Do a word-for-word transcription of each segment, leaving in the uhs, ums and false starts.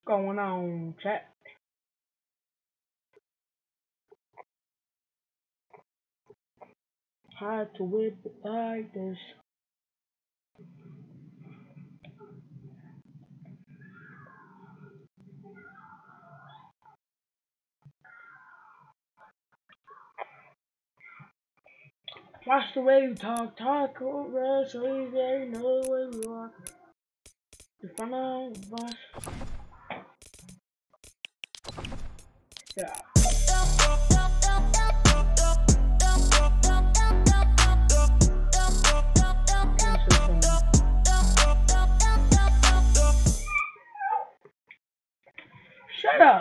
going on, chat? How to whip it like this. Watch the way you talk, talk over, so you very know where you are. You find out, boss. Yeah. Shut up.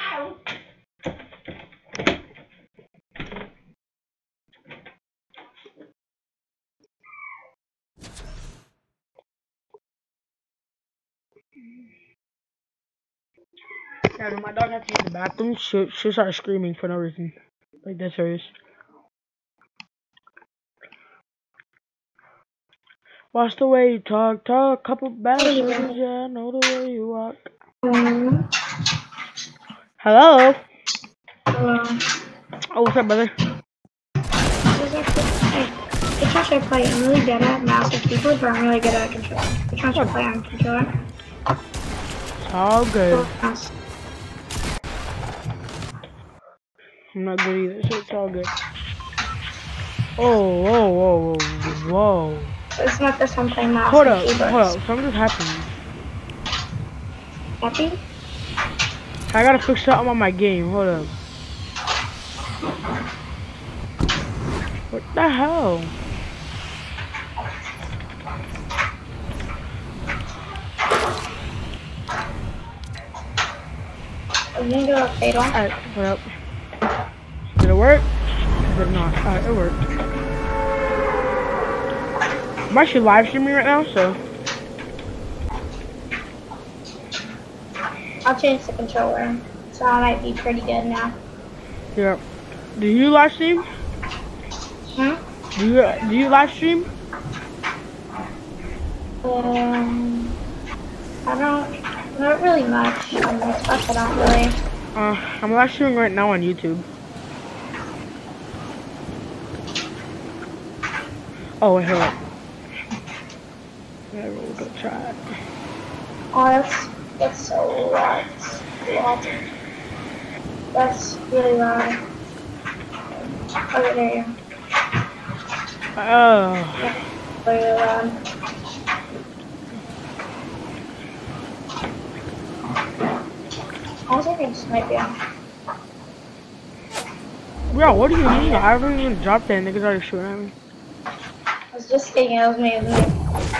Yeah, when my dog has to use the bathroom, she'll, she'll start screaming for no reason. Like, that's serious. Watch the way you talk, talk, couple bad words, yeah, I know the way you walk. Um, Hello? Hello. Oh, what's up, brother? This is actually, which one should I play? I'm really good at mouse and keyboard, but I'm really good at controller. Which one should I play on controller? It's all good. Mouse. I'm not good either, so it's all good. Oh, whoa, whoa, whoa, whoa. It's my first time playing mouse Hold and up, keyboard. hold up, something just happened. Happy? I gotta fix something on my game, hold up. What the hell? Are you gonna do a fatal? Alright, hold up. Did it work? Or not? Alright, it worked. I'm actually live streaming right now, so. I'll change the controller, so I might be pretty good now. Yeah. Do you live stream? Hmm? Do you do you live stream? Um, I don't, not really much on this stuff, I don't really. Uh, I'm live streaming right now on YouTube. Oh, wait, hold up. Yeah, we'll go try it. Oh, that's, that's so loud. loud. That's really loud. Okay, there you go. Oh. Yeah, really loud. I think I just might be on. Bro, what do you mean? I haven't even dropped that. Niggas already shooting at me. I was just thinking it was me, it was me.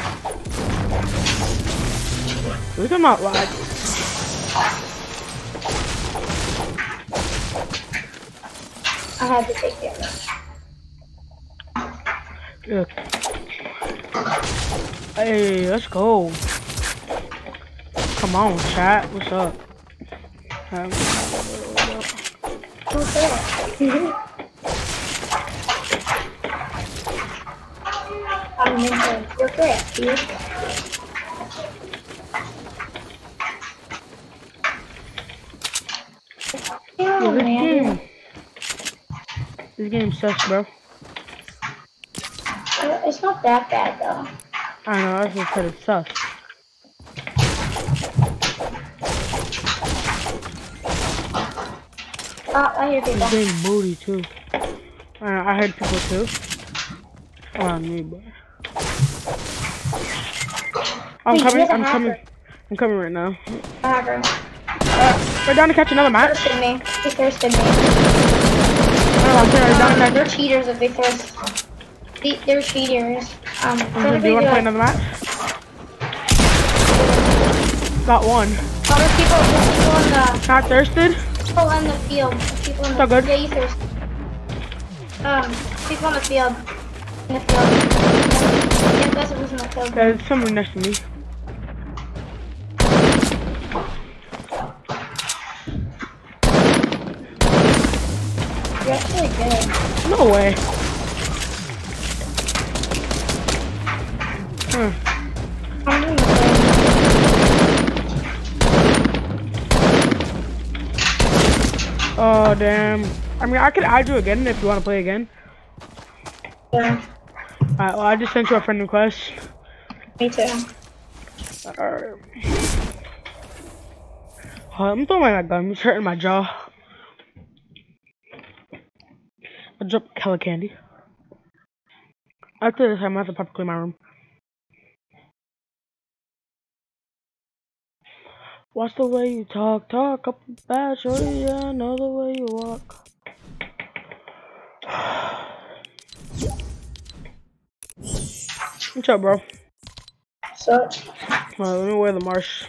Look at my live. I had to take damage. Look. Hey, let's go. Come on, chat. What's up? Um, Okay. I'm in you're correct, dude. Oh, yeah, this man. game. This game sucks, bro. It's not that bad, though. I know, that's just because it sucks. Oh, I hear people. This game booty, too. I know, I heard people, too. Around me, boy. I'm Wait, coming, here's a I'm coming. hacker. I'm coming right now. A hacker. Uh, we're down to catch another match. Thirsted me. He thirsted me. Oh, I'm sorry, we're down to Um, catch. they're cheaters if they thirst. They, they're cheaters. Um, so Do they you want to do play it. another match? Got one. Oh, there's people, there's people in the, Not thirsted? people in the field. There's people in It's the all good. Yeah, you thirst. Um, people in the field. In the field. Yeah, that's who's in the field. There's someone next to me. You're actually good. No way. Hmm. I'm doing the Oh, damn. I mean, I could add you again if you want to play again. Yeah. Alright, well, I just sent you a friend request. Me too. Alright. Oh, I'm throwing my gun. It's hurting my jaw. I dropped hella candy. After this, I'm gonna have to pop clean my room. Watch the way you talk, talk up bad, shorty, yeah, I know the way you walk. What's up, bro? So. Alright, let me wear the marsh.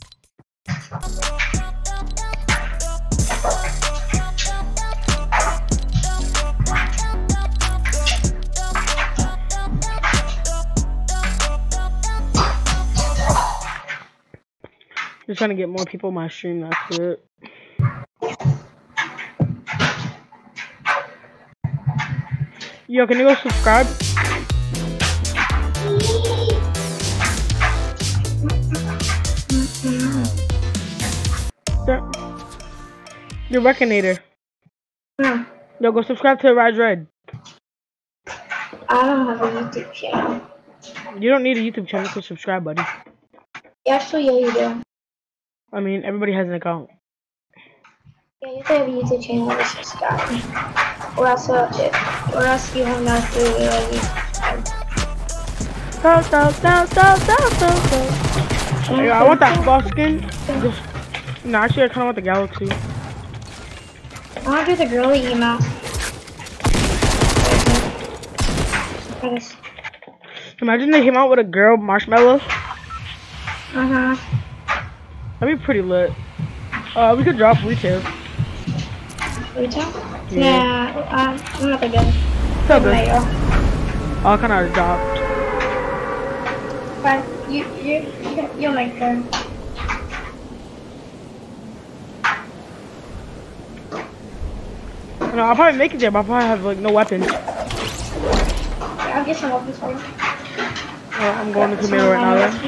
Just trying to get more people on my stream, that's it. Yo, can you go subscribe? Your Reconator. Hmm. Yo, go subscribe to Rise Red. I don't have a YouTube channel. You don't need a YouTube channel to subscribe, buddy. Yeah, actually, yeah, you do. I mean, everybody has an account. Yeah, you have to have a YouTube channel to subscribe. Or else, uh, it, or else you have no clue what you subscribe. Go, go, go, go, go, go, go. Yo, I want that boss skin. Just, no, actually, I kind of want the Galaxy. I want to do the girly emote. Imagine they came out with a girl marshmallow. Uh-huh. That'd be pretty lit. Uh, we could drop retail. Retail? Yeah. Nah, uh, I'm not that good. So good. All kind of dropped. But you, you, you, you'll make them. No, I'll probably make it there, but I'll probably have like no weapons. Yeah, I'll get some weapons for you. Well, I'm going to tomato right now then.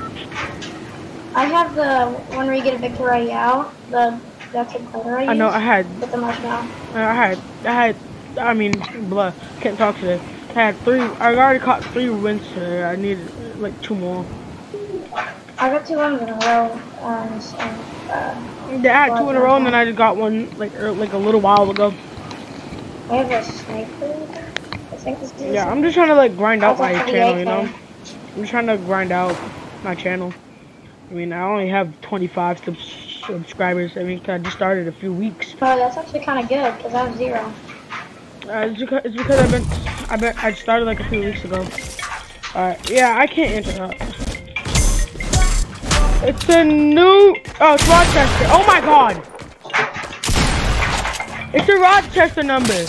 I have the one where you get a victory royale. The that's a glitter I I know, I had. With the marshmallow. I had. I had. I mean, blah. Can't talk today. I had three. I already caught three wins today. I need like two more. I got two wins in a row. Um, so, uh, yeah, I had two in a row, and then I just got one like er, like a little while ago. I have a sniper. I think this is Yeah, I'm just trying to like grind out my channel, you know. Okay. I'm trying to grind out my channel. I mean, I only have twenty-five sub subscribers. I mean, I just started a few weeks. Oh, that's actually kind of good because I have zero. Uh, it's, because, it's because I've been, I been, I started like a few weeks ago. Alright, yeah, I can't enter that. It's a new, oh, it's Rochester. Oh my god! It's a Rochester number.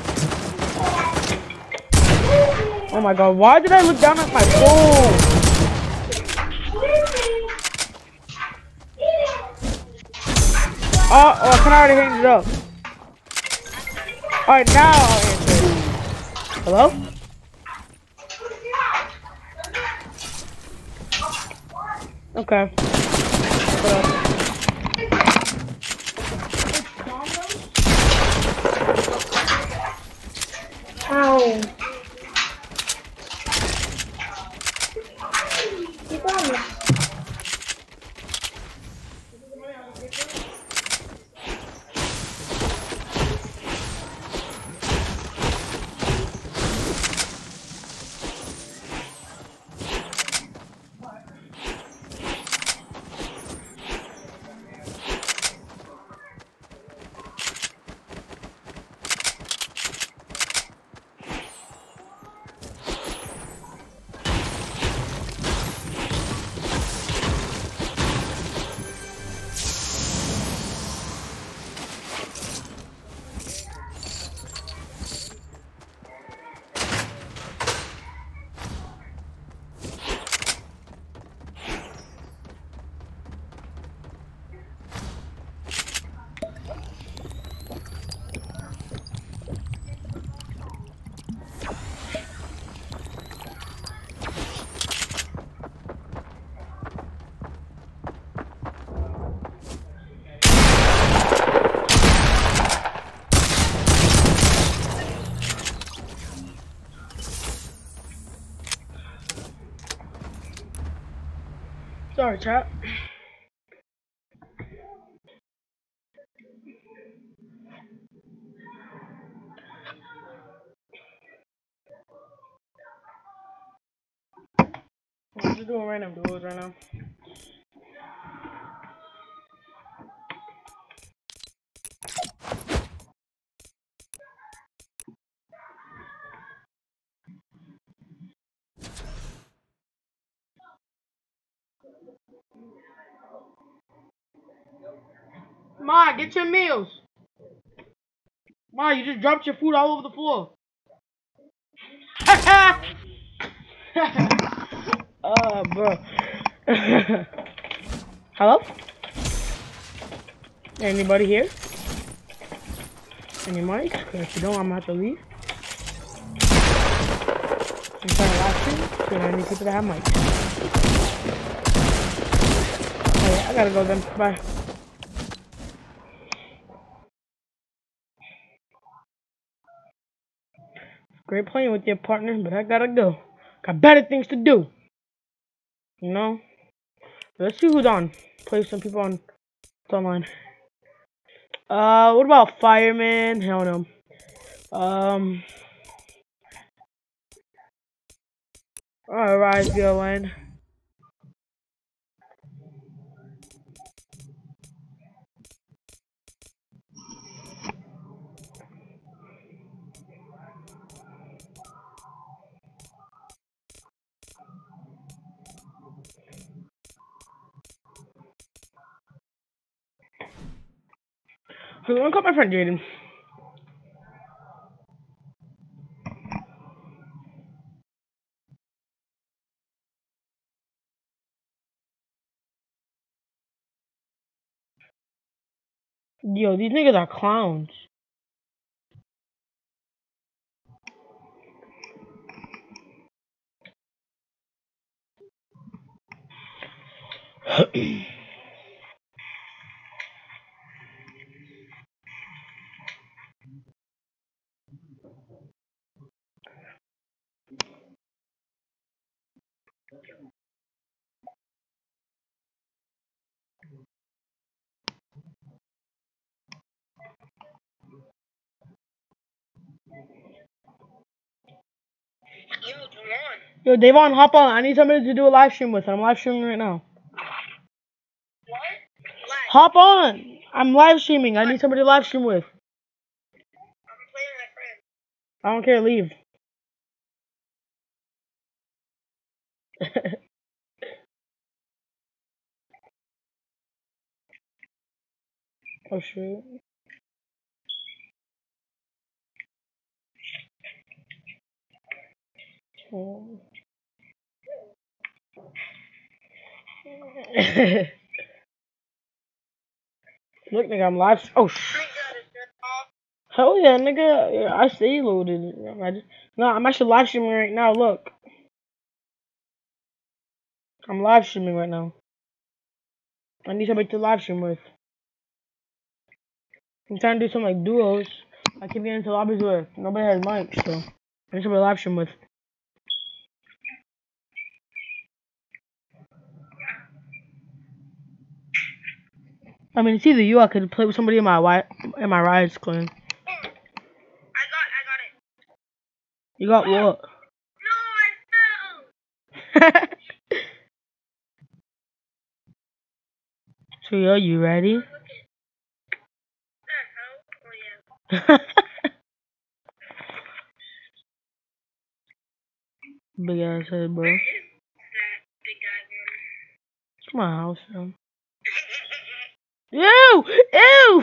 Oh my god, why did I look down at my phone? Oh, oh, I can already hang it up. Alright, now I'll answer it. Hello? Okay. What else? Ow. You got me. Sorry, chat. I'm just doing random duos right now. Ma, get your meals. Ma, you just dropped your food all over the floor. Oh, bro. Hello? Anybody here? Any mics? Because if you don't, I'm going to have to leave. I'm trying to live stream, so I need people to have mics. Alright, I gotta go then. Bye. Great playing with your partner, but I gotta go. Got better things to do. You know? Let's see who's on. Play some people on online. Uh, what about Fireman? Hell no. Um. Alright, Juwan. I'm gonna call my friend Jaden. Yo, these niggas are clowns. Yo, Juwan. Yo, Davon, hop on. I need somebody to do a live stream with. I'm live streaming right now. What? Live. Hop on. I'm live streaming. I need somebody to live stream with. I'm playing with my friend. I don't care. Leave. Oh shit. Oh. Look, nigga, I'm live. Oh sh. Hell yeah, nigga. Yeah, I stay loaded. I just... No, I'm actually live streaming right now. Look. I'm live streaming right now. I need somebody to live stream with. I'm trying to do some like duos. I keep getting into lobbies with nobody has mics, so I need somebody to live stream with. I mean, it's either you. I could play with somebody in my wi in my rides clan. I got, I got it. You got what? No, I fell. So, yo, you ready? Look at that. Oh, yeah. Big ass head, bro. Where is that big guy there? It's my house, man. Ew! Ew!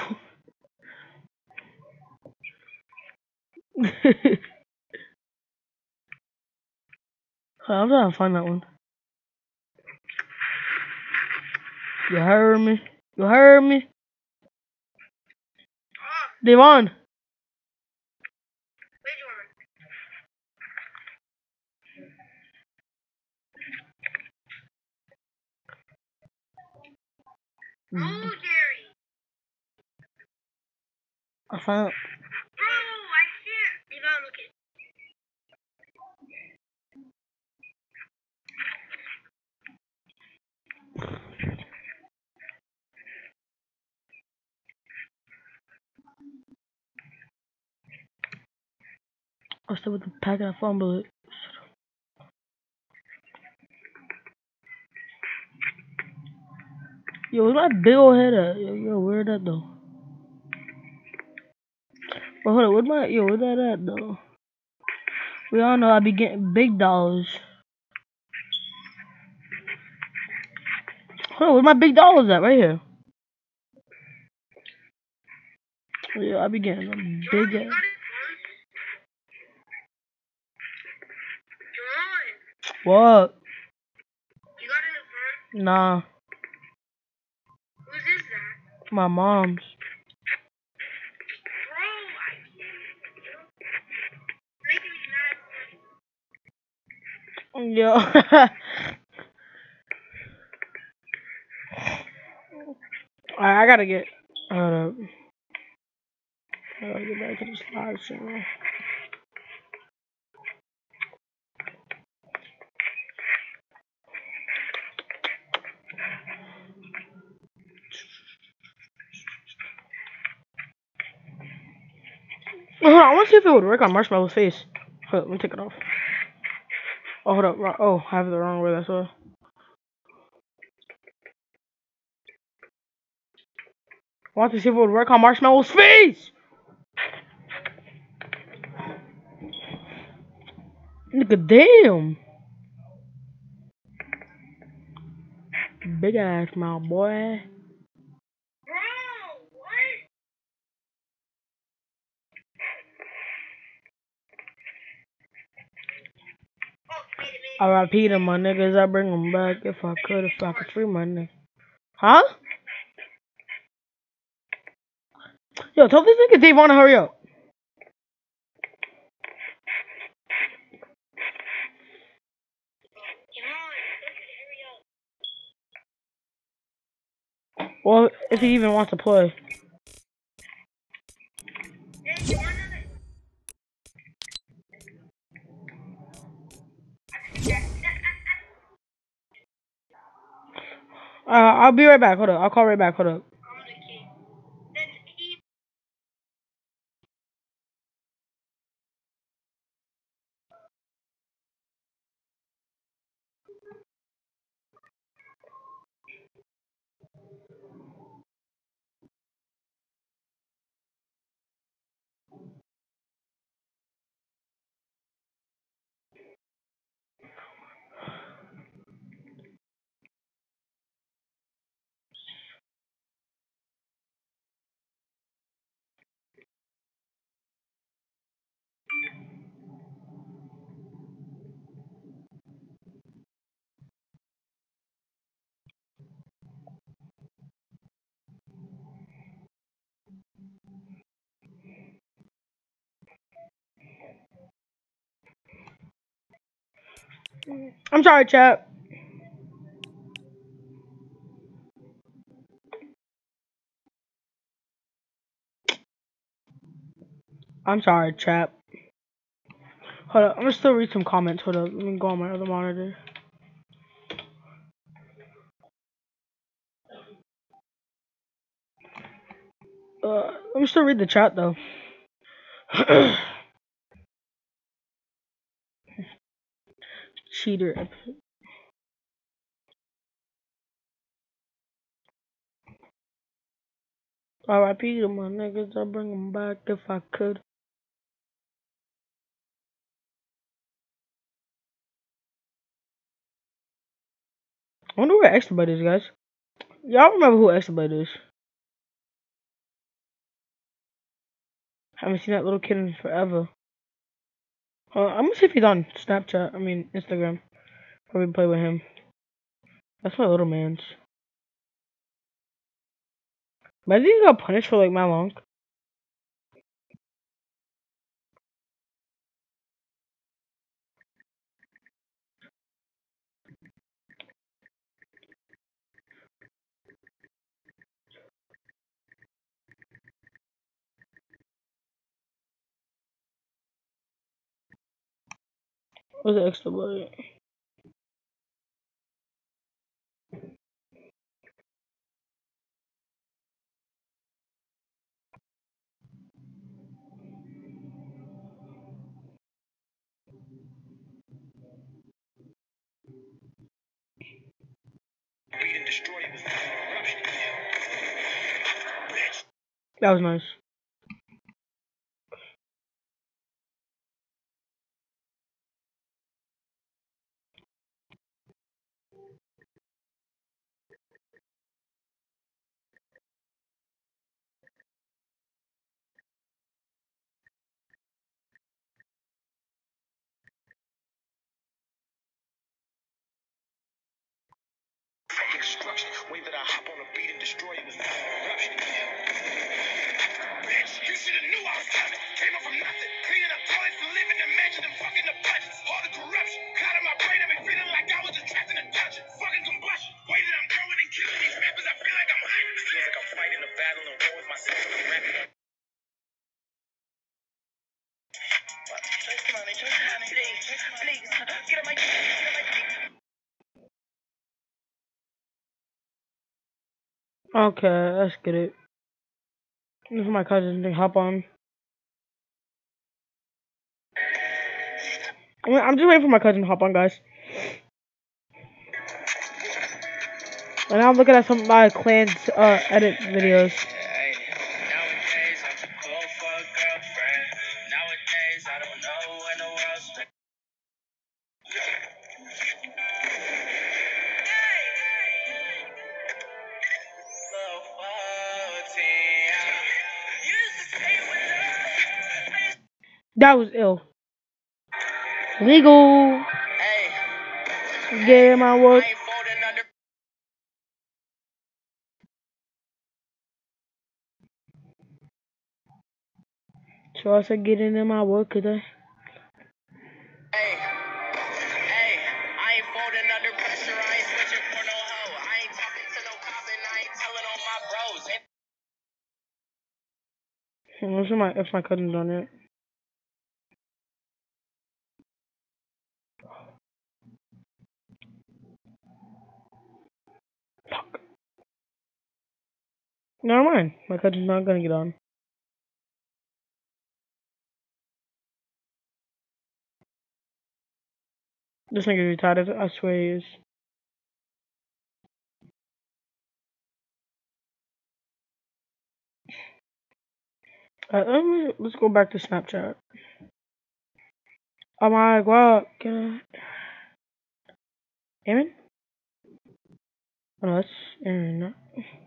I'm trying to find that one. You heard me? You heard me? Oh, Devon! which one? Oh, Jerry. I found. Bro, I can't. You gotta look at. I'm still with the pack and I fumble it. Yo, where's my big old head at? Yo, yo, where that though? But hold on, where's my yo, where that at though? We all know I be getting big dollars. Hold on, where my big dollars at? Right here. Yeah, I be getting a big ass. What? You got a phone? Nah, Whose is that? my mom's. Bro, I can't. Making me mad. Yo. Alright, I gotta get. Hold up. I gotta get back to the slide channel. Hold on, I wanna see if it would work on Marshmallow's face. Hold up, let me take it off. Oh, hold up. Wrong- Oh, I have it the wrong way, that's why. I want to see if it would work on Marshmallow's face! Nigga, damn! Big ass mouth, boy. Bro, what? Oh, made it, made it. R I P to my niggas, I bring them back if I could, if I could free my nigga. Huh? Yo, tell this nigga Dave wanna hurry up. Come on, hurry up. Well, if he even wants to play. Hey, you want another? Uh, I'll be right back, hold up. I'll call right back, hold up. I'm the king. Then he. I'm sorry, chat. I'm sorry, chat. Hold up, I'm gonna still read some comments. Hold up, let me go on my other monitor. Uh, let me still read the chat though. Cheater. R I P to my niggas, I bring them back if I could. I wonder where Extrabyte is, guys. Y'all remember who Extrabyte is? Haven't seen that little kid in forever. Uh, I'm gonna see if he's on Snapchat. I mean Instagram. Probably play with him. That's my little man's. But I think he got punished for like my long. What's the Extrabyte? That was nice. Destruction. Way that I hop on a beat and destroy it with corruption. Bitch, you should have knew I was coming. Came up from nothing. Cleaning up toilets and living in mansion and fucking the budgets. All the corruption. Cloud in my brain, I've been feeling like I was just trapped in a dungeon. Fucking combustion. Way that I'm growing and killing these rappers, I feel like I'm hiding. Feels like I'm fighting a battle and war with myself and I'm rapping up. Okay, let's get it. This is my cousin. They hop on. I'm just waiting for my cousin to hop on, guys. And I'm looking at some of my clan's uh, edit videos. That was ill. Legal. Get my work. So I said get in my work today. Hey, hey, I ain't folding under pressure, I ain't switching for no hoe. I ain't talking to no cop and I ain't telling on my bros. What's my if my cousin's on it? Fuck. Never mind. My cousin's not gonna get on. This nigga's retarded. I swear he is. Uh, let me, let's go back to Snapchat. Oh my god. Can I? Aaron? Oh, no, that's Aaron. Not.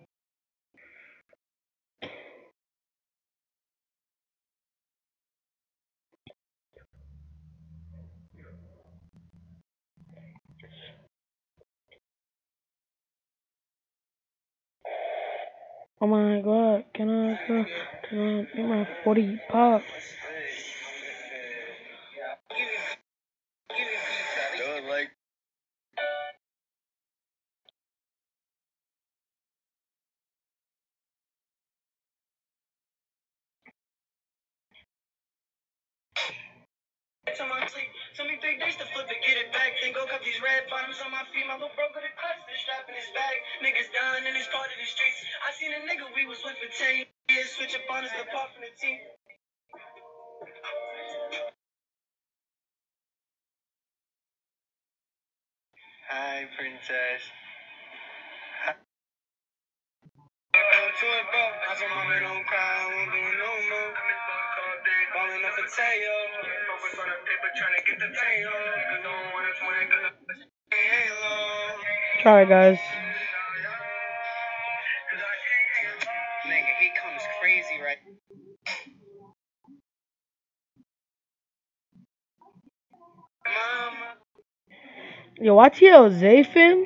Oh my god, can I go to get my forty pop? Tell me three days to flip it, get it back. Then go cut these red bottoms on my feet. My little bro got a clutch, this strap in his bag. Niggas done and it's part of the streets. I seen a nigga we was with for ten years. Switch up on us, the pop from the team. Hi, princess. To it, bro. I told mama don't cry, I won't do it no more. Balling up a tail. Focus on the paper, trying to get the tail. Niggas don't want to swing, cause I halo. Sorry, guys. Nigga, he comes crazy right. Mama. Yo, watch T L Z, fam.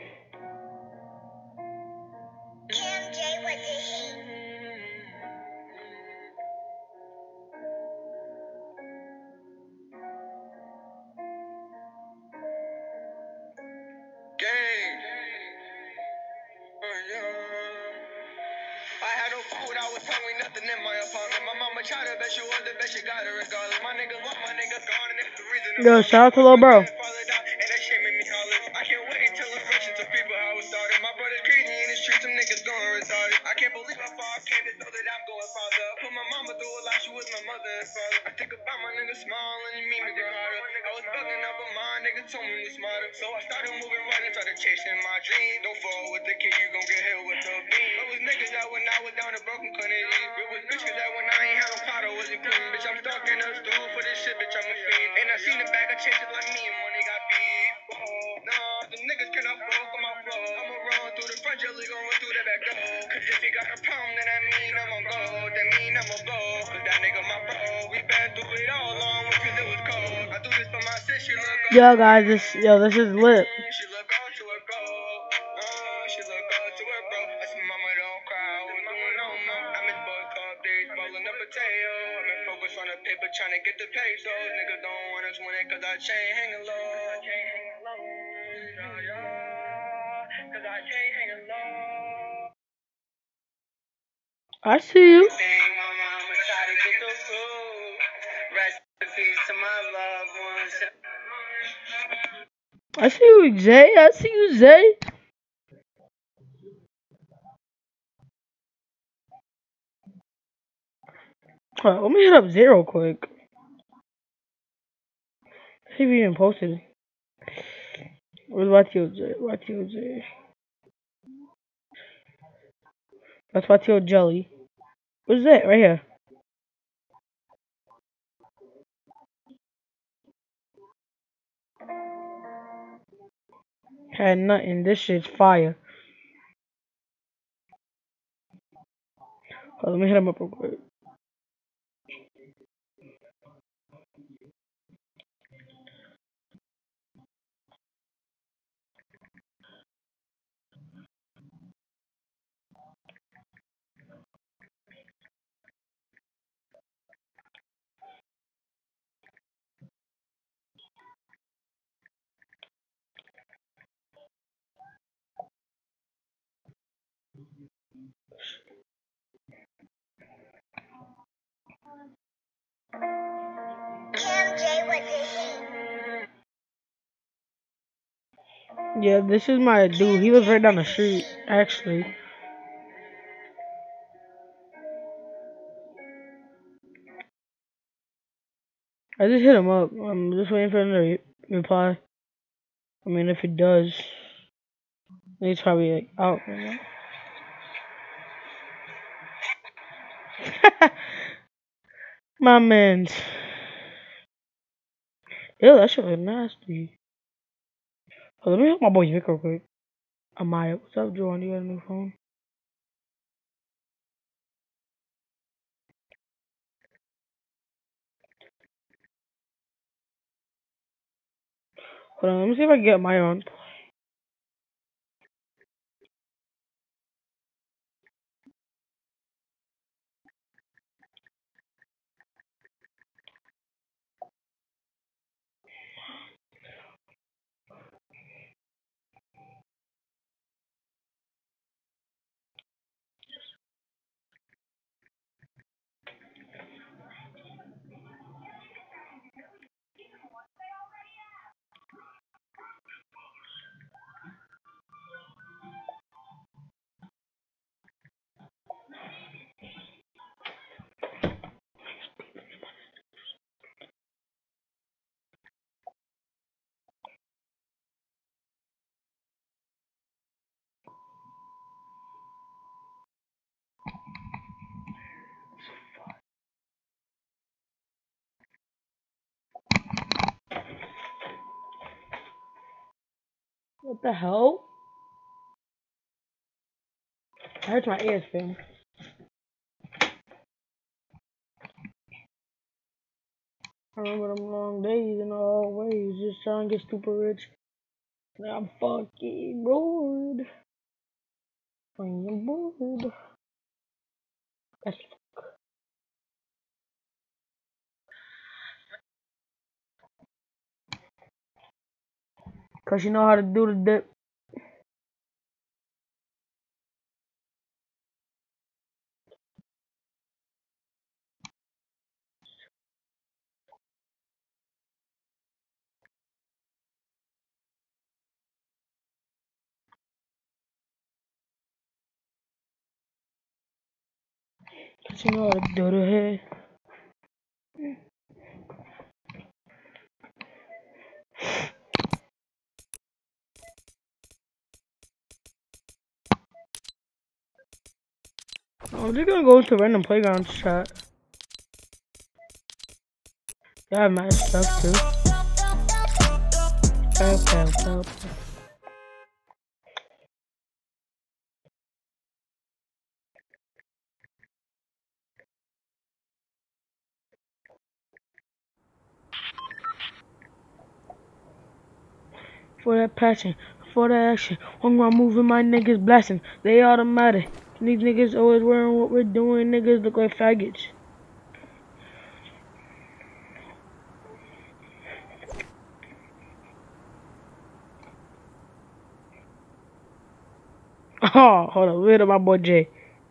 I had no food, I was hungry, nothing in my apartment. My mama tried her best, she was the best, she got her regardless. My niggas want my niggas gone, and it's the reason. Yo, shout out to Lil Bro. And that shit made me holler. I can't wait till the rushing to people how it started. My brother's crazy in the streets, some niggas going retarded. I can't believe how far I came to know that I'm going farther. Put my mama through a lot, she was my mother and father. I think about my niggas small and it made me grow harder. I was bugging up on my niggas. niggas told me we smarter. So I started moving right and started chasing my dream. Don't fall with the kid, you gon' get hit with the beam. There was niggas that when I was down and broken couldn't eat. There was bitches that when I ain't had no pot, I wasn't clean. Bitch, I'm stuck in a stool for this shit, bitch, I'm a fiend. And I seen a bag of chases like me and money got beef. Oh, nah, the niggas cannot fuck on my flow. I'ma run through the front, jelly gon' run through the back door. Cause if he got a problem, then that mean I'ma go. That mean I'ma go. Cause that nigga my bro. We been through it all along cause it was cold. I do this for my sis, she look Yo, guys, this yo, this is lit. She look up to her bro. Uh, she look up to her bro. I said, mama, don't cry. We're doing no more. I miss boy club days, rolling a potato. I've been focused on the paper, trying to get the pesos. Niggas don't want us winning cause I chain hanging low. I chain hanging low. Yeah, yeah. Cause I chain hanging low. I see you. Everything, mama, I'ma try to get the food. Rest in peace to my loved ones. I see you, Zay. I see you, Zay. Alright, let me hit up Zero quick. See if he even posted it. Where's Watio J? Watio J. That's Watio Jelly. What's that? Right here. Had nothing. This shit's fire. Hold on, let me hit him up real quick. Yeah, this is my dude. He lives right down the street, actually. I just hit him up. I'm just waiting for him to re reply. I mean, if he does, he's probably like out right now. My man's. Ew, that shit was nasty. Oh, let me help my boy Vic real quick. Amaya, what's up, Juwan? You got a new phone? Hold on, let me see if I can get Maya on. What the hell? I hurt my ears, fam. I remember them long days and all ways, just trying to get stupid rich. Now I'm fucking bored. I'm bored. That's cause you know how to do the dip. Cause you know how to do the head. I'm just gonna go to random playground chat. Yeah, I have my stuff too. Okay, okay, okay, okay. For that passion, for that action. When I'm moving, my niggas blasting. They automatic. These niggas always wearing what we're doing. Niggas look like faggots. Oh, hold on. Wait up, my boy Jay.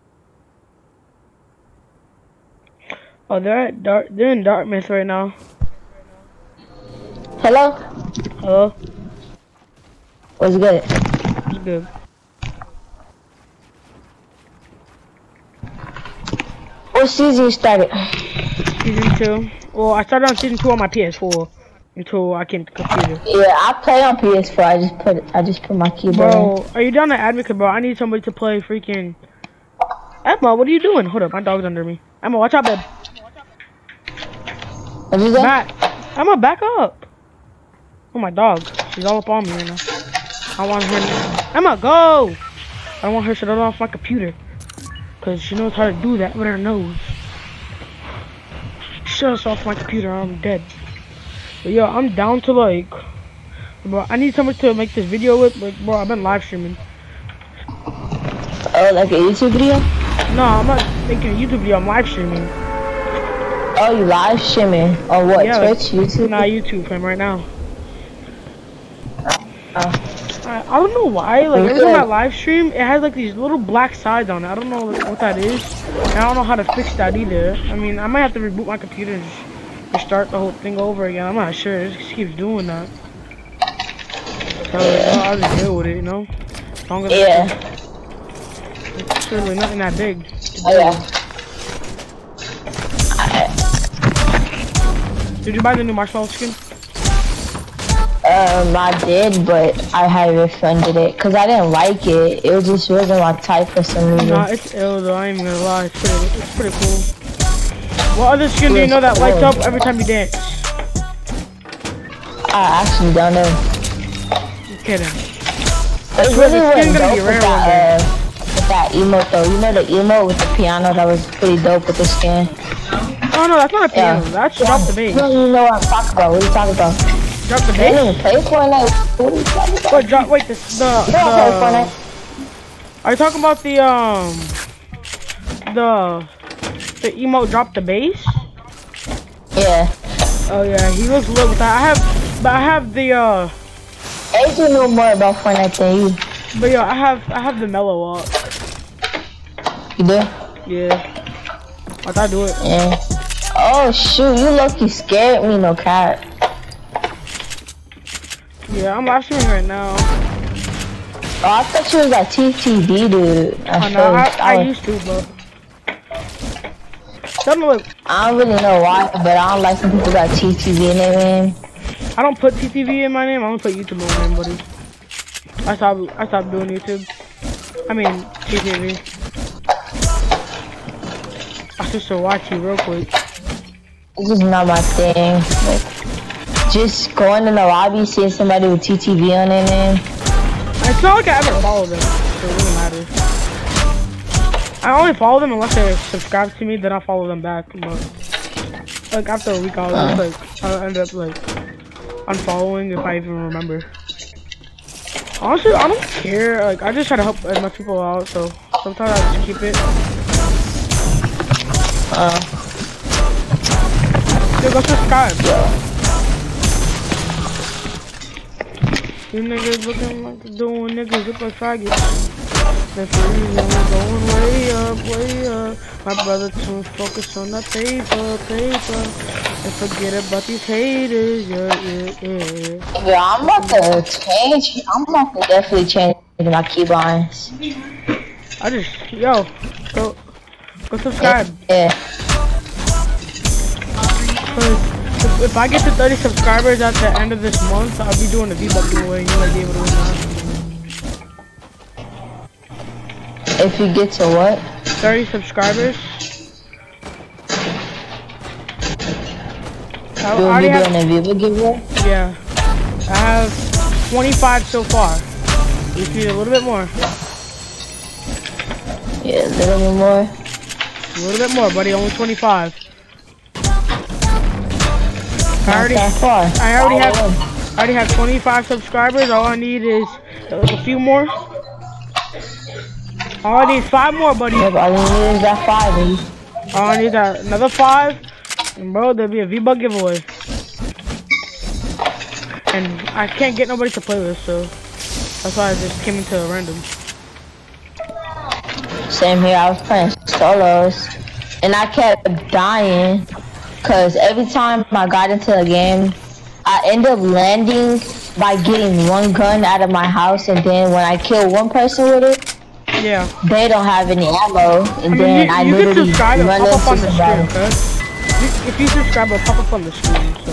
Oh, they're at Dart. They're in Dartmouth right now. Hello? Hello? What's good? It's good. What season you started? Season two. Well, I started on season two on my P S four until I came to computer. Yeah, I play on P S four. I just put I just put my keyboard Bro, in. are you down to advocate, bro? I need somebody to play freaking. Emma, what are you doing? Hold up, my dog's under me. Emma, watch out, babe. What you say? Back. Emma, back up. Oh, my dog. She's all up on me right now. I want her. Emma, go! I don't want her to shut off my computer. Because she knows how to do that with her nose. Shut us off my computer, I'm dead. But yo, I'm down to like. Bro, I need someone to make this video with. Like, bro, I've been live streaming. Oh, like a YouTube video? No, I'm not making a YouTube video, I'm live streaming. Oh, you live streaming? On what? Yeah, Twitch? like, YouTube? Nah, YouTube fam right now. Oh. I, I don't know why, like every time I live stream, it has like these little black sides on it. I don't know like, what that is. And I don't know how to fix that either. I mean, I might have to reboot my computer and just restart the whole thing over again. I'm not sure. It just keeps doing that. So uh, I'll just deal with it, you know? As long as Yeah. it's really nothing that big. Oh, yeah. Did you buy the new marshmallow skin? Um, I did, but I had refunded it because I didn't like it. It just wasn't my type for some reason. Nah, it's ill though. I ain't even gonna lie. It's pretty, it's pretty cool. What other skin do you know that lights up every time you dance? I actually don't know. I'm kidding. It swear really the skin was gonna dope be with rare that, uh, with that emote though. You know the emote with the piano that was pretty dope with the skin. Oh no, that's not a piano. Yeah. That's drop the bass. You don't even know what I'm talking about. What are you talking about? Drop the I didn't bass. even play Fortnite. What are you talking about? What drop? Wait, this the You don't play the. Fortnite. Are you talking about the um the the emote drop the bass? Yeah. Oh yeah, he looks lit with that. I have, but I have the uh. A J know more about Fortnite than you. But yo, I have I have the mellow up. You do? Yeah. I thought I do it. Yeah. Oh shoot, you lucky scared me, no cat. Yeah, I'm live streaming right now. Oh, I thought you was like T T V dude. I know, I, I, I used to, but doesn't look. I don't really know why, but I don't like some people got T T V in their name. I don't put T T V in my name. I don't put YouTube in my name, buddy. I stopped. I stopped doing YouTube. I mean T T V. I just to watch you real quick. This is not my thing. Like, just going in the lobby, seeing somebody with T T V on their name. It's not like I ever follow them, so it doesn't matter. I only follow them unless they subscribe to me, then I'll follow them back. But like after a week, I'll just, like I'll end up like unfollowing if I even remember. Honestly, I don't care. Like I just try to help as much people out, so sometimes I just keep it. Uh. Yo, go subscribe. You niggas looking like the doing niggas look like faggots. That's the reason we're going way up, way up. My brother too focused on the paper, paper. And forget about these haters, yeah, yeah, yeah. Yeah, I'm about to change. I'm about to definitely change my keybinds. I just, yo, go, go subscribe. Yeah. Cause if, if I get to thirty subscribers at the end of this month, I'll be doing a V-Buck giveaway and you might be able to win that. If you get to what? thirty subscribers. I You'll already be have, doing a viewer giveaway? yeah. I have twenty-five so far. You need a little bit more. Yeah, a little bit more. A little bit more, buddy. Only twenty-five. I already, Not that far. I already have, Oh, I already have twenty-five subscribers. All I need is like a few more. All I need is five more, buddy. yep, all you need is that five. And All I need is that another five, and bro, there'll be a V-Buck giveaway. And I can't get nobody to play with, so that's why I just came into a random. same here, I was playing solos. And I kept dying. Because every time I got into the game, I end up landing by getting one gun out of my house. And then when I kill one person with it, Yeah. they don't have any ammo. And I mean, then you, I you can literally subscribe and run pop up on into the screen, somebody. okay? You, if you subscribe, it'll pop up on the screen, so.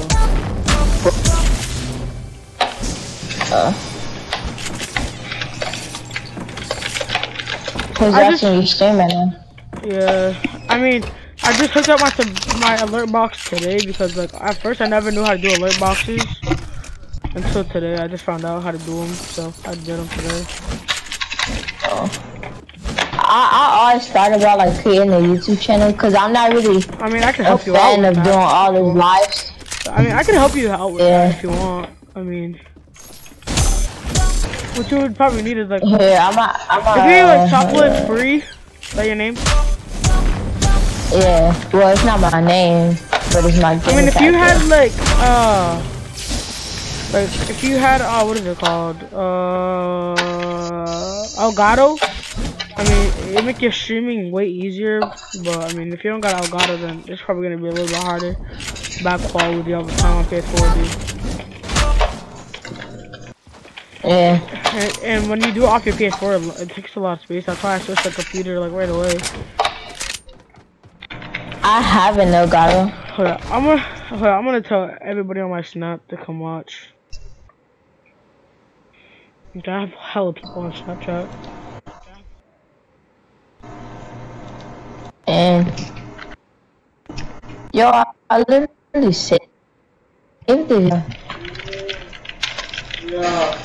Uh, Who's I watching you stream right now? Yeah. I mean, I just hooked up my sub- my alert box today because, like, at first I never knew how to do alert boxes. Until today, I just found out how to do them, so I did them today. Oh. I, I always thought about like creating a YouTube channel because I'm not really I mean, I can a help you out fan with of that. doing all those lives. I mean, I can help you out with Yeah. that if you want. I mean, what you would probably need is like, if Here, I'm a, I'm a, you need like uh, chocolate free, is that your name? Yeah, well, it's not my name, but it's my game I mean, if you tag had name. like, uh, like if you had, uh, what is it called? Uh, Elgato. I mean, it make your streaming way easier, but I mean, if you don't got Elgato, then it's probably gonna be a little bit harder. Bad quality all the time on P S four, dude. Yeah, And, and when you do it off your P S four, it takes a lot of space. That's why I switched the computer like right away. I have an Elgato. Hold up, I'm gonna, hold up, I'm gonna tell everybody on my Snap to come watch. I have hella people on Snapchat. And yo, I, I literally saved it. Yeah.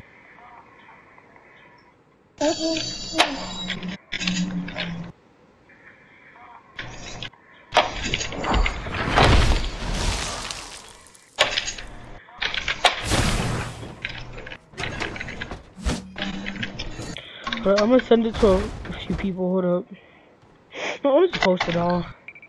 But I'm gonna send it to a, a few people. Hold up. No, I'm just post it all.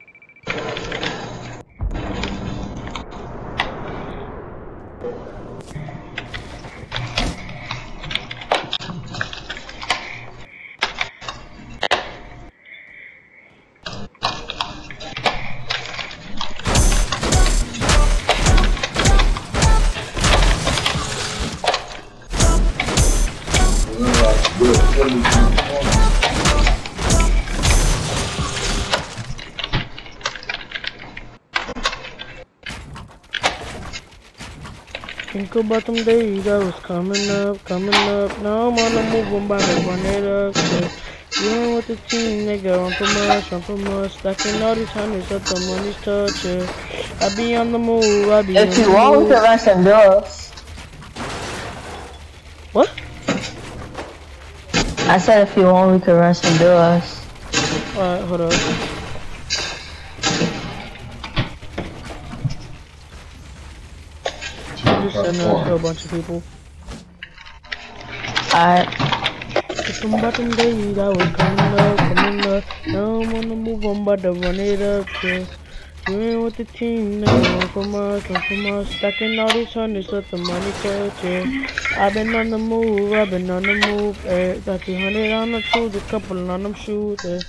Think about them days that was coming up, coming up. Now I'm on the move, I'm about to run it up. Yeah. You ain't with the team, nigga. Run from us, run from us. Stacking all these hundreds up, the money's touching. I be on the move, I be on If the you want, we move. can run some duels. What? I said if you want, we can run some duels. Alright, hold up. Just send it to a bunch of people. Alright. Some button days I was coming up, coming up. Now I'm on the move, I'm about to run it up. Yeah. You ain't with the team, nigga. Run from us, run from us. Stacking all these hundreds, let the money touch it. I've been on the move, I've been on the move. Eh. Got two hundred on the tools, a couple on them shoes. Eh.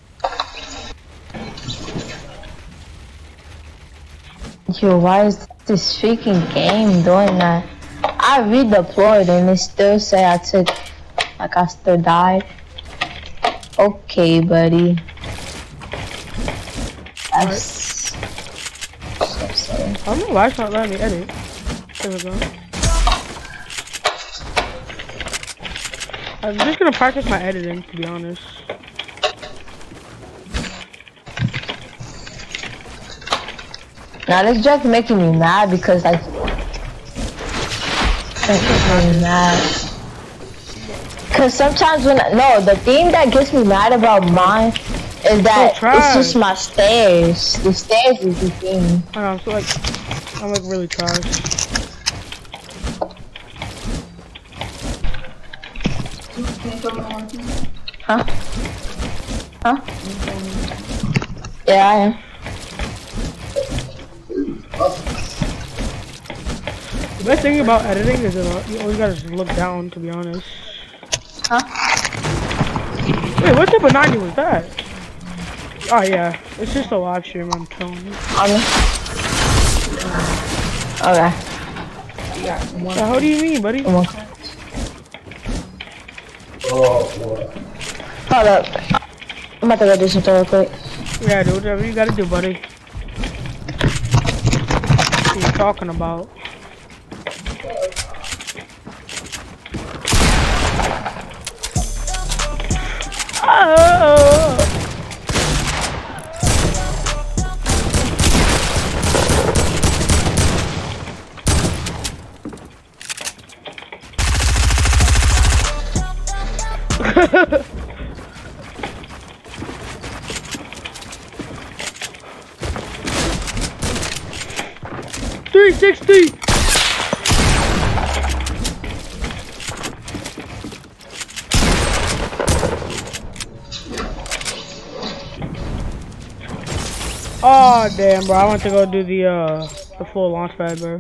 Yo, why is this freaking game doing that? I redeployed and it still say I took, like I still died. Okay, buddy. That's so sorry. I don't know why it's not letting me edit. There we go. I'm just gonna practice my editing, to be honest. Now this just making me mad because like it's making me mad. Cause sometimes when I, no, the thing that gets me mad about mine is that so it's just my stairs. The stairs is the thing. I know, I'm so like I'm like really trash. Huh? Huh? Yeah, I am. The best thing about editing is that you always gotta just look down, to be honest. Huh? Wait, what type of ninety was that? Oh yeah, it's just a live stream, I'm telling you. Um, okay. So how do you mean, buddy? Come on. Hold up. I'm about to go do something real quick. Yeah, do whatever you gotta do, buddy. What are you talking about? Oh! three sixty! Oh damn, bro! I want to go do the uh the full launch pad, bro.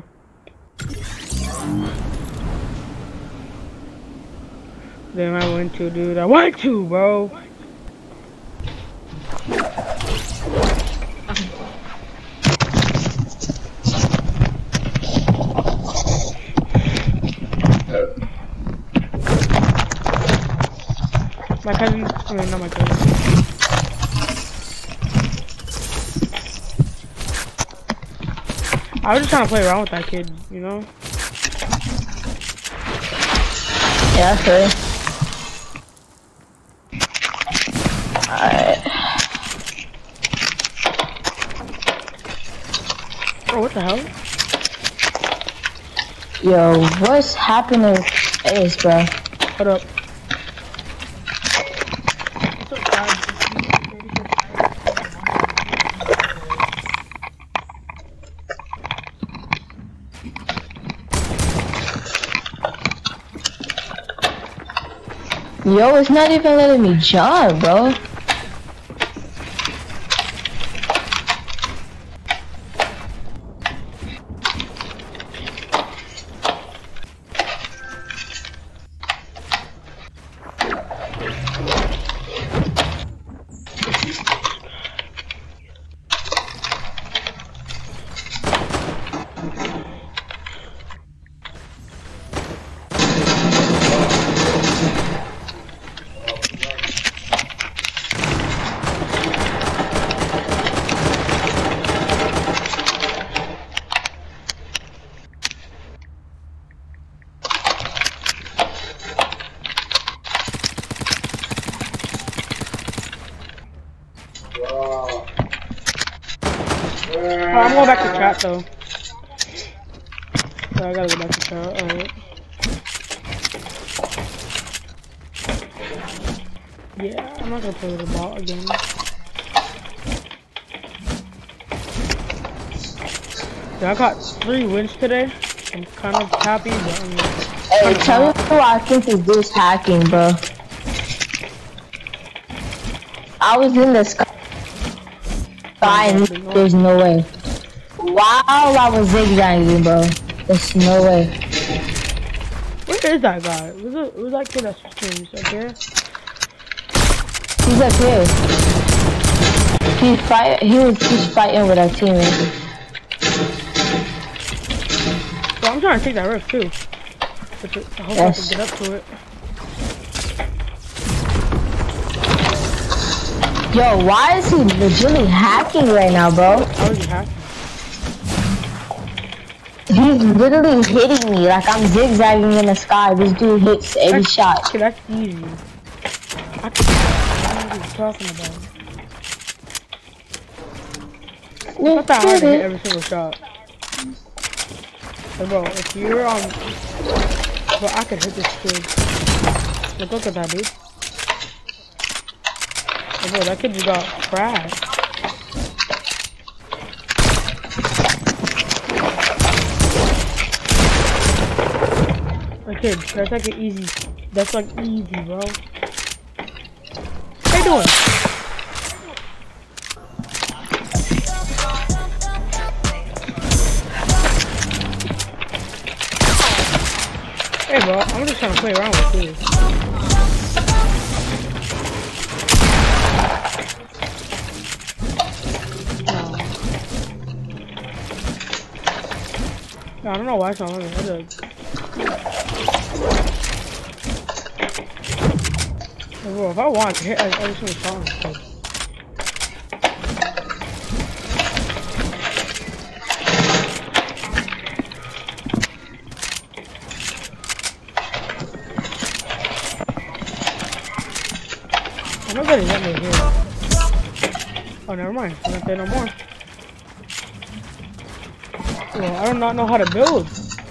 Damn, I went to, dude. I went to, bro. My cousin, I mean, not my cousin. I was just trying to play around with that kid, you know? Yeah, that's good. Alright. Oh, what the hell? Yo, what's happening with Ace, bro? Hold up. Yo, it's not even letting me jump, bro. Oh, I'm going back to chat though. So I gotta go back to chat. Alright. Yeah, I'm not gonna play with the bot again. Yeah, I got three wins today. I'm kind of happy, but I mean, Hey, tell me who I think is this hacking, bro. I was in the sky and there's no way. While I was zigzagging, bro. There's no way. where is that guy? Who's that, who's that kid that's streams? Up here? He's up here. He's fight. He was just fighting with our teammates. So I'm trying to take that rift too. But I hope Yes. I can get up to it. Yo, why is he legitimately hacking right now, bro? How is he hacking? He's literally hitting me like I'm zigzagging in the sky. This dude hits every That's, shot. okay, that's easy. I, I don't know what he's talking about. It's not that hard to hit every single shot. Hey, bro, if you're on... Bro, I could hit this kid. Look, look at that, dude. Hey, bro, that kid just got crashed. Okay, that's like an easy. That's like easy, bro. What are you doing? Hey, bro, I'm just trying to play around with you. No. I don't know why it's not running. That's a... Bro, if I want to hit every single song, so. Nobody's at me here. Oh, never mind. I'm not there no more. Well, I do not know how to build.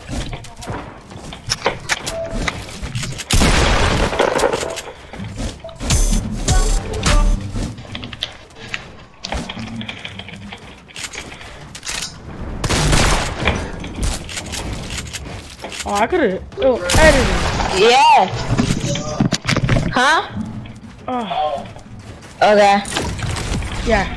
Oh, I could've oh, edited. Yeah. Huh? Oh. Okay. Yeah.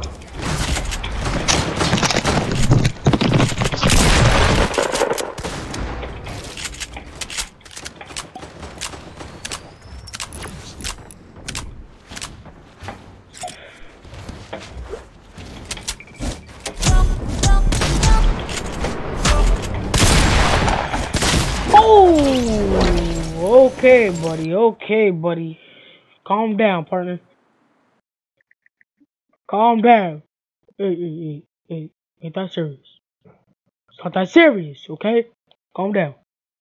Oh, okay, buddy. Okay, buddy. Calm down, partner. Calm down. Hey, hey, hey, hey. Ain't that serious? It's not that serious, okay? Calm down.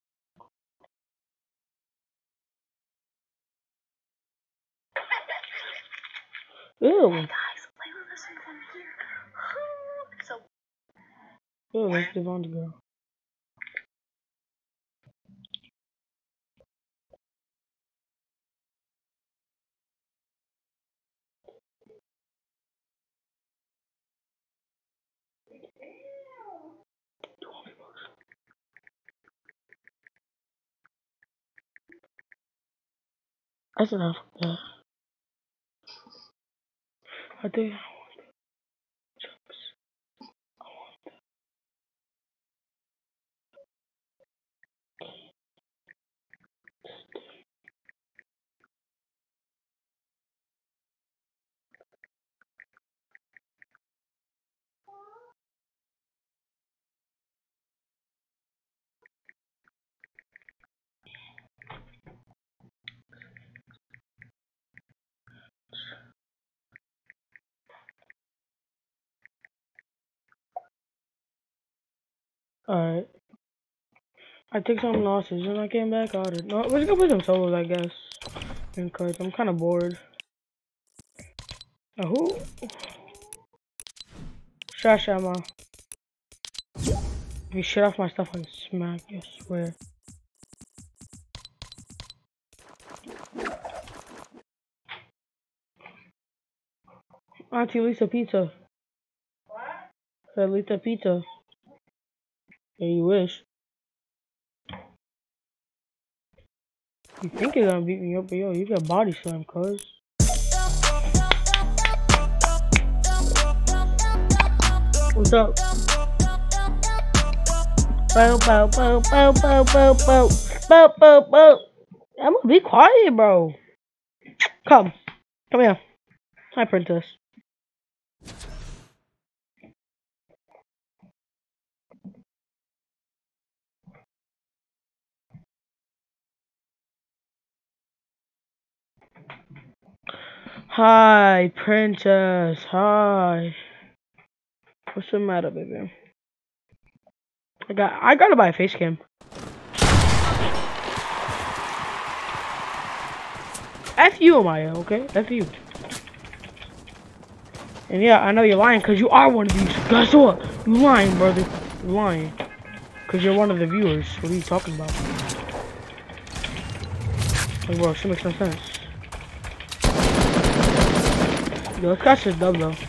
Ew. Hey guys, play with us and come here. So. Ew, let's live on the girl. That's enough. Yeah. I think I want chips. I want that. Alright. I took some losses and I came back out it. No, we're just gonna play some solos, I guess. Because I'm kind of bored. Now who? Shashama. If you shut off my stuff, I can smack you, I swear. Auntie Lisa Pizza. What? Uh, Lisa Pizza. Yeah, you wish. You think you're gonna beat me up, but yo, you got body slam, cuz. What's up? Bow, bow, bow, bow, bow, bow, bow, bow, bow, bow. I'm gonna be quiet, bro. Come. Come here. Hi, princess. Hi, princess. Hi. What's the matter, baby? I got. I gotta buy a face cam. F you, Maya. Okay. F you. And yeah, I know you're lying because you are one of these. Guess what? You lying, brother. You're lying. Because you're one of the viewers. What are you talking about? Like, bro, shit makes no sense. Yo, let's catch this dub, though.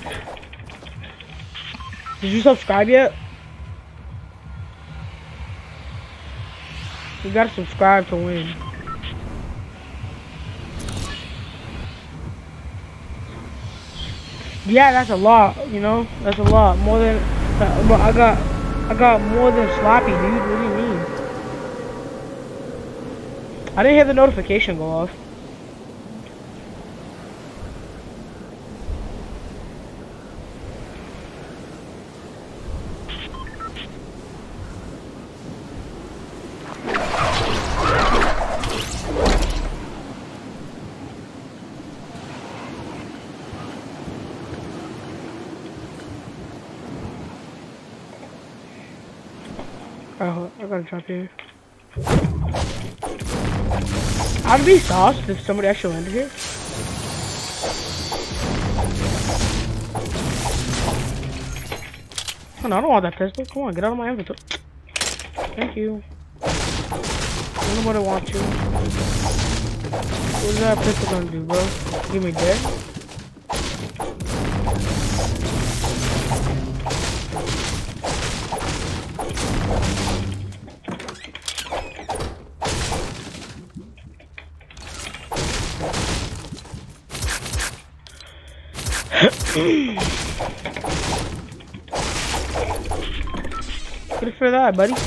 Did you subscribe yet? You gotta subscribe to win. Yeah, that's a lot, you know? That's a lot. More than... Uh, but I got... I got more than sloppy, dude. What do you mean? I didn't hear the notification go off. Oh, I gotta drop here. I'd be sauced if somebody actually landed here. Oh, no, I don't want that pistol. Come on, get out of my inventory. Thank you. I don't know what I want you. What's that pistol gonna do, bro? Give me dead? Good for that, buddy.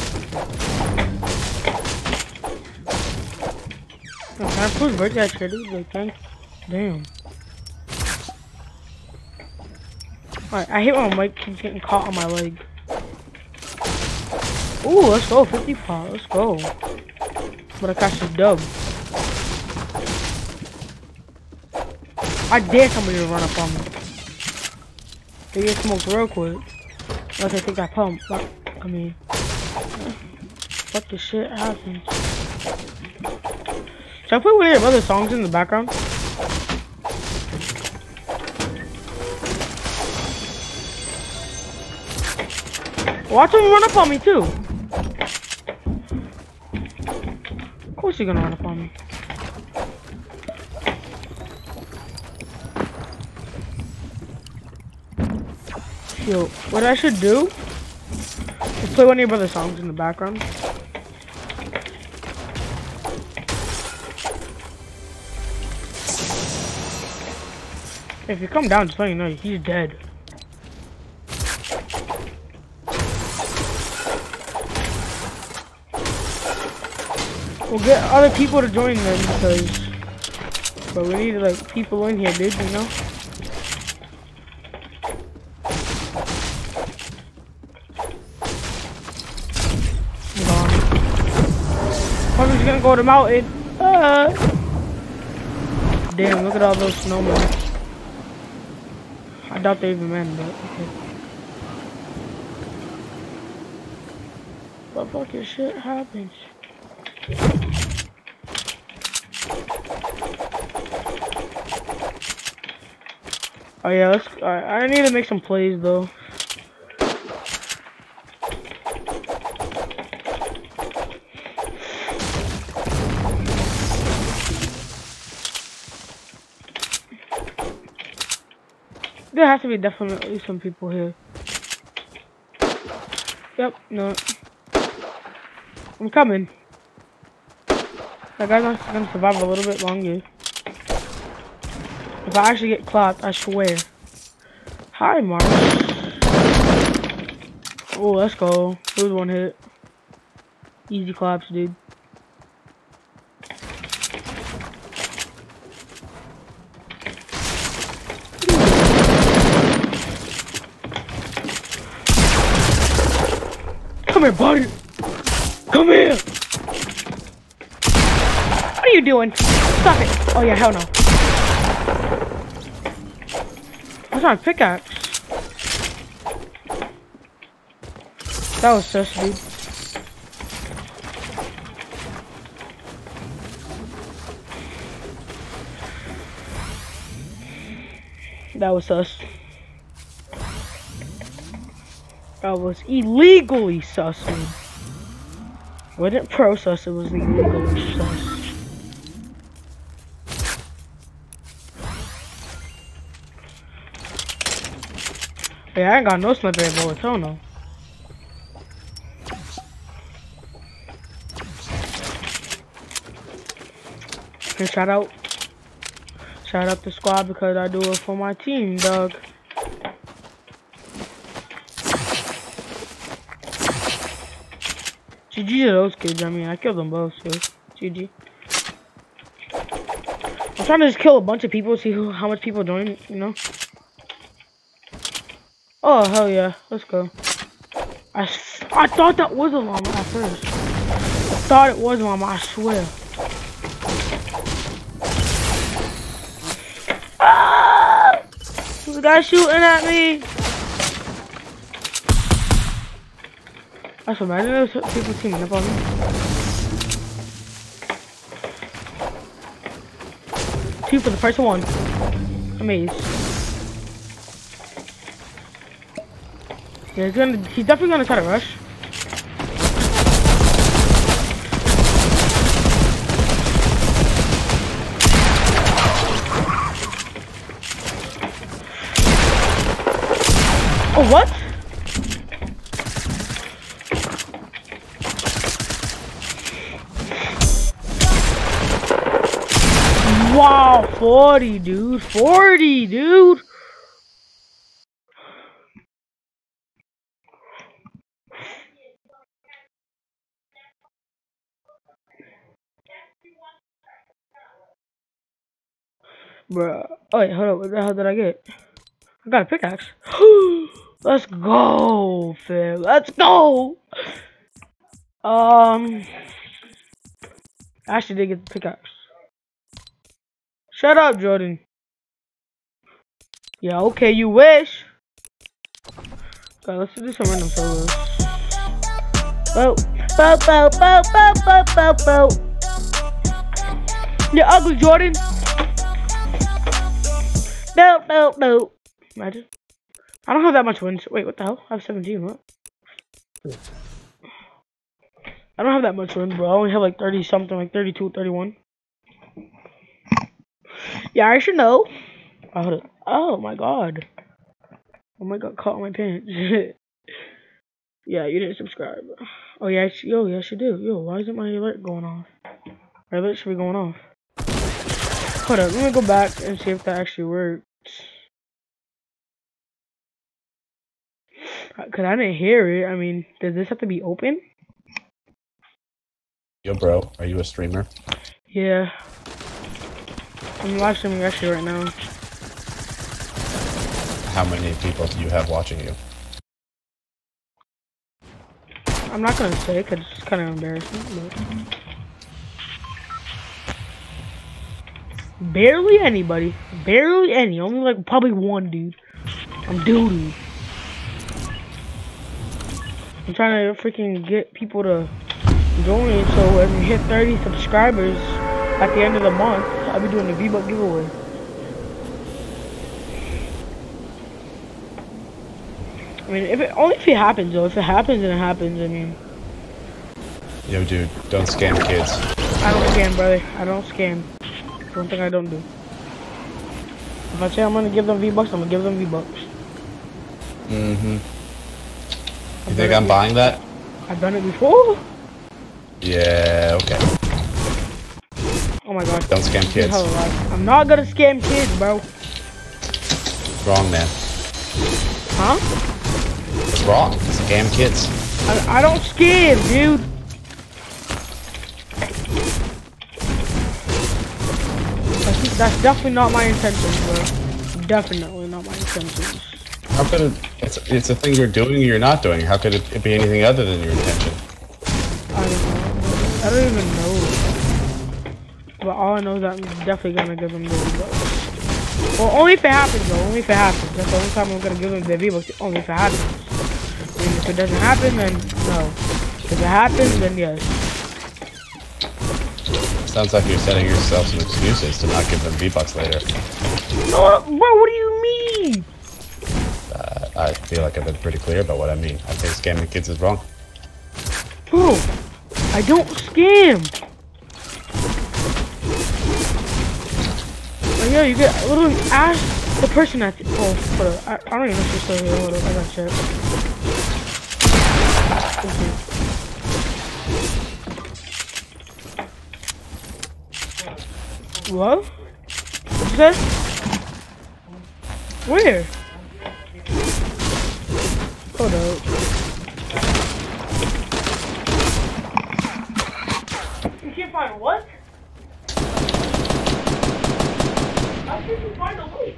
Oh, can I push bird that shit, dude? Like, thanks. Damn. Alright, I hate when my mic keeps getting caught on my leg. Ooh, let's go. fifty pot. Let's go. But I catch the dub. I dare somebody to run up on me. They get smoked real quick. Unless I think I pump. But, I mean, what the shit happens? Should I put one of your other songs in the background? Watch him run up on me too. Of course he's gonna run up on me. Yo, what I should do is play one of your brother's songs in the background. If you come down, just let you know he's dead. We'll get other people to join them because, but we need like people in here, dude. You know. I'm just gonna go to the mountain. Uh. Damn, look at all those snowmen. I doubt they even man, but okay. What fucking shit happens? Oh yeah, let's. I, I need to make some plays though. There has to be definitely some people here. Yep, no. I'm coming. That guy's not gonna survive a little bit longer. If I actually get clapped, I swear. Hi, Mark. Oh, let's go. It was one hit. Easy claps, dude. Come here, buddy. Come here. What are you doing? Stop it. Oh yeah, hell no. What's my pickaxe? That was sus, dude. That was sus. That was illegally sus. Man. It wasn't pro sus, it was illegally sus. Yeah, I ain't got no sniper bullets, hell no. And shout out, shout out the squad because I do it for my team, dog. G G to those kids, I mean, I killed them both, so G G. I'm trying to just kill a bunch of people, see who, how much people join, you know? Oh, hell yeah, let's go. I, I thought that was a llama at first. I thought it was a llama, I swear. Ah! There's a guy shooting at me. That's what imagine those people teaming up on me. Two for the price of one. Amazed. Yeah, he's gonna he's definitely gonna try to rush. Oh, what? Wow, forty, dude. forty, dude. Bruh. Oh, wait, hold up. What the hell did I get? I got a pickaxe. Let's go, fam. Let's go. Um, I actually did get the pickaxe. Shut up, Jordan. Yeah, okay, you wish. Okay, let's do some random solos. Bow, bow, bow, bow, bow, bow, bow, bow. You're ugly, Jordan. No, no, no. Imagine. I don't have that much wins. Wait, what the hell? I have seventeen, what? I don't have that much wins, bro. I only have like thirty something, like thirty-two, thirty-one. Yeah, I should know. Oh, hold up. Oh my god. Oh my god, caught in my pants. Yeah, you didn't subscribe. Oh yeah, yo, yes you do. Yo, why isn't my alert going off? My alert should be going off. Hold up, let me go back and see if that actually works. Cause I didn't hear it. I mean, does this have to be open? Yo, bro, are you a streamer? Yeah. I'm live streaming actually right now. How many people do you have watching you? I'm not gonna say because it's kind of embarrassing. But... barely anybody. Barely any. Only like probably one dude. I'm doo doo. I'm trying to freaking get people to join so when we hit thirty subscribers at the end of the month, I'll be doing a V-Buck giveaway. I mean, if it only if it happens though. If it happens, then it happens. I mean. Yo, dude, don't scam kids. I don't scam, brother. I don't scam. One thing I don't do. If I say I'm gonna give them V-Bucks, I'm gonna give them V-Bucks. Mm-hmm. You think I'm buying that? I've done it before. Yeah, okay. Oh my god. Don't scam kids. I'm not gonna scam kids, bro. Wrong, man. Huh? It's wrong. Scam kids. I, I don't scam, dude. That's, that's definitely not my intentions, bro. Definitely not my intentions. How could it? It's it's a thing you're doing or you're not doing. How could it be anything other than your intention? I don't know. I don't even know. But all I know is that I'm definitely gonna give them the V-Bucks. Well, only if it happens, though. Only if it happens. That's the only time I'm gonna give them the V-Bucks. Only if it happens. And if it doesn't happen, then no. If it happens, then yes. Sounds like you're setting yourself some excuses to not give them V-Bucks later. No, bro, what do you mean? Uh, I feel like I've been pretty clear about what I mean. I think scamming kids is wrong. Bro, I don't scam. Like, yo, you get literally ask the person at the, oh, hold up. I, I don't even know if she's still here. Hold up, I gotta check. What? What you said? Where? Hold up. You can't find what? How did you find a loot?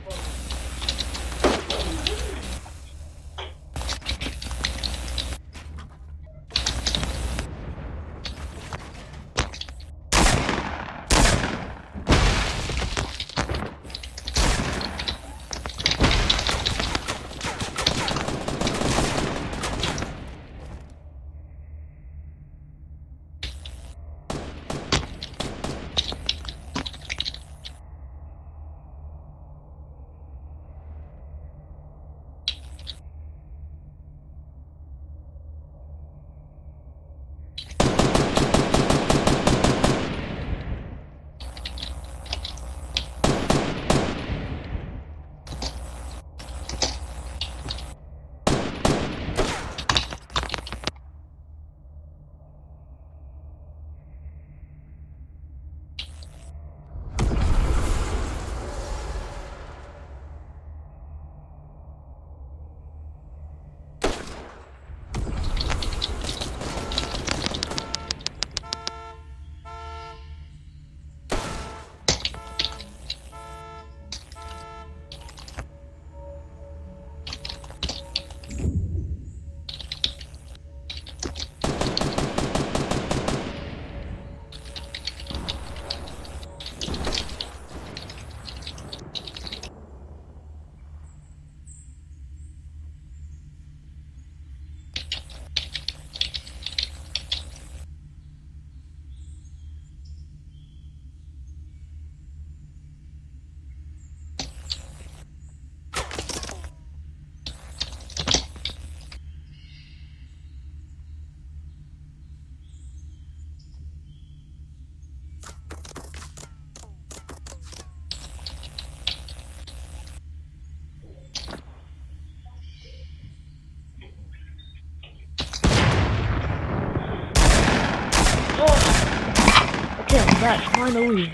Back, finally.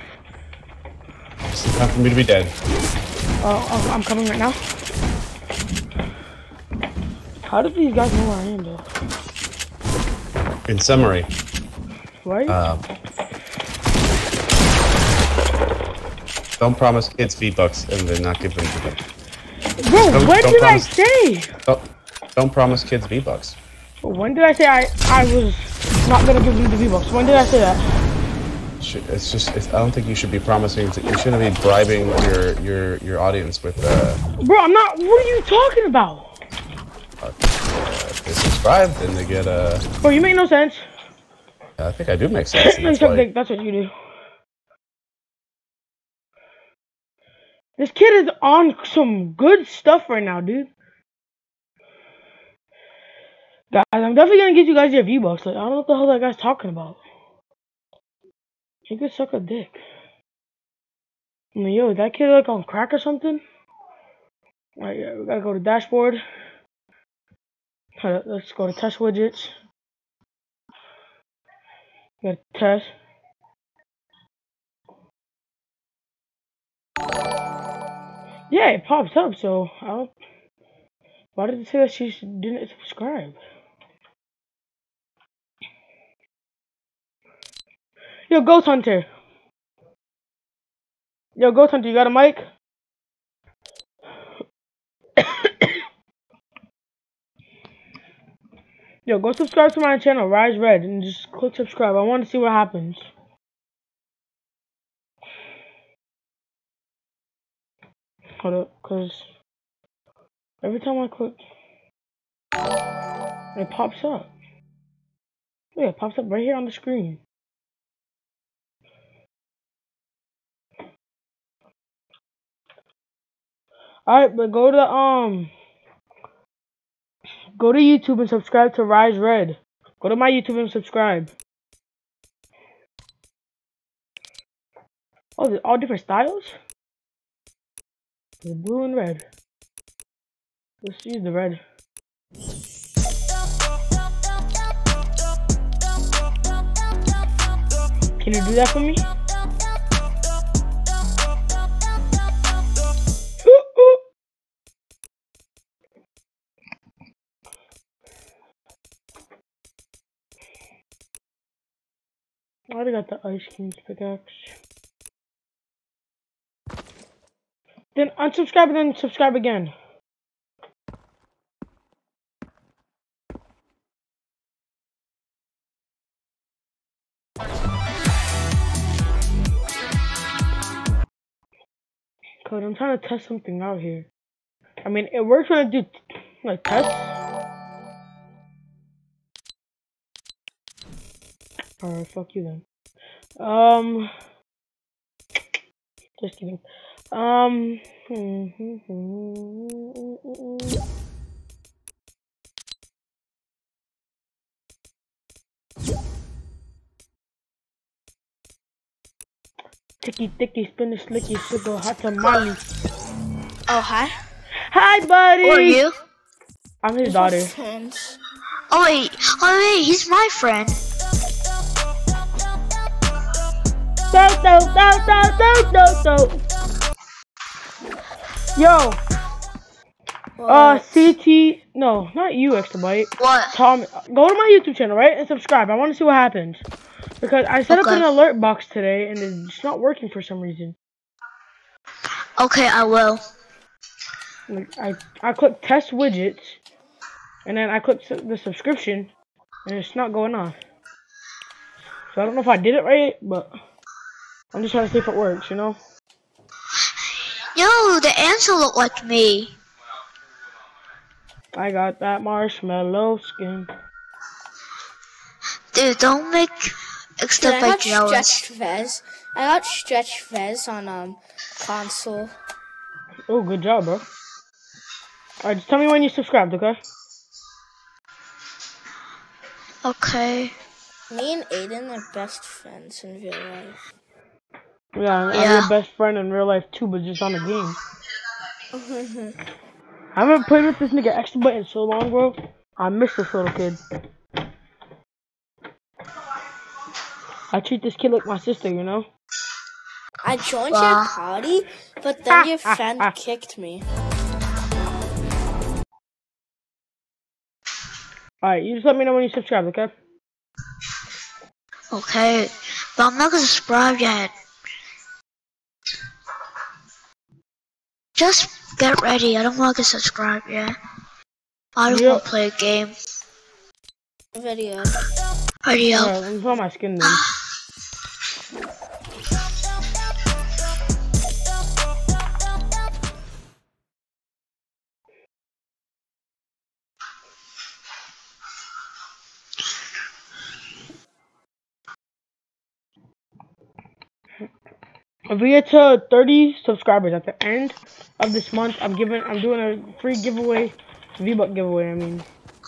It's time for me to be dead. Oh, oh, I'm coming right now. How did these guys know where I am, though? In summary, Right? uh, don't promise kids V-Bucks and then not give them to them. Bro, Don't- when don't did promise- I say? Don't, don't promise kids V-Bucks. When did I say I, I was not gonna give them the V-Bucks? When did I say that? It's just, it's, I don't think you should be promising, to, you shouldn't be bribing your, your, your audience with, uh, Bro, I'm not, what are you talking about? uh, if they subscribe, then they get, uh, Bro, you make no sense. I think I do make sense, and You that's suck why, dick, that's what you do. This kid is on some good stuff right now, dude. Guys, I'm definitely gonna get you guys your V-Bucks. Like, I don't know what the hell that guy's talking about. He could suck a dick. I mean, yo, is that kid like on crack or something? Alright, yeah, we gotta go to dashboard. Hold up, let's go to test widgets. Got test. Yeah, it pops up, so I don't. Why did it say that she didn't subscribe? Yo, Ghost Hunter. Yo, Ghost Hunter, you got a mic? Yo, go subscribe to my channel, Rise Red, and just click subscribe. I want to see what happens. Hold up, cause every time I click, it pops up. Yeah, it pops up right here on the screen. Alright, but go to, um, go to YouTube and subscribe to Rise Red. Go to my YouTube and subscribe. Oh, they're all different styles? The blue and red. Let's use the red. Can you do that for me? Ooh, ooh. I already got the Ice King's pickaxe. Then unsubscribe and then subscribe again. Cause I'm trying to test something out here. I mean, it works when I do like tests. Alright, fuck you then. Um, just kidding. Um, ticky ticky spin slicky sugar hot tamale. Oh, hi. Hi, buddy. Who are you? I'm his daughter. Friends. Oh wait, oh wait, he's my friend. Do, do, do, do, do, do, do. Yo. What? Uh, C T. No, not you, Extrabyte. What? Tom, go to my YouTube channel, right, and subscribe. I want to see what happens. Because I set Okay. up an alert box today, and it's not working for some reason. Okay, I will. Like, I I click test widgets, and then I click su the subscription, and it's not going off. So I don't know if I did it right, but I'm just trying to see if it works, you know? Yo, the ants will look like me. I got that marshmallow skin. Dude, don't make Dude, extra I by got jealous. stretched Vez. I got stretched Vez on um console. Oh, good job, bro. Alright, just tell me when you subscribed, okay? Okay. Me and Aiden are best friends in real life. Yeah, I'm Yeah. your best friend in real life too, but just on the game. I haven't played with this nigga Extrabyte in so long, bro. I miss this little kid. I treat this kid like my sister, you know? I joined Wow. your party, but then your friend kicked me. Alright, you just let me know when you subscribe, okay? Okay. But I'm not gonna subscribe yet. Just get ready. I don't want to subscribe yet. I just Yep. want to play a game. Video. Hurry up. Alright, let me put on my skin then. If we get to thirty subscribers at the end of this month, I'm giving, I'm doing a free giveaway, V-Buck giveaway. I mean,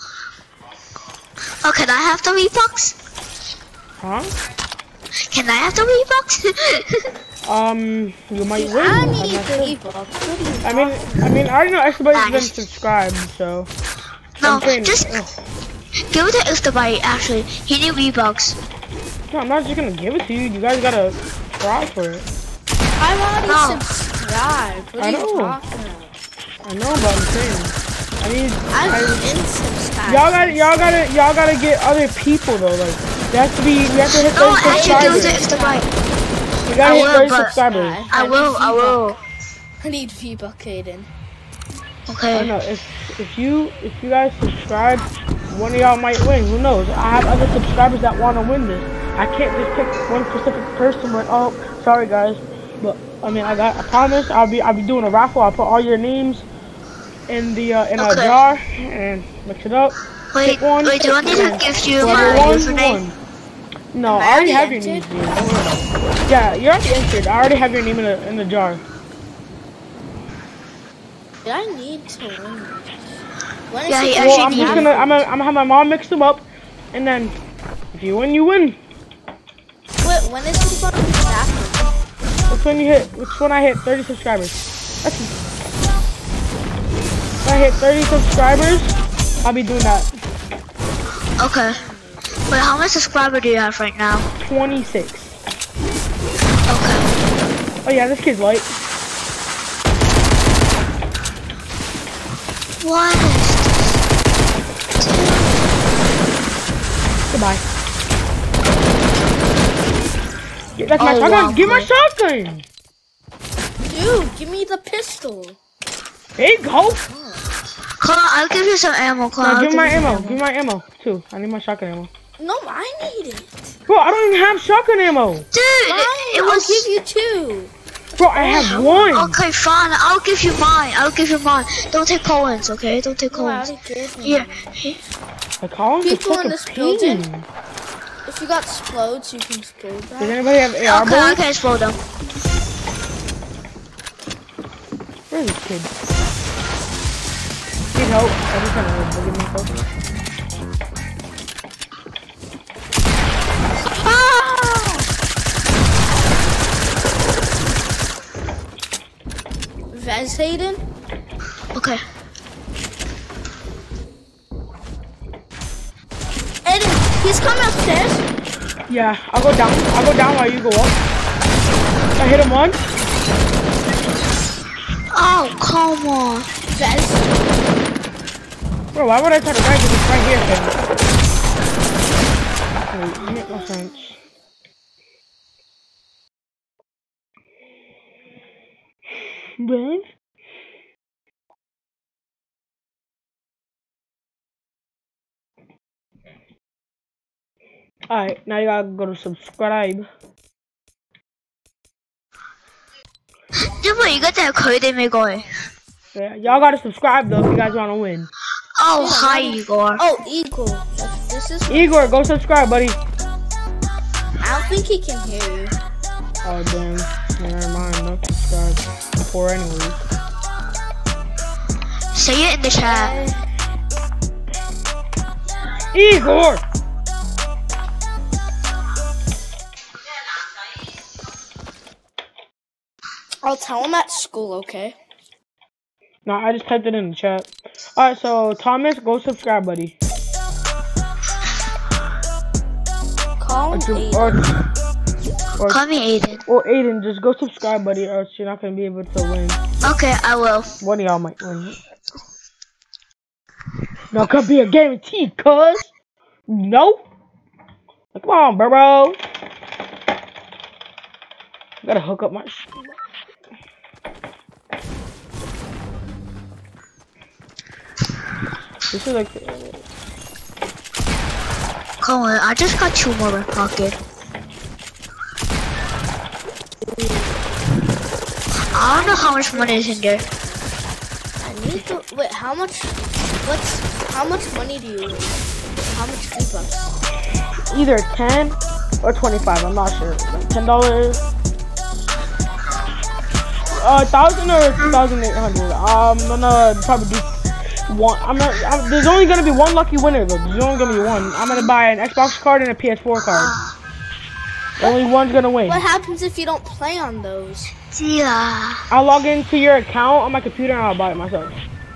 Oh, can I have the V-Bucks? huh? Can I have the V-Bucks? Um, you might win. I I'm need not sure. three bucks. What do you I mean, I mean, I already know Extrabyte's been Nice. subscribed, so. no, I'm saying- just ugh. give it to Extrabyte. Actually, he need V-Bucks. No, I'm not just gonna give it to you. You guys gotta try for it. I'm already No. subscribed. What I are you know. talking about? I know, but I'm saying. I mean, I've I, been subscribed. y'all gotta, y'all gotta, y'all gotta get other people though. Like, there has to be, we have to hit No, thirty actually, give it to subscribers. Extrabyte. We gotta I hit will, thirty but- subscribers. I will. I will. I need V-Buck, Aiden. I Okay. don't know if if you if you guys subscribe, one of y'all might win. Who knows? I have other subscribers that want to win this. I can't just pick one specific person. But oh, sorry guys. But I mean, I got. I promise. I'll be. I'll be doing a raffle. I'll put all your names in the uh, in Okay. a jar and mix it up. Wait, Pick one, wait. Do I need to and give you whoever my won, username? won. No, Am I I already already have your entered? name. Don't worry. Yeah, you're already entered. I already have your name in the in the jar. Did I need to win this? When is Yeah, he he gonna Well, actually I'm just needed gonna, I'm gonna, I'm gonna have my mom mix them up, and then if you win, you win. Wait, when is he gonna be back? Which one you hit? Which one I hit? thirty subscribers. That's if I hit thirty subscribers, I'll be doing that. Okay. Wait, how many subscribers do you have right now? twenty-six. Okay. Oh yeah, this kid's light. What is this? Goodbye. Yeah, that's my Oh, shotgun. wow, Give my boy. shotgun. Dude, give me the pistol. There you go. Come on, I'll give you some ammo. Come on, No, I'll give me my you some ammo. Give me my ammo too. I need my shotgun ammo. No, I need it. Bro, I don't even have shotgun ammo. Dude, it, it I'll was. give you two. Bro, I have one. Okay, fine. I'll give you mine. I'll give you mine. Don't take Cohen's, okay? Don't take No, I Cohen's. already gave me. Here. The Collins is People such in a this pain. building. If you got explodes, you can explode Does that. anybody have A R Okay, I bullets? can explode them. Where is this kid? Need help. I just kind of boogie myself. Vez Hayden? Okay. Aiden, he's coming upstairs. Yeah, I'll go down. I'll go down while you go up. I hit him once. Oh, come on. Vez. Bro, why would I try to rank if it's right here, man? Wait, it make no sense. Brave? Alright, now you gotta go to subscribe. 因為而家就係佢哋未過嚟。 Yeah, y'all gotta subscribe though if you guys wanna win. Oh, hi, Igor. Oh, Eagle. This is. Igor, go subscribe, buddy. I don't think he can hear you. Oh damn. Never mind, don't subscribe. Poor anyways. Say it in the chat. Igor! I'll tell him at school, okay? No, I just typed it in the chat. Alright, so Thomas, go subscribe, buddy. Call Or, him to, Aiden. or, or, Call me Aiden. or Aiden, just go subscribe, buddy, or else you're not gonna be able to win. Okay, I will. One of y'all might win. No, could be a guarantee, cuz. No? Like, come on, bro. Gotta hook up my. Sh this is like. Come on, I just got two more in my pocket. I don't know how much money is in there. I need to. Wait, how much? What's. How much money do you need? How much V-Bucks? Either ten or twenty-five, I'm not sure. Like ten dollars. Uh, thousand or two thousand eight hundred. Um, I'm gonna probably do one. I'm not. I'm, there's only gonna be one lucky winner though. There's only gonna be one. I'm gonna buy an Xbox card and a P S four card. Only one's gonna win. What happens if you don't play on those? Yeah. I'll log into your account on my computer and I'll buy it myself.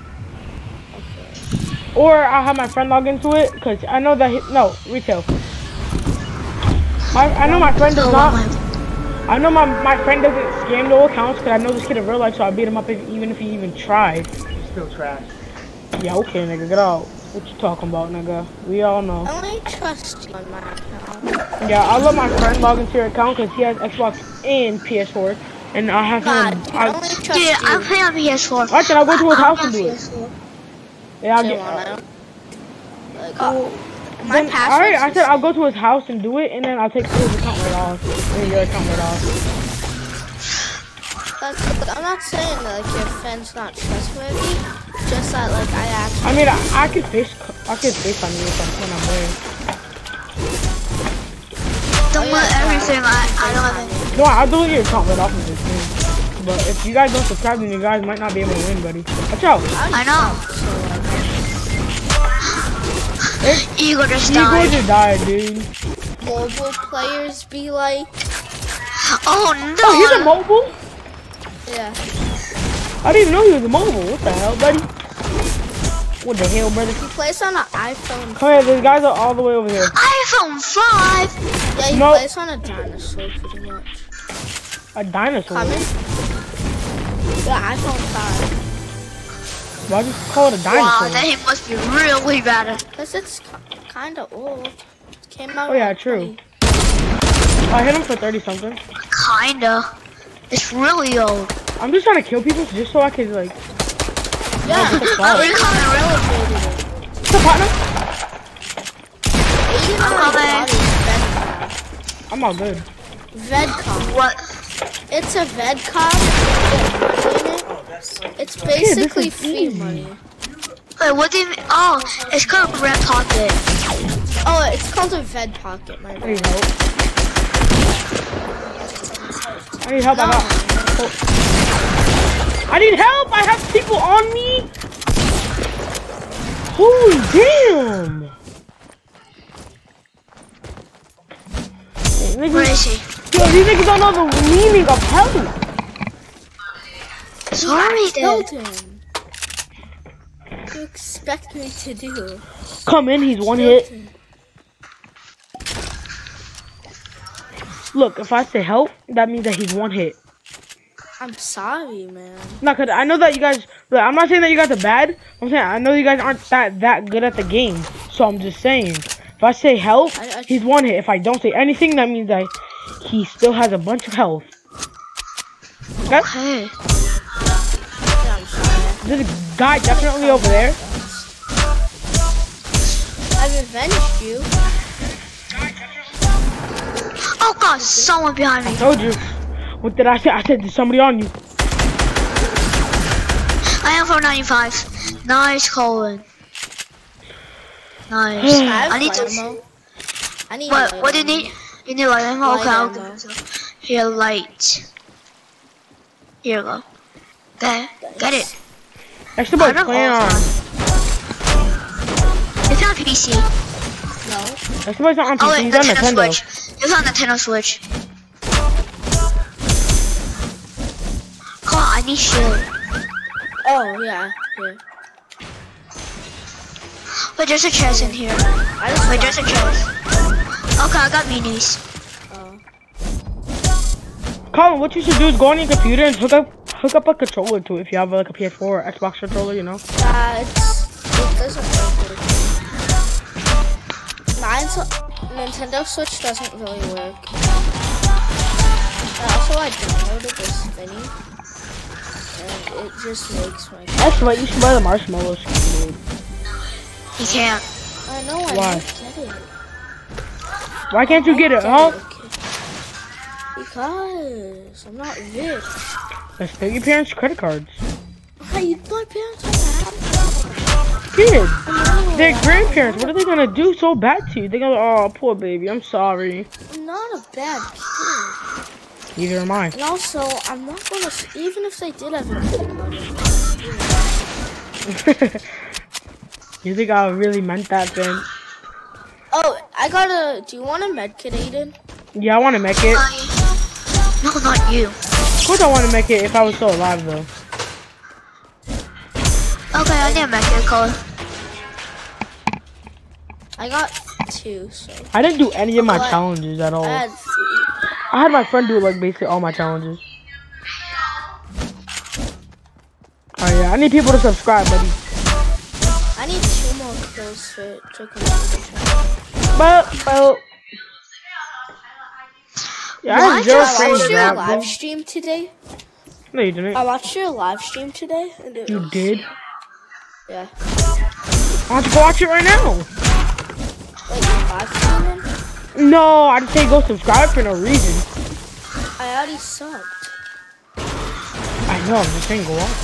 Or I'll have my friend log into it because I know that he, no retail. I I know my friend does not. I know my my friend doesn't scam no accounts because I know this kid in real life, so I beat him up if, even if he even tried. He's still trash. Yeah, okay, nigga, get out. What you talking about, nigga? We all know. I only trust you on my account. Yeah, I'll let my friend log into your account because he has Xbox and P S four, and I'll have God, him. I I'll, only trust Yeah, you. I'm playing on P S four. Alright, then I'll go to his I'm house on and do P it. S four. Yeah, I'll Do you get. wanna? Like, Cool. my Then, password. alright, I said I'll go to his house and do it, and then I'll take his account right off, and your account right off. That's, I'm not saying that like your friend's not trustworthy. Just that like I actually. I mean, I, I could face, I could face on you if I'm when I'm there. Don't let everything. I, I don't have any. No, I'll delete your account right off of this thing. But if you guys don't subscribe, then you guys might not be able to win, buddy. Watch out. I know. Eagle just Eagle died. just died, dude. Mobile players be like, Oh no! Oh, he's a mobile? yeah. I didn't even know he was a mobile. What the hell, buddy? What the hell, brother? He plays on an iPhone. Come here, these guys are all the way over here. iPhone five. Yeah, he No. plays on a dinosaur pretty much. A dinosaur. Coming? Yeah, iPhone five. Why'd you call it a dinosaur? Wow, that hit must be really bad. Cause it's kind of old. It came out. Oh, yeah, like true. twenty. I hit him for thirty something. Kinda. It's really old. I'm just trying to kill people just so I can, like. Yeah, get the I clout. really elevated it. What's up, partner? Aiden I'm has coming. a lot of I'm all good. Vedcom. What? It's a Vedcom. It's basically this is free easy. money. Wait, what do you mean? Oh, it's called Red Pocket. Oh, it's called a Ved Pocket, my I bad. need help. I need help. I, got... oh. I need help. I have people on me. Holy damn. Niggas, Where is he? yo, these niggas don't know the meaning of help. Sorry, Killed dude. him. What do you expect me to do? Come in. He's one Killed hit. him. Look, if I say help, that means that he's one hit. I'm sorry, man. No, cause I know that you guys. Look, I'm not saying that you guys are bad. I'm saying I know you guys aren't that that good at the game. So I'm just saying, if I say help, I- I- he's one hit. If I don't say anything, that means that he still has a bunch of health. Okay? Hey. Yeah, I'm sorry. There's a guy definitely over there. I've avenged you. Oh god, someone behind me. Told you. What did I say? I said there's somebody on you. I am four ninety-five. Nice, Colin. Nice. I have I need light to. ammo. I need What? light What do you ammo. need? You need light ammo? Light Okay, I'll ammo. give it to you. Here, light. Here you go. Okay, get it. Extra boy I don't playing know. on. It's on P C. No. Extra boy's not on P C. Oh wait, He's on Nintendo Nintendo. Switch. It's on Nintendo Switch. Come on, I need shield. Oh, yeah. Here. Wait, there's a chest in here. I just Wait, there's a chest. Okay, I got minis. Oh. Colin, what you should do is go on your computer and hook up hook up a controller to it if you have like a P S four or Xbox controller, you know. Yeah, it's, it doesn't work. Mine's Nintendo Switch doesn't really work. And also, I downloaded this thingy, and it just makes my. That's right. You should buy the marshmallows. Dude. You can't. I know. I Why? don't get it. Why can't you get it, huh? Because I'm not rich. Let's take your parents' credit cards. Hey, my parents are bad. Kid, their grandparents, what are they gonna do so bad to you? They're gonna, oh, poor baby, I'm sorry. I'm not a bad kid. Neither am I. And also, I'm not gonna, even if they did have a credit card. You think I really meant that, then? Oh, I got a, do you want a med kit, Aiden? Yeah, I wanna make it. I... No, not you. Of course I wanna make it if I was still alive, though. Okay, I need a mech color. I got two, so. I didn't do any of my What? challenges at all. I I had three. had my friend do like basically all my challenges. Oh yeah, I need people to subscribe, buddy. I need two more kills for, to complete the challenge. But, but... Yeah, I Why have zero did I I frames watched your dropped, live dude. stream today. No, you didn't. I watched your live stream today. And it You was- did? Yeah. Why don't you go watch it right now? Wait, you're live streaming? No, I didn't say go subscribe for no reason. I already subbed. I know, I'm just saying go watch.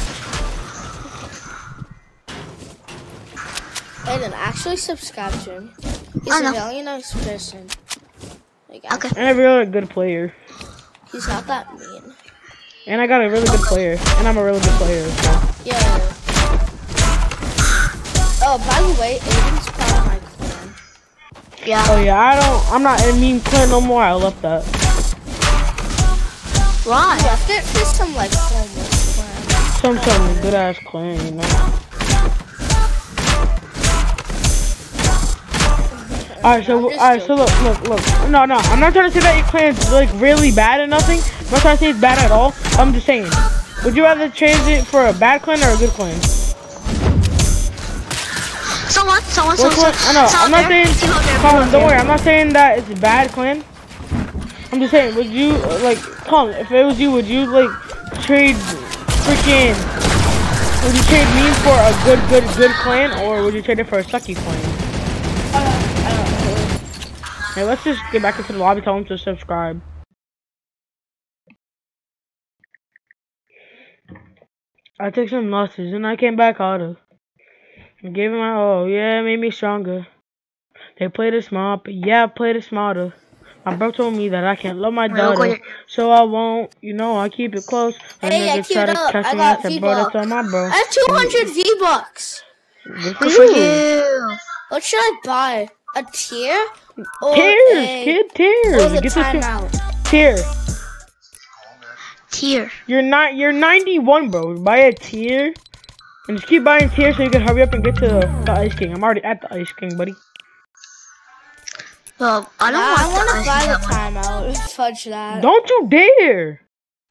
Aiden, actually subscribe to him. He's I a know. really nice person. Like, Okay. And a really good player. he's not that mean. And I got a really good player. And I'm a really good player, so. Yeah. Oh, by the way, Aiden's part of my clan. Yeah. Oh yeah, I don't. I'm not in a meme clan no more. I left that. Why? You left it for some like homeless clan. Some kind of good ass clan, you know. Alright, so alright, so look, look, look. No, no, I'm not trying to say that your clan's like really bad or nothing. I'm not trying to say it's bad at all. I'm just saying, would you rather change it for a bad clan or a good clan? Someone, someone, Which someone. one? I know. I'm not saying. Colin, don't worry. I'm not saying that it's a bad clan. I'm just saying, would you like, Colin? If it was you, would you like trade freaking? Would you trade me for a good, good, good clan, or would you trade it for a sucky clan? Hey, let's just get back into the lobby. Tell them to subscribe. I took some losses and I came back harder. I gave him my all. Yeah, it made me stronger. They played it smart, but yeah, I played it smarter. My bro told me that I can't love my daughter, so I won't. You know, I keep it close. A Hey, I nigga try to queued up. catch I me. got I said, bro, that's all my bro. I have two hundred V-Bucks. Good for Good for you. you. What should I buy? A tier? Or Tears, a, kid, tears. Or the Get the timeout? tier. Tier. You're not. You're ninety-one, bro. Buy a tier, and just keep buying tiers so you can hurry up and get to the, the Ice King. I'm already at the Ice King, buddy. Well, I don't Nah, want I want the to buy ice the cream one. timeout. Fudge that. Don't you dare!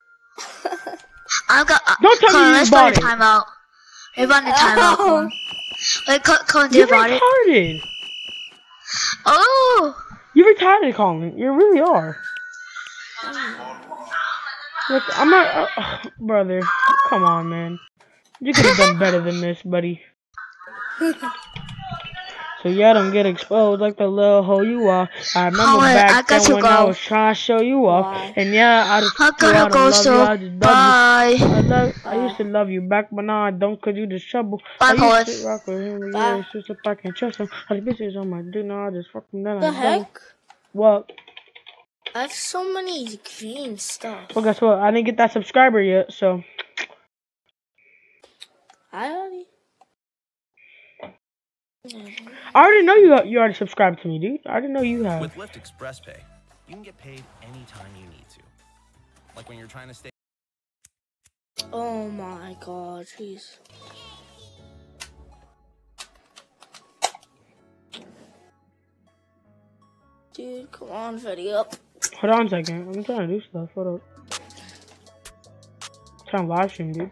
I've got. Uh, Don't tell me Colin, you let's bought buy the it. timeout. We bought the timeout. Colin. Wait, Col- Colin, did You're you buy it? retarded. Oh. You're retarded, Colin. You really are. Look, I'm not, uh, brother. Come on, man. You could have done better than this, buddy. So y'all don't get exposed like the little hoe you are. I remember Colin, back I got then to when go. I was trying to show you off, Why? and yeah, I just I you gotta out go, and love so you. I just love bye. you. I love. I used to love you back, but now I don't, cause you just trouble. Bye, I used Colin. to rock with him, Bye. yeah, it's just if I can trust him. All the bitches on my dick, now I just fuck them down. The I don't. heck? What? I have so many green stuff. Well, guess what? I didn't get that subscriber yet, so. I already. I already know you. You already subscribed to me, dude. I didn't know you have. With Lyft Express Pay, you can get paid anytime you need to. Like when you're trying to stay. Oh my god, jeez. Dude, come on, video up. Hold on a second. I'm trying to do stuff. Hold up. I'm trying to live stream, dude.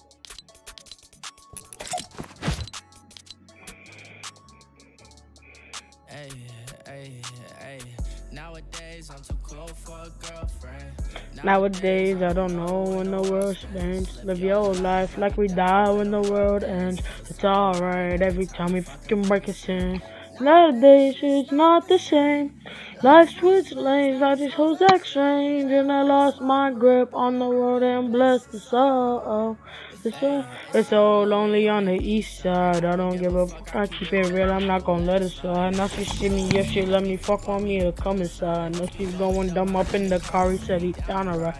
Hey, hey, hey. Nowadays, I'm too cool for a girlfriend. Nowadays, I don't know when the world spends. Live your life like we die when the world ends. It's alright every time we fucking break a sin. Nowadays, it's not the same. Life switched lanes, I just hoes act strange. And I lost my grip on the world and blessed the soul. It's so, it's so lonely on the east side. I don't give a fuck, I keep it real, I'm not gonna let it slide. Now she see me, if she let me fuck on me, it'll come inside. Now she's going dumb up in the car, he said he down alright.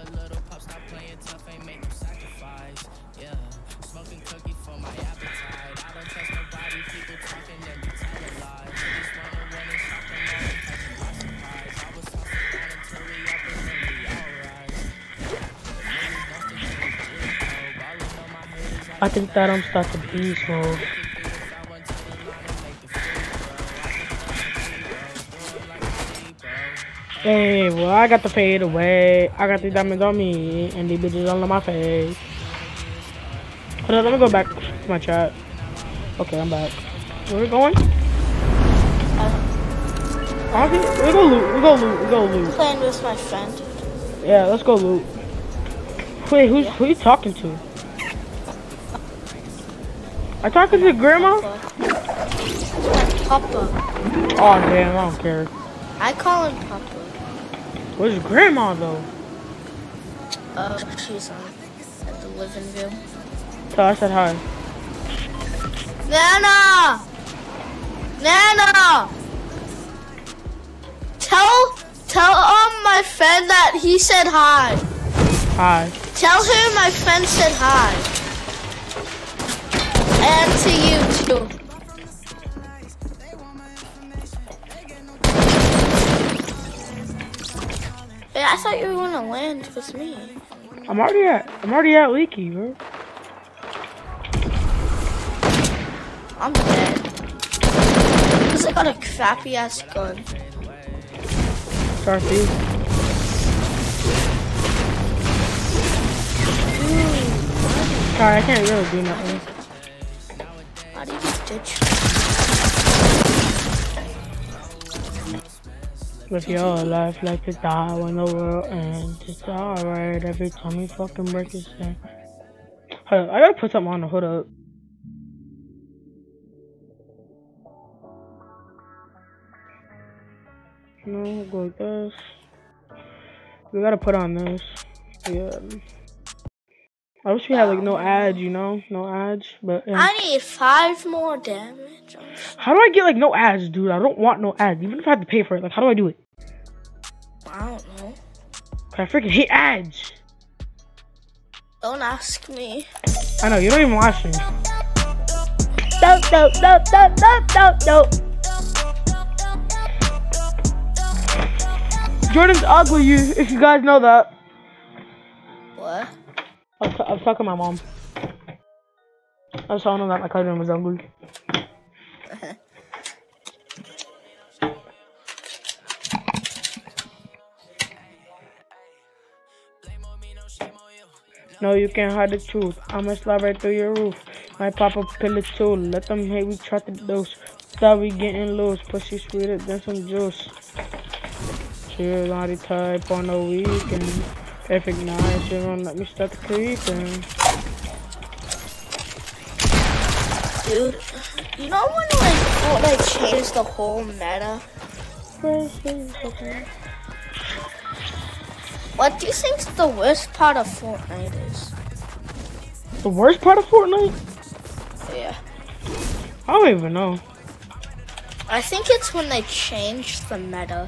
I think that I'm stuck to beast mode. Hey, well, I got the fade away. I got these diamonds on me, and these bitches all on my face. Hold on, let me go back to my chat. Okay, I'm back. Where we going? Honestly, we go loot. We go loot. We go loot. Playing with my friend. Yeah, let's go loot. Wait, who's who you talking to? I talking to grandma? Papa. Oh damn, I don't care. I call him Papa. Where's grandma though? Uh, she's on at the living room. So I said hi. Nana! Nana! Tell, tell um my friend that he said hi. Hi. Tell him my friend said hi. And to you too. I thought you were gonna land with me. I'm already at. I'm already at Leaky, bro. I'm dead. Cause I got a crappy ass gun. Sorry for you. Sorry, I can't really do nothing. How do you ditch? Live your life like it's die when the world ends. It's alright every time you fucking break your stand. Hold up, I gotta put something on the hood up. No, go like this. We gotta put on this. Yeah. I wish we had like no ads, you know? No ads, but yeah. I need five more damage. How do I get like no ads, dude? I don't want no ads. Even if I have to pay for it, like how do I do it? I don't know. I freaking hate ads. Don't ask me. I know, you don't even watch me. Dope, dope, dope, dope, dope, dope, dope. Jordan's ugly, you, if you guys know that. What? I was, I was talking to my mom. I was telling her that my cousin was ugly. No, you can't hide the truth. I'ma slide right through your roof. Might pop a pill or two. Let them hate we try to dose. Thought we getting loose. Pussy sweeter than some juice. Cheers on the type on the weekend. Perfect night. She won't let me start creeping. Dude, you know when like Fortnite changed the whole meta? What do you think's the worst part of Fortnite is? The worst part of Fortnite? Yeah. I don't even know. I think it's when they changed the meta.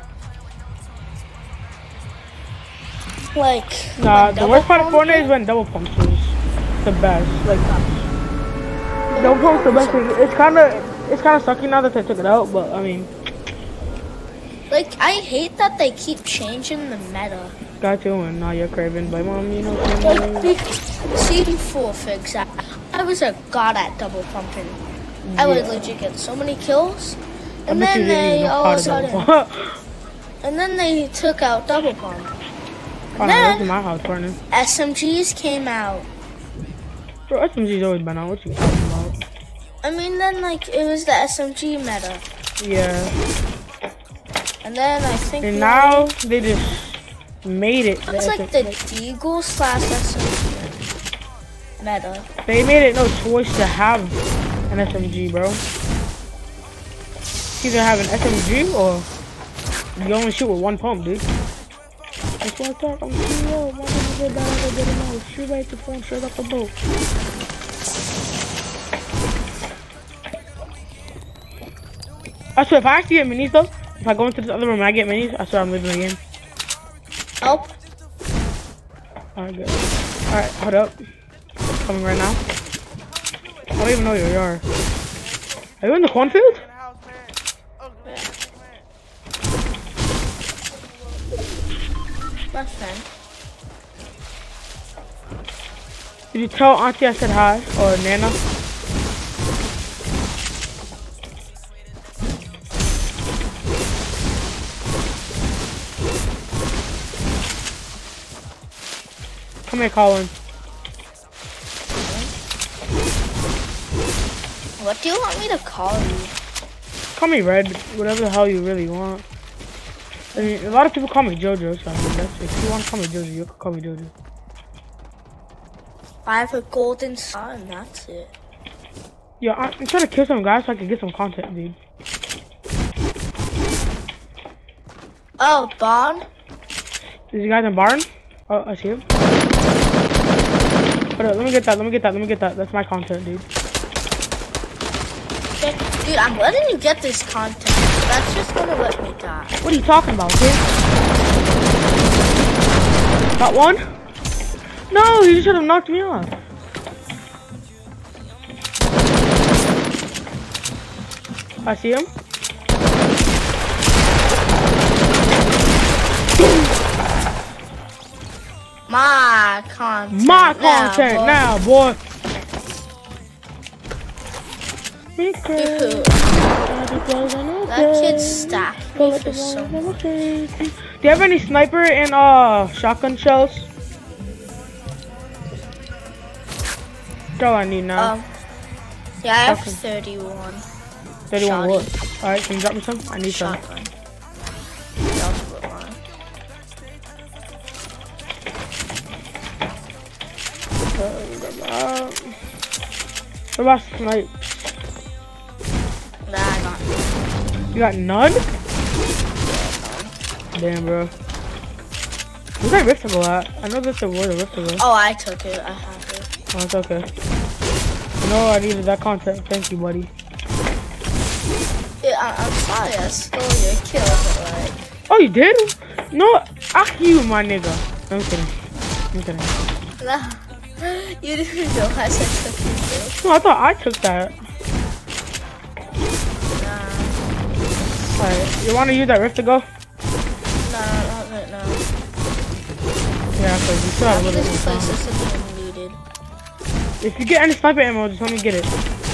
Like, nah, the worst part of Fortnite is when double pumps is the best. Like, double pumps the best thing. It's kind of, it's kind of sucky now that they took it out, but I mean. Like, I hate that they keep changing the meta. Got you, and now you're craving by mom, you know. Like, season four, for example, I was a god at double pumping. Yeah. I would legit get so many kills, and then they all of a sudden, and then they took out double pump. Oh, no, in my house, partner. S M Gs came out. Bro, S M Gs always been out. What you talking about? I mean, then like it was the S M G meta. Yeah. And then I think. And now they just made it. It's like the Deagle slash S M G meta. They made it no choice to have an S M G, bro. Either have an S M G or you only shoot with one pump, dude. That's why I talk. I'm C E O. My name is good. I get it now. Shoot right the phone straight off the boat. I swear, if I actually get minis though, if I go into this other room and I get minis, I swear I'm leaving the game. Help. Alright, good. Alright, hold up. Coming right now. I don't even know where you are. Are you in the cornfield? My friend. Did you tell Auntie I said hi? Or Nana? Come here, Colin. What do you want me to call you? Call me Red, whatever the hell you really want. I mean, a lot of people call me JoJo, so I mean, that's, if you want to call me JoJo, you can call me JoJo. I have a golden star and that's it. Yo, I'm trying to kill some guys so I can get some content, dude. Oh, Barn? Is you guys in Barn? Oh, I see him. Hold up, let me get that, let me get that, let me get that. That's my content, dude. Dude, I'm letting you get this content. That's just gonna let me die. What are you talking about, kid? Got one? No, you should have knocked me off. I see him. My content. My now, content boy. now, boy. That kid's stacking me for so much. Do you have any sniper and uh shotgun shells? That's all I need now. Um, yeah, I have Shotgun. thirty-one. thirty-one what? Shotty. Alright, can you drop me some? I need some. Shotgun. That's what I want. Uh, what about snipe? Nah, I got none. You got none? Damn, bro. Where's that rift to go at? I know that's the word of rift to go. Oh, I took it. I have it. Oh, it's okay. You know I needed that content. Thank you, buddy. Yeah, I I'm sorry I stole your kill, but like... Oh, you did? No, fuck you, my nigga. I'm kidding. I'm kidding. Nah, you didn't realize I took your kill. No, I thought I took that. Nah. Alright, you want to use that rift to go? Nah, not right now. Yeah, because you still have a little bit This of place time. isn't even looted. If you get any sniper ammo, just let me get it.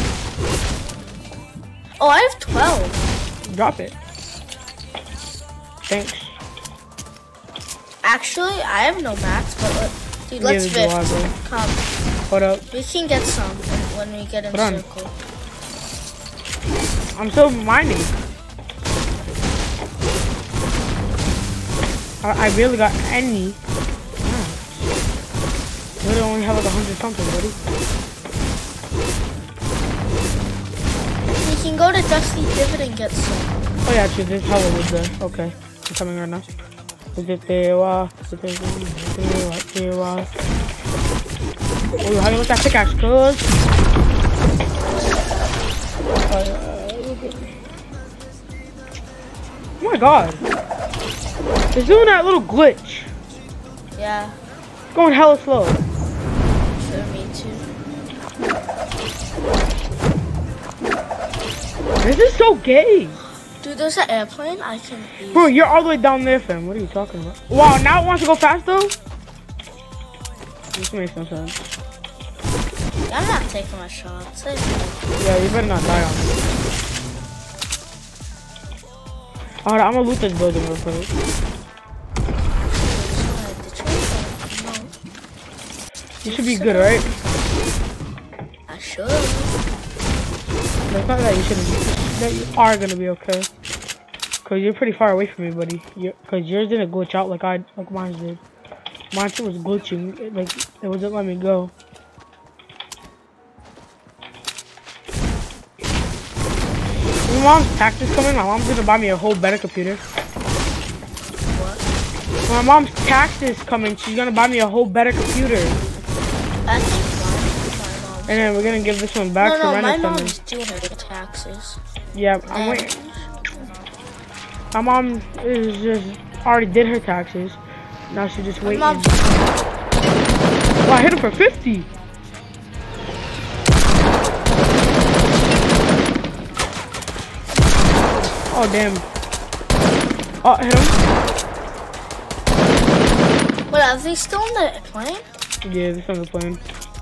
Oh, I have twelve. Drop it. Thanks. Actually, I have no mats, but let, dude, let's Neither do I, bro. vift. Come. Hold up. We can get some when we get in Hold on. circle. I'm still mining. I, I barely got any. I really only have like a hundred something, buddy. We can go to Dusty Divot and get some. Oh yeah, actually, this hella was there. Okay, I'm coming right now. Is it there? Wow. Is it there? Is it there? Wow. Oh, how you with that pickaxe, cuz? Oh my god. It's doing that little glitch. Yeah, It's going hella slow. sure, me too. This is so gay. Dude, there's an airplane. I can use. Bro, you're all the way down there, fam. What are you talking about? Wow, now it wants to go fast though? This makes no sense. I'm not taking my shots. I know. Yeah, you better not die on me. Alright, I'm gonna loot this building real quick. You should be good, right? I should. It's not that you shouldn't be. That you are gonna be okay. Cause you're pretty far away from me, buddy. You're, Cause yours didn't glitch out like I, like mine did. Mine was glitching. It, like it wasn't letting me go. My mom's tax is coming. My mom's gonna buy me a whole better computer. What? My mom's tax is coming. She's gonna buy me a whole better computer. That's fine. My mom's. And then we're gonna give this one back No, to no, rent my or something. mom's doing her taxes. Yeah, I'm And- waiting. My mom is just already did her taxes. Now she's just waiting. mom's- Oh, I hit him for fifty. Oh damn. Oh, I hit him. Wait, are they still in the plane? Yeah, this one's playing.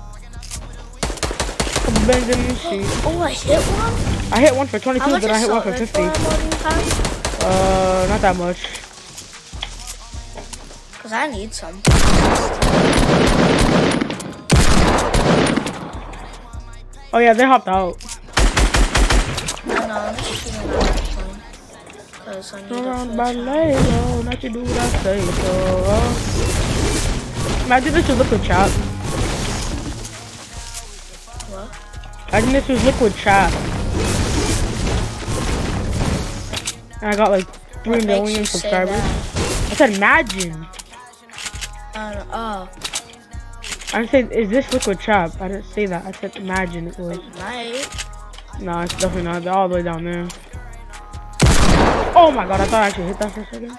Couple bends in the sheet. Oh, I hit one? I hit one for How twenty-two, much then I hit one for assault fifty. rifle ammo do you have? Uh, not that much. Cause I need some. Oh yeah, they hopped out. I know, I'm just shooting at that plane. Cause I need it Around for by the Lalo, not you do what I say so. Imagine this was liquid trap. What? Imagine this was liquid trap. And I got like three What makes million you say subscribers. that? I said imagine. I don't know. Oh, I didn't say is this liquid trap. I didn't say that. I said imagine it was. night. No, it's definitely not. They're all the way down there. Oh my god, I thought I actually hit that for a second.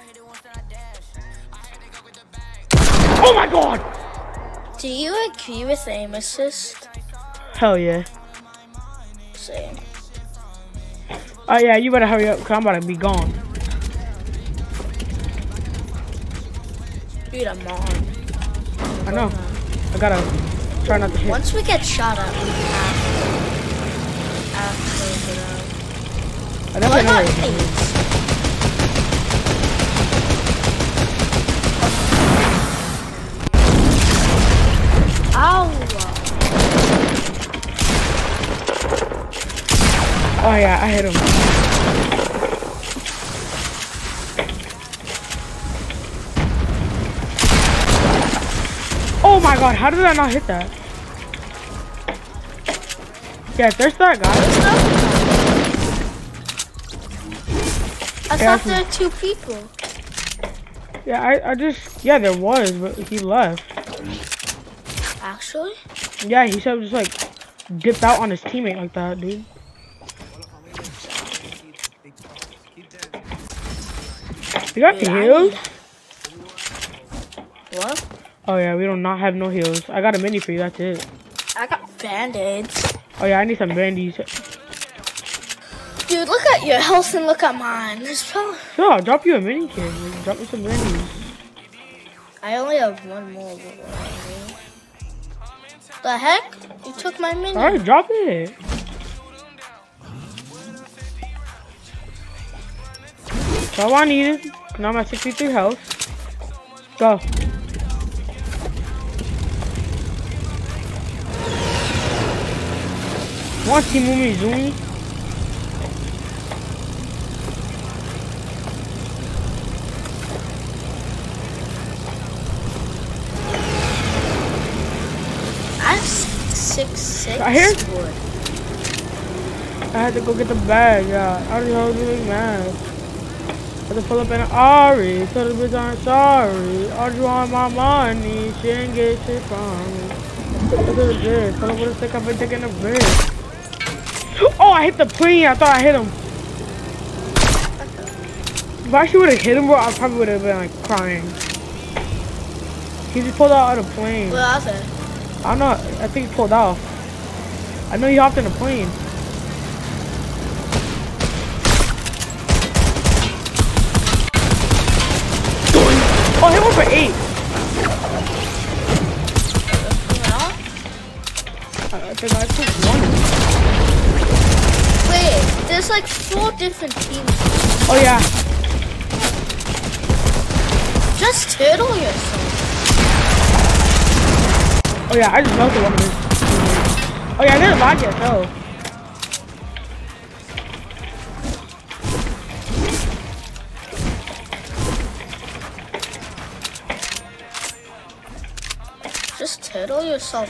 Oh my god! Do you agree with aim assist? Hell yeah. Same. Oh yeah, you better hurry up because I'm about to be gone. Dude, I'm on. I know. I gotta try not to hit. Once we get shot at, we have to, have to get out. I definitely know What where about it is. Ow! Oh yeah, I hit him. Oh my god, how did I not hit that? Yeah, there's that guy. I Yeah, thought there were two people. Yeah, I, I just, yeah, there was, but he left. Actually? Yeah, he said just like dipped out on his teammate like that, dude. You got Dude, the I heals? need- What? Oh yeah, we do not have no heals. I got a mini for you, that's it. I got band-aids. Oh yeah, I need some bandies. Dude, look at your health and look at mine. There's probably... Sure, I'll drop you a mini kit. Drop me some bandies. I only have one more. The heck? You took my mini. Alright, drop it. That's all I needed. Now I'm at sixty-three health. Go. Want to move me, Zoomy? I have six six Right here? wood. I had to go get the bag, yeah. I already was really mad. I had to pull up in an Ari. Tell the bitch I'm sorry. All you want my money. She ain't get shit from me. Look at this. Pull up with a stick. I've been taking a break. Oh, I hit the plane. I thought I hit him. If I actually would have hit him, bro, I probably would have been like crying. He just pulled out of the plane. What was it? I don't know. I think he pulled off. I know he hopped in the plane. Oh, hit one for eight. I think I took one. Wait, there's like four different teams. Oh yeah. Just turtle yourself. Oh yeah, I just melted one of his. Oh yeah, I didn't lock it though. Just turtle yourself.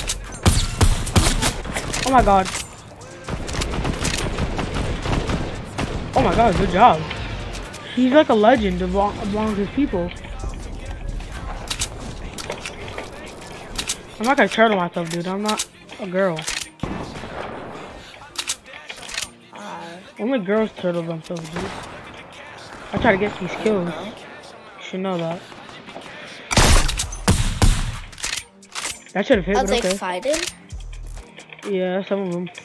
Oh my god. Oh my god, good job. He's like a legend among, among his people. I'm not gonna turtle myself, dude. I'm not a girl. Alright. Only girls turtle themselves, dude. I try to get these kills. You should know that. That should have hit, Are but they okay. fighting? Yeah, some of them.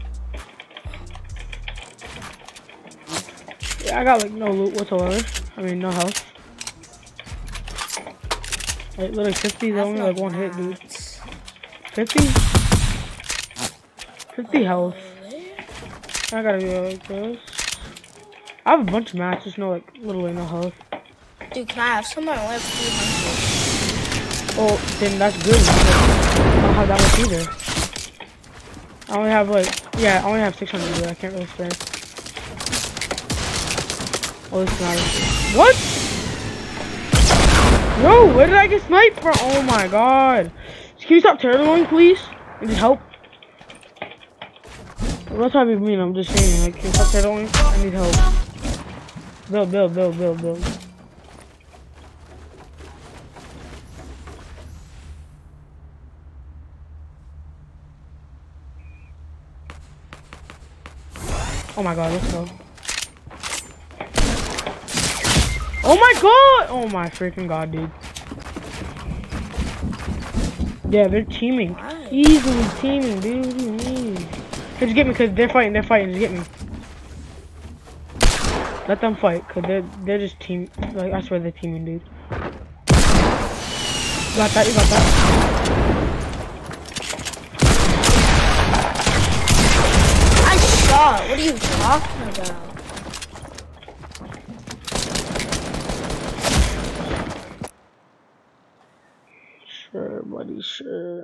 Yeah, I got like no loot whatsoever. I mean, no health. Like literally fifty is only like one hit, dude. fifty? fifty health. I gotta be like this. I have a bunch of mats, just no like literally no health. Dude, can I have some? I only have three hundred. Oh, then that's good. I don't have that much either. I only have like, yeah, I only have six hundred, dude. I can't really spare. Oh, this is not. What? No, where did I get sniped from? Oh my god. Can you stop turtling, please? And just help. That's what I mean. I'm just saying, like, can you stop turtling? I need help. Build, build, build, build, build. Oh my god, let's go. Oh my god! Oh my freaking god, dude. Yeah, they're teaming. Easily teaming, dude. What do you mean? Just get me, cause they're fighting, they're fighting, just get me. Let them fight, cause they're they're just team like I swear they're teaming, dude. got that, you got that. I shot. What are you talking about? Sure, buddy, sure.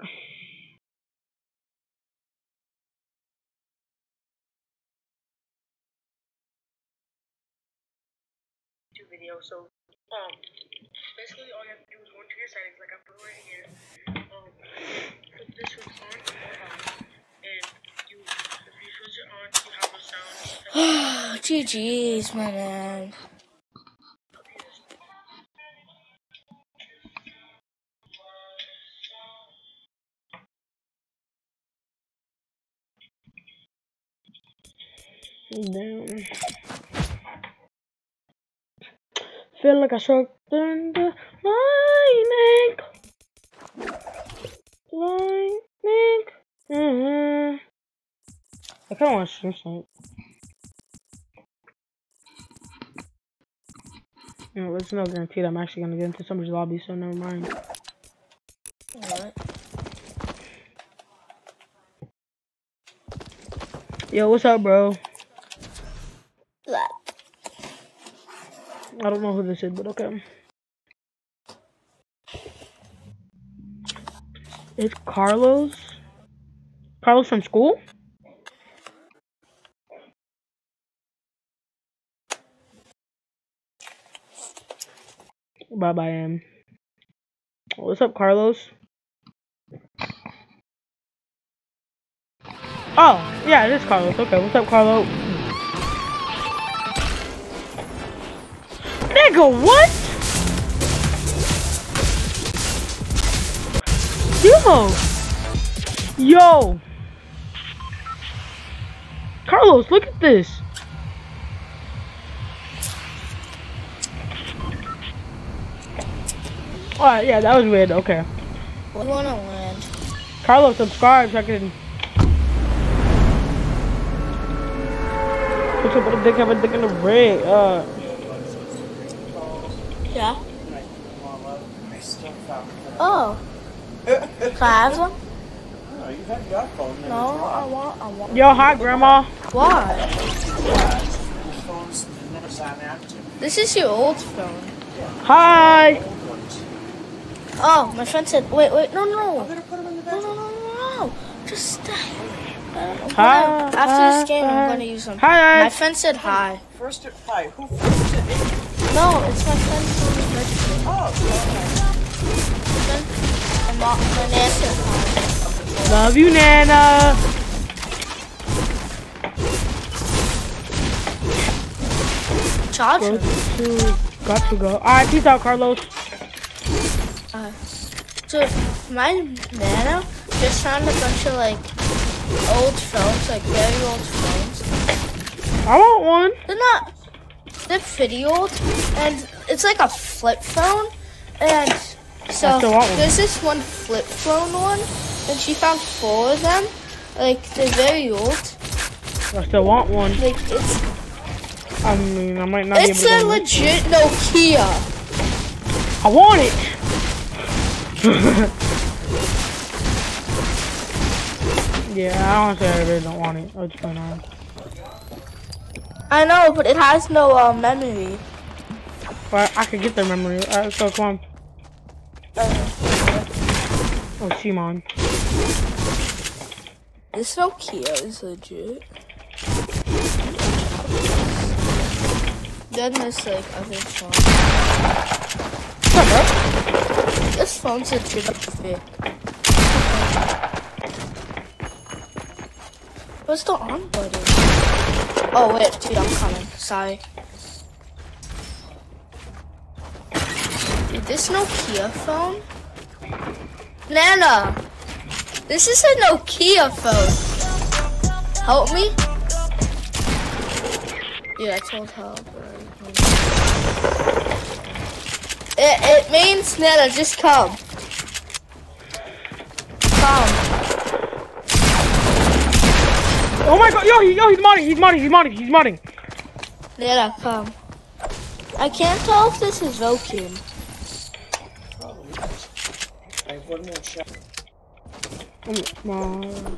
Video, so um basically all you have to do is go into your settings like I put right here. Um put this one on um, and you if you switch it on you have a sound. G G's, my man. Damn. Feel like I struck thunder, lightning, lightning. Mm-hmm. I kind of want to stream something. You know, it's no guarantee that I'm actually gonna get into somebody's lobby, so never mind. What? Yo, what's up, bro? What? I don't know who this is, but okay. It's Carlos. Carlos from school? Bye bye, M. What's up, Carlos? Oh, yeah, it is Carlos. Okay, what's up, Carlos? Nigga, what? Yo! Yo! Carlos, look at this! Alright, yeah, that was weird, okay. We wanna land. Carlos, subscribe so I can... What's up with a dick, have a dick in the rig? Uh... Yeah? Oh. Can I have them? No, you have your phone. No, I want, I want. Yo, hi, Grandma. Why? Your phone's never signed active. This is your old phone. Hi. Oh, my friend said, wait, wait, no, no. I'm gonna put them in the No, bedroom. no, no, no. Just stay. Uh, Hi, after hi, this game, hi. I'm gonna use them. Hi. My friend said hi. First, hi. Who first it? No, it's my friend from Richmond. Oh, okay. My mom, my nan said hi. Love you, Nana. Charge Go her. to, got to go. Alright, peace out, Carlos. Uh, so, my nana just found a bunch of, like, old phones, like, very old phones. I want one. They're not, they're pretty old, and it's like a flip phone, and so I still want one. there's this one flip phone one, and she found four of them. Like, they're very old. I still want one. Like, it's, I mean, I might not it's be a able to. legit Nokia. I want it. Yeah, I honestly, I really don't want it. What's going on? I know, but it has no uh, memory. But I could get their memory. Alright, so come on. Uh, Oh, Shimon. this Nokia is legit. Then there's like other phones. What's up, bro? This phone's legit big. What's the on button? Oh wait, dude, I'm coming. Sorry. Dude, this Nokia phone? Nana! This is a Nokia phone. Help me? Dude, I told her. It, it means, Nana, just come. Come. Oh my god, yo, he, yo, he's modding, he's modding, he's modding, he's modding. Nana, come. I can't tell if this is Vokin. I have one more shot. Come on.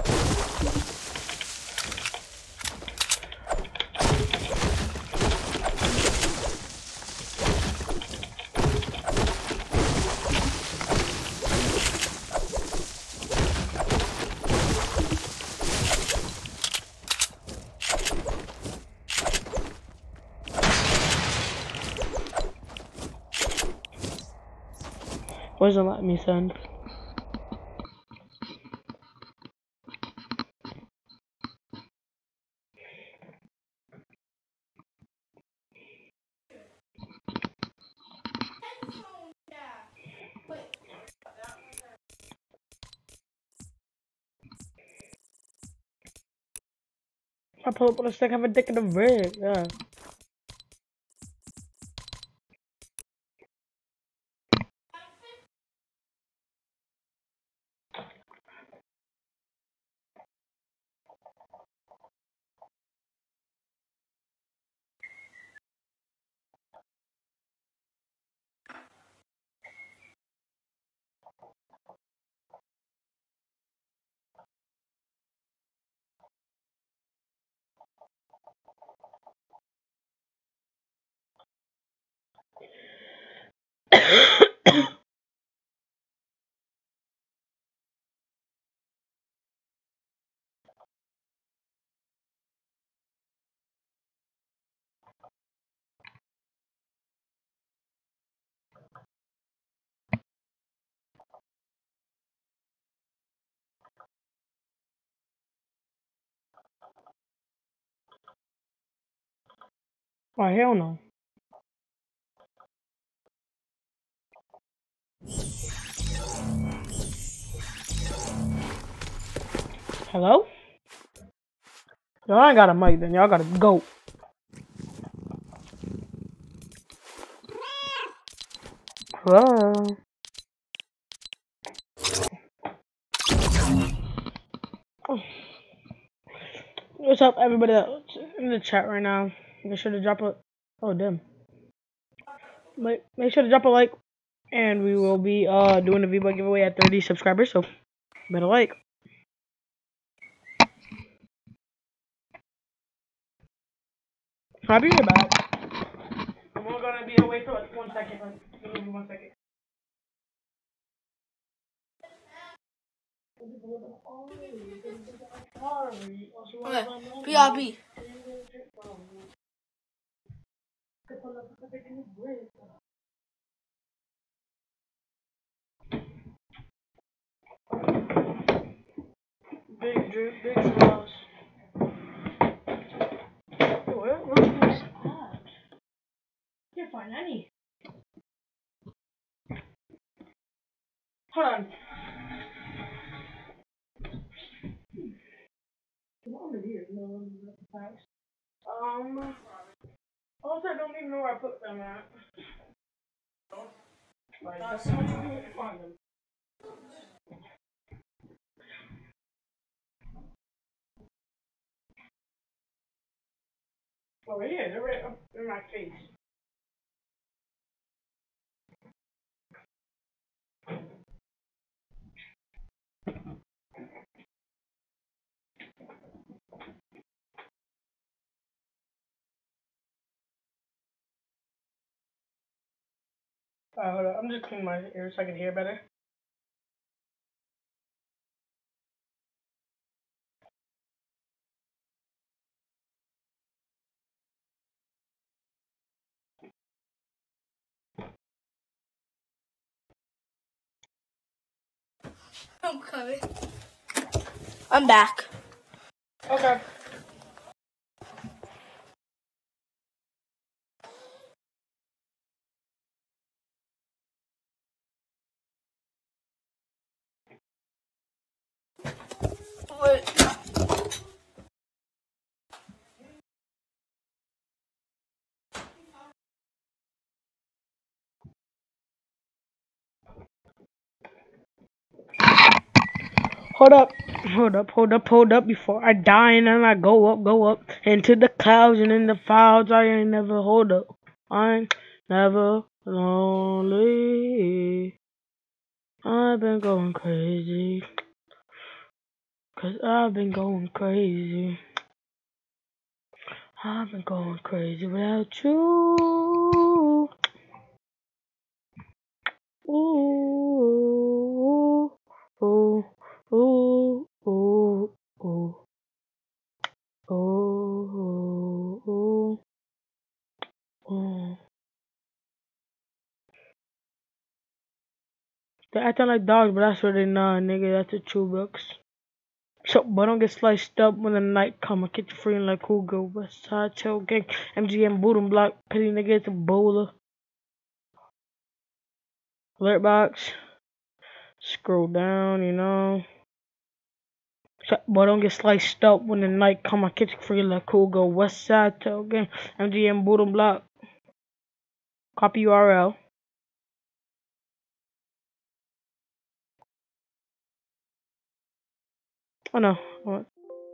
Why doesn't let me send? I pull up on a stick, have a dick in the rig, yeah. Oh, hell no. Hello? Y'all ain't got a mic then, y'all gotta go. Hello? What's up, everybody that's in the chat right now? Make sure to drop a... Oh, damn. Make, make sure to drop a like. And we will be uh doing a V-Buck giveaway at thirty subscribers, so better like. I'll be right back. I'm only gonna be away for like one second. Like, give me one second. Okay, B R B. Big drip, big sauce. Where was this at? Can't find any. Hold on. Um, also, I don't even know where I put them at. Like, that's how much you can find them. Oh, yeah, they're right up in my face. Alright, hold on. I'm just cleaning my ears so I can hear better. I'm coming. I'm back. Okay. Wait. Hold up, hold up, hold up, hold up before I die and then I go up, go up into the clouds and in the clouds I ain't never hold up. I ain't never lonely. I've been going crazy. Cause I've been going crazy. I've been going crazy without you. Ooh, ooh, ooh, ooh, ooh, ooh, ooh, ooh. They're acting like dogs, but that's what they not, nigga. That's the true books. So, but don't get sliced up when the night come. I get you free like who go West Side Chill Gang, M G M Boodum Block, Petty nigga, it's a bowler. Alert box. Scroll down, you know. So, but don't get sliced up when the night come. I get you free like who go West Side Chill Gang, M G M Boodum Block. Copy U R L. Oh no. What?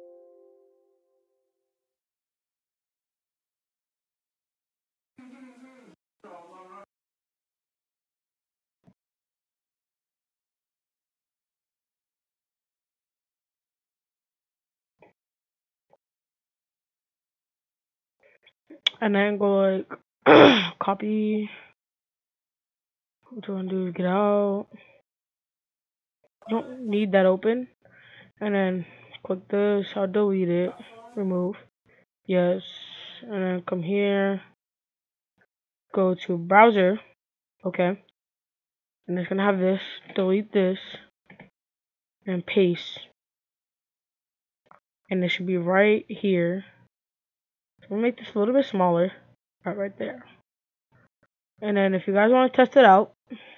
And then go like copy. What you wanna do is get out. You don't need that open. And then click this. I'll delete it. Remove. Yes. And then come here. Go to browser. Okay. And it's gonna have this. Delete this. And paste. And it should be right here. So I'm gonna make this a little bit smaller. Right right there. And then if you guys want to test it out.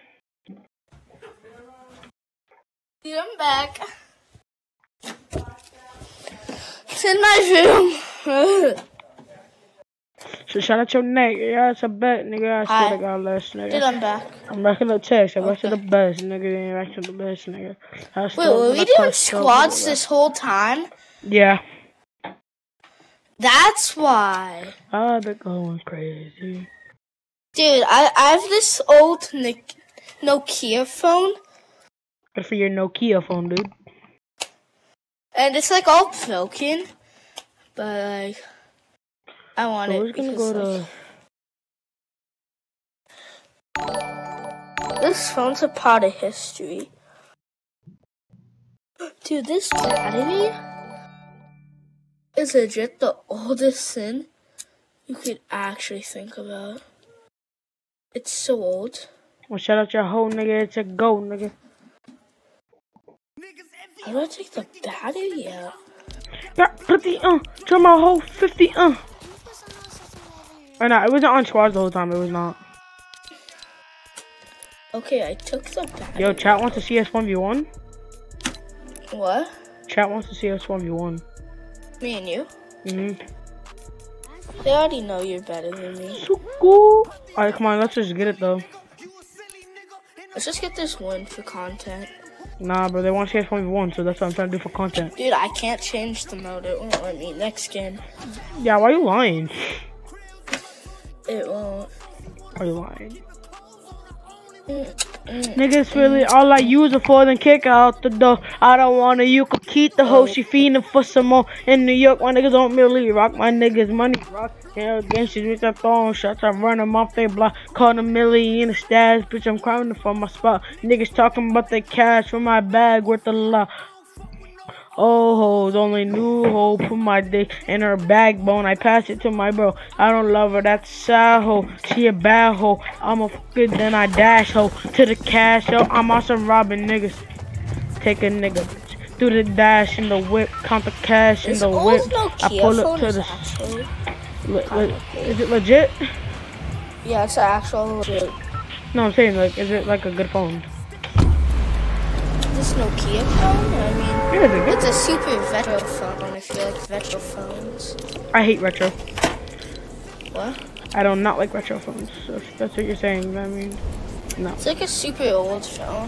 Dude, I'm back. It's in my room. So shout out your neck. Yeah, it's a bet, nigga. I swear to God, less, nigga. Dude, I'm back. I'm back in the text. I'm Okay. back to the best, nigga. Ain't back to the best, nigga. Wait, were we doing squads this whole time? Yeah. That's why. I've been going crazy. Dude, I, I have this old Nick, Nokia phone. Good for your Nokia phone, dude. And it's like all broken. But like, I want so it we're gonna because, go like, this phone's a part of history. Dude, this battery is legit the oldest thing you could actually think about. It's so old. Well, shout out your hoe, nigga. It's a go, nigga. How do I take the battery out? Yeah, fifty, uh. Turn my whole fifty, uh. Or not, it wasn't on squads the whole time. It was not. Okay, I took the battery. Yo, chat wants to see us one v one. What? Chat wants to see us one v one. Me and you? Mm-hmm. They already know you're better than me. So cool. Alright, come on, let's just get it though. Let's just get this win for content. Nah, bro, they want to see us one v one, so that's what I'm trying to do for content. Dude, I can't change the mode. It won't let me next game. Yeah, why are you lying? It won't. Why are you lying? Mm, mm, Niggas really all I use it for, then kick out the door. I don't wanna, you could keep the hoe. She feeding for some more. In New York, my niggas don't really rock. My niggas money rock. Yeah, gangsters with that throwing shots. I run them off they block. Call a million in the stash. Bitch, I'm crying for my spot. Niggas talking about the cash for my bag worth a lot. Oh, hoes, only new hoe, put my dick in her backbone. I pass it to my bro. I don't love her, that's a sad hoe. She a bad hoe. I'm a good, then I dash hoe to the cash hoe. I'm also robbing niggas. Take a nigga, bitch. Do the dash in the whip, count the cash in the whip. I pull up to the. Le le is it legit? Yeah, it's an actual legit. No, I'm saying, like, is it like a good phone? This Nokia phone? I mean, yeah, it's, a it's a super retro phone if you like retro phones. I hate retro. What? I do not like retro phones. So if that's what you're saying, I mean, no. It's like a super old phone.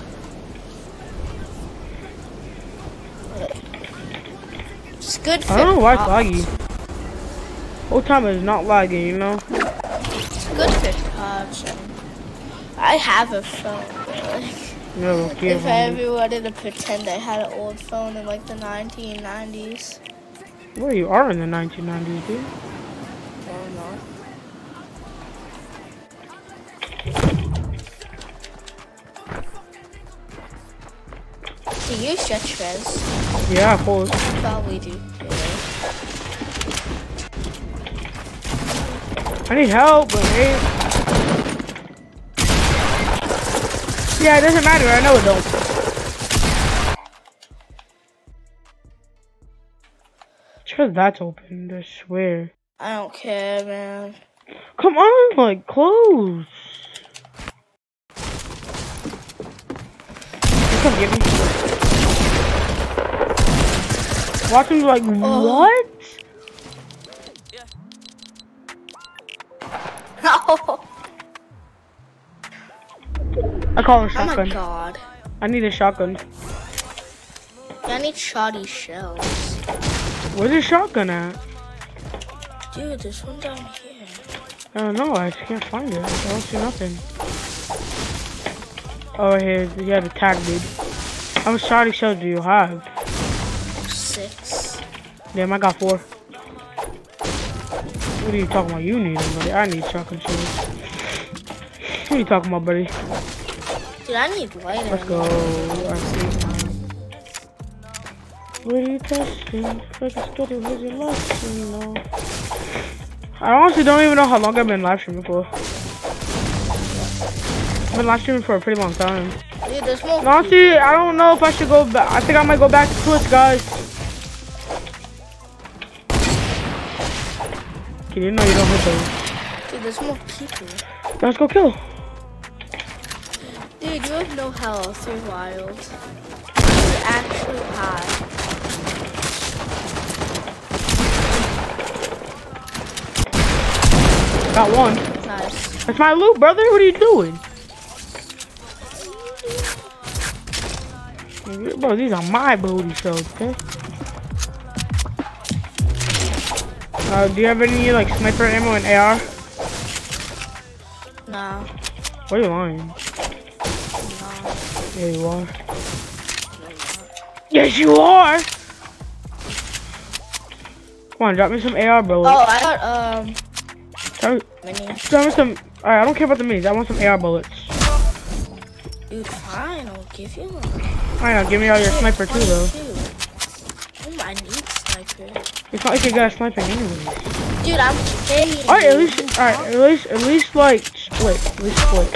It's good for I don't know why it's laggy. Whole time is not lagging, you know? It's good for cops. I have a phone, but like, No, If everybody to pretend they had an old phone in like the nineteen nineties. Well, you are in the nineteen nineties, dude. Or not. Do you stretch res? Yeah, of course. Probably do. I need help, but hey. Yeah, it doesn't matter. I know it don't. Because that's open, I swear. I don't care, man. Come on, like, close. You come get me. Watch him like, oh. what? I call it a shotgun. Oh my god. I need a shotgun. I need shoddy shells. Where's the shotgun at? Dude, there's one down here. I don't know, I just can't find it. I don't see nothing. Oh, right here, you have a tag, dude. How much shoddy shells do you have? Six. Damn, I got four. What are you talking about? You need them, buddy. I need shotgun shells. What are you talking about, buddy? Dude, I need lighter. Let's go. I see. What are you testing? Like it's good, where's your life? You know. I honestly don't even know how long I've been live streaming for. I've been live streaming for a pretty long time. Dude, there's more. Honestly, I don't know if I should go back. I think I might go back to Twitch, guys. You didn't know you don't hit those. Dude, there's more people. Let's go kill. Dude, you have no health. You're wild. You're actually high. Got one. Nice. That's my loot, brother. What are you doing? Bro, these are my booty shells, okay? Uh, do you have any like sniper ammo and A R? No. Why are you lying? No. Yeah, you are. Yes, you are! Come on, drop me some A R bullets. Oh, I got, um... Drop, minis. drop me some... Alright, I don't care about the minis. I want some A R bullets. Dude, fine. I'll give you one. Alright, now give me all your sniper too, though. Oh, I need sniper. It's not like you got a sniper anyways. Dude, I'm kidding. Alright, at least... Alright, at least... At least, like, split. At least split.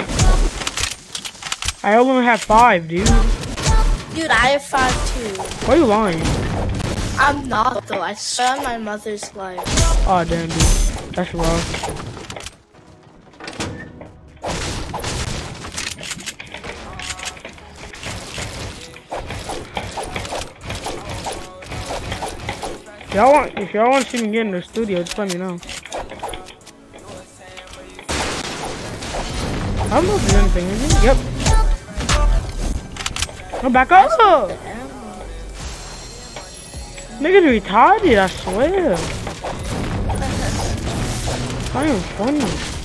I only have five, dude. Dude, I have five too. Why are you lying? I'm not though. I swear on my mother's life. Oh damn, dude. That's wrong. Y'all want? If y'all want to see me get in the studio, just let me know. I don't know if there's anything in here. Yep. No, back up! Niggas retarded, I swear. It's not even funny.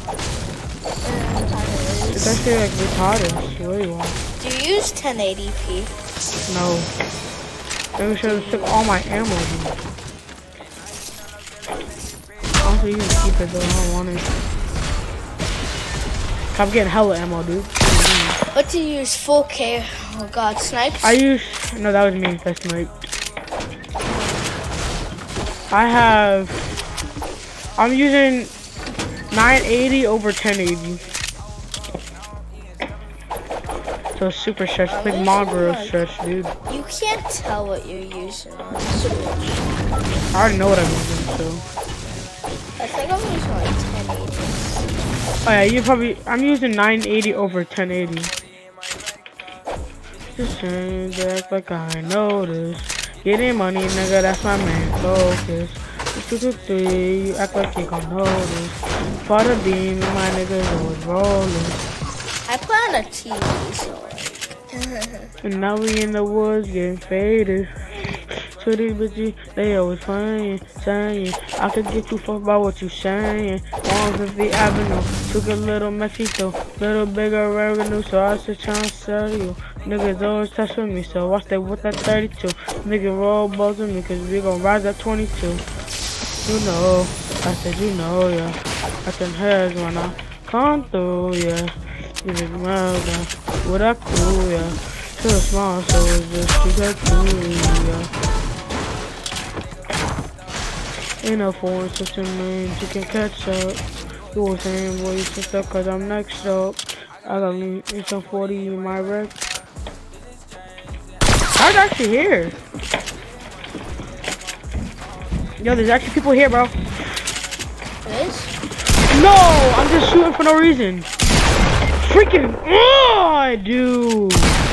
It's actually like retarded, I swear you are. Do you use ten eighty p? No. Maybe I should have took all my ammo, dude. Honestly, you can keep it though, I don't want it. I'm getting hella ammo, dude. What do you use? four K? Oh god, snipes? I use... No, that was me. That sniped. I have... I'm using nine eighty over ten eighty. So super stretch. It's like mongrel stretch, dude. You can't tell what you're using on Switch. I already know what I'm using, so... I think I'm using like ten eighty. Oh yeah, you probably... I'm using nine eighty over ten eighty. Just change, act like I noticed. Getting money, nigga, that's my main focus. Two, two, three, you act like you gon' notice. For the beam, my niggas always rolling. I play on a T V, so like... And now we in the woods getting faded. So these bitches, they always playing, saying, I could get you fucked by what you saying. one fifty Avenue, took a little Mexico, little bigger revenue, so I should try and sell you. Niggas always touch with me, so watch that with that thirty-two. Nigga roll balls with me, cause we gon' rise at twenty-two. You know, I said you know, yeah. I can hear when I come through, yeah. You just smile, yeah. What I cool, yeah. Too small, so it's just too that cool, yeah. Ain't no foreign system means you can catch up. You was saying, boy, you can stuff, cause I'm next up. I got me some forty in my wreck. I was actually here. Yo, there's actually people here, bro. This? No, I'm just shooting for no reason. Freaking, oh, I do.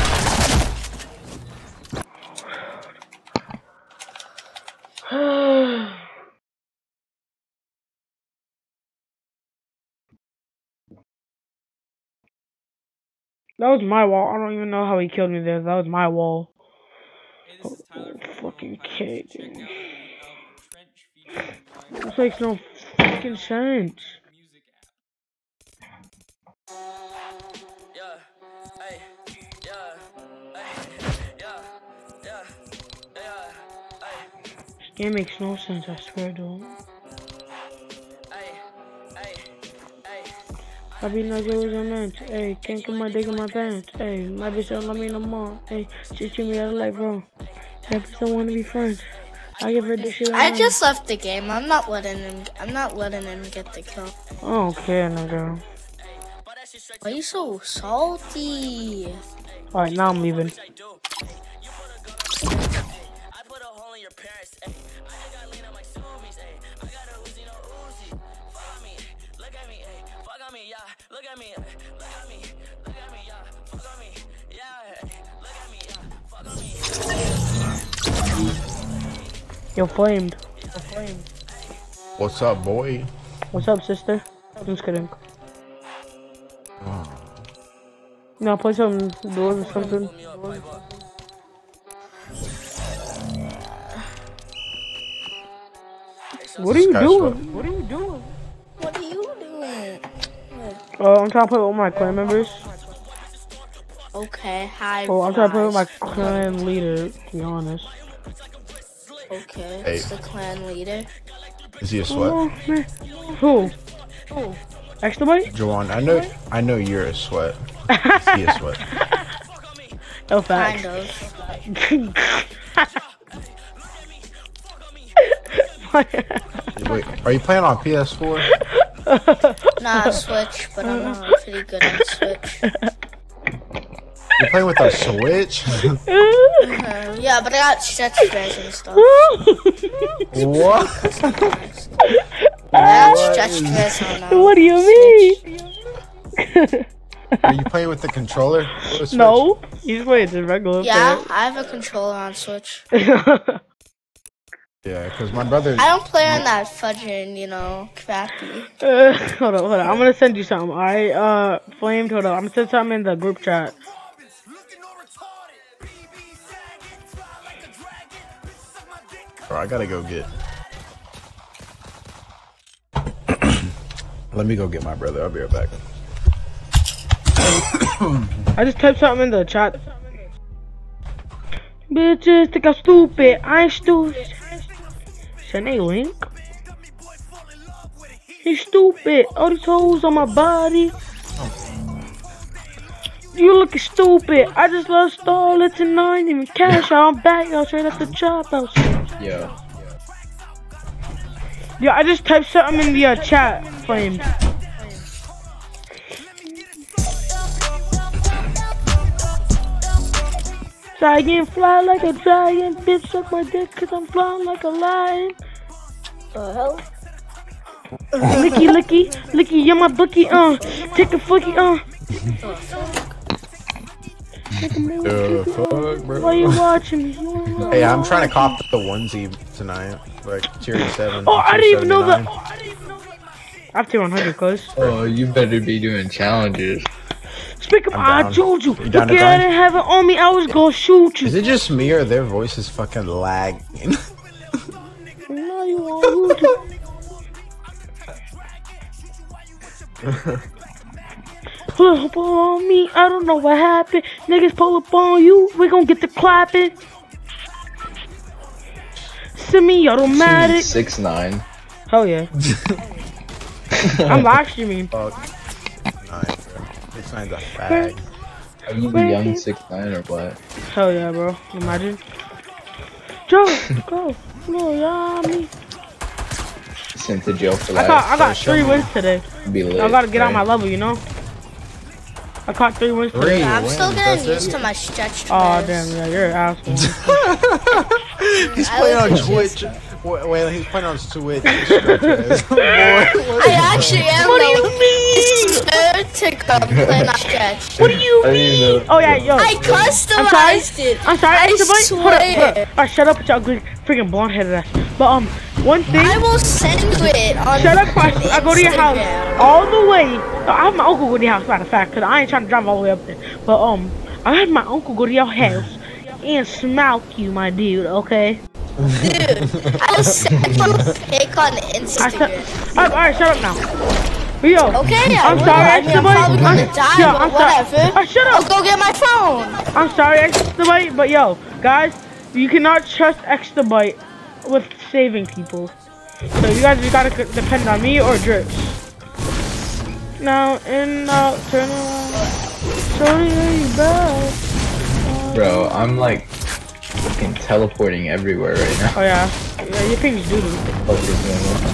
That was my wall. I don't even know how he killed me there. That was my wall. Oh, oh, fucking kid, dude. This makes no fucking sense. This game makes no sense, I swear, dude. I be like it was a man. Hey, can't get my dick in my pants. Hey, my bitch don't love me no more. Hey, she treat me out like bro. That bitch don't want to be friends. I give her this shit. I just left the game. I'm not letting him. I'm not letting him get the kill. I don't care, nigga. Why are you so salty? All right, now I'm leaving. Yo, flamed. Yo, flamed. What's up, boy? What's up, sister? I'm just kidding. Oh. No, play some doors or something. What are you doing? What are you doing? What are you doing? Oh, I'm trying to play with my clan members. Okay, hi. Oh, I'm trying to play with my clan leader, to be honest. Okay, hey. It's the clan leader. Is he a sweat? Oh, man. Who? Who? Extra buddy? Juwan, I know I know you're a sweat. Is he a sweat? Oh, facts. Kind of. Wait, are you playing on P S four? Nah, Switch, but I'm uh, pretty good on Switch. You're playing with a Switch? uh, yeah, but I got stretch res and stuff. What? I got stretch res on uh, What do you mean? Are you playing with the controller? No, he's playing the regular. Yeah, player. I have a controller on Switch. Yeah, because my brother. I don't play on that fudging, you know, crappy. Uh, hold on, hold on. I'm gonna send you something. Alright, uh, Flamed, hold on. I'm gonna send something in the group chat. Bro, I gotta go get. Let me go get my brother. I'll be right back. I just typed something in the chat. Bitches think I'm stupid. I ain't stupid. Send a link. He's stupid. All these hoes on my body. You looking stupid. I just love Starlet tonight. Even cash out. I'm back. Y'all straight at the chop house. Yeah. Yeah, I just typed something in the uh, chat. Flamed. Dragon fly like a dragon. Bitch suck my dick cause I'm flying like a lion. The hell? Licky, licky, licky, you're my bookie, uh. Take a fookie, uh. The fuck, bro? Why you watching me? Hey, I'm trying to cop the onesie tonight. Like, tier seven. Oh, I didn't even know that. I have tier one hundred, cuz. Oh, you better be doing challenges. Speak of, I told you. Look, I didn't have it on me. I was gonna shoot you. Is it just me or their voices fucking lagging? No, you won't. Pull up on me, I don't know what happened. Niggas pull up on you, we gon' get the clapping. Semi-automatic. six nine. Hell yeah. I'm live streaming. Fuck. Nine, bro. six nine's a fag. Are you the young six nine or what? Hell yeah, bro. Imagine. Joe, go. No, yeah, me. Sent to jail for I life. got, I got three wins today. Be lit, I gotta get right? on my level, you know? I caught three wins Three today. Yeah, I'm wins, still getting that's used it? to my stretch. Oh, damn, yeah, you're an asshole. He's I playing on was Twitch. Wait, wait, he's playing on Twitch. Boy, I actually am. What do you though. mean? Scared to come play my stretch. What do you I didn't mean? know. Oh, yeah, yo. I I'm sorry. customized it. I'm sorry, I Extra Boy. Hold up, hold swear. up. Alright, shut up with your ugly, freaking blonde-headed ass. But, um, one thing. I will send you it on Shut up, I, I go to your house Instagram. all the way. I have my uncle go to your house, matter of fact, because I ain't trying to drive all the way up there. But, um, I had my uncle go to your house and smoke you, my dude, okay? Dude, I will send you a pic on I Instagram. said, alright, alright, shut up now. Yo, Okay, I I'm will. sorry, I mean, Extra I'm Boy. probably gonna I'm- die, yo, but I'm sorry. whatever. Ah, shut I'll up. go get my phone. I'm sorry, Extra Boy, but yo, guys, you cannot trust Extra Boy with saving people. So you guys, you gotta c- depend on me or Drips. Now and out, turn around. Sorry, you back. Bro, I'm like fucking teleporting everywhere right now. Oh yeah, yeah, your ping's doo doo. What is going on?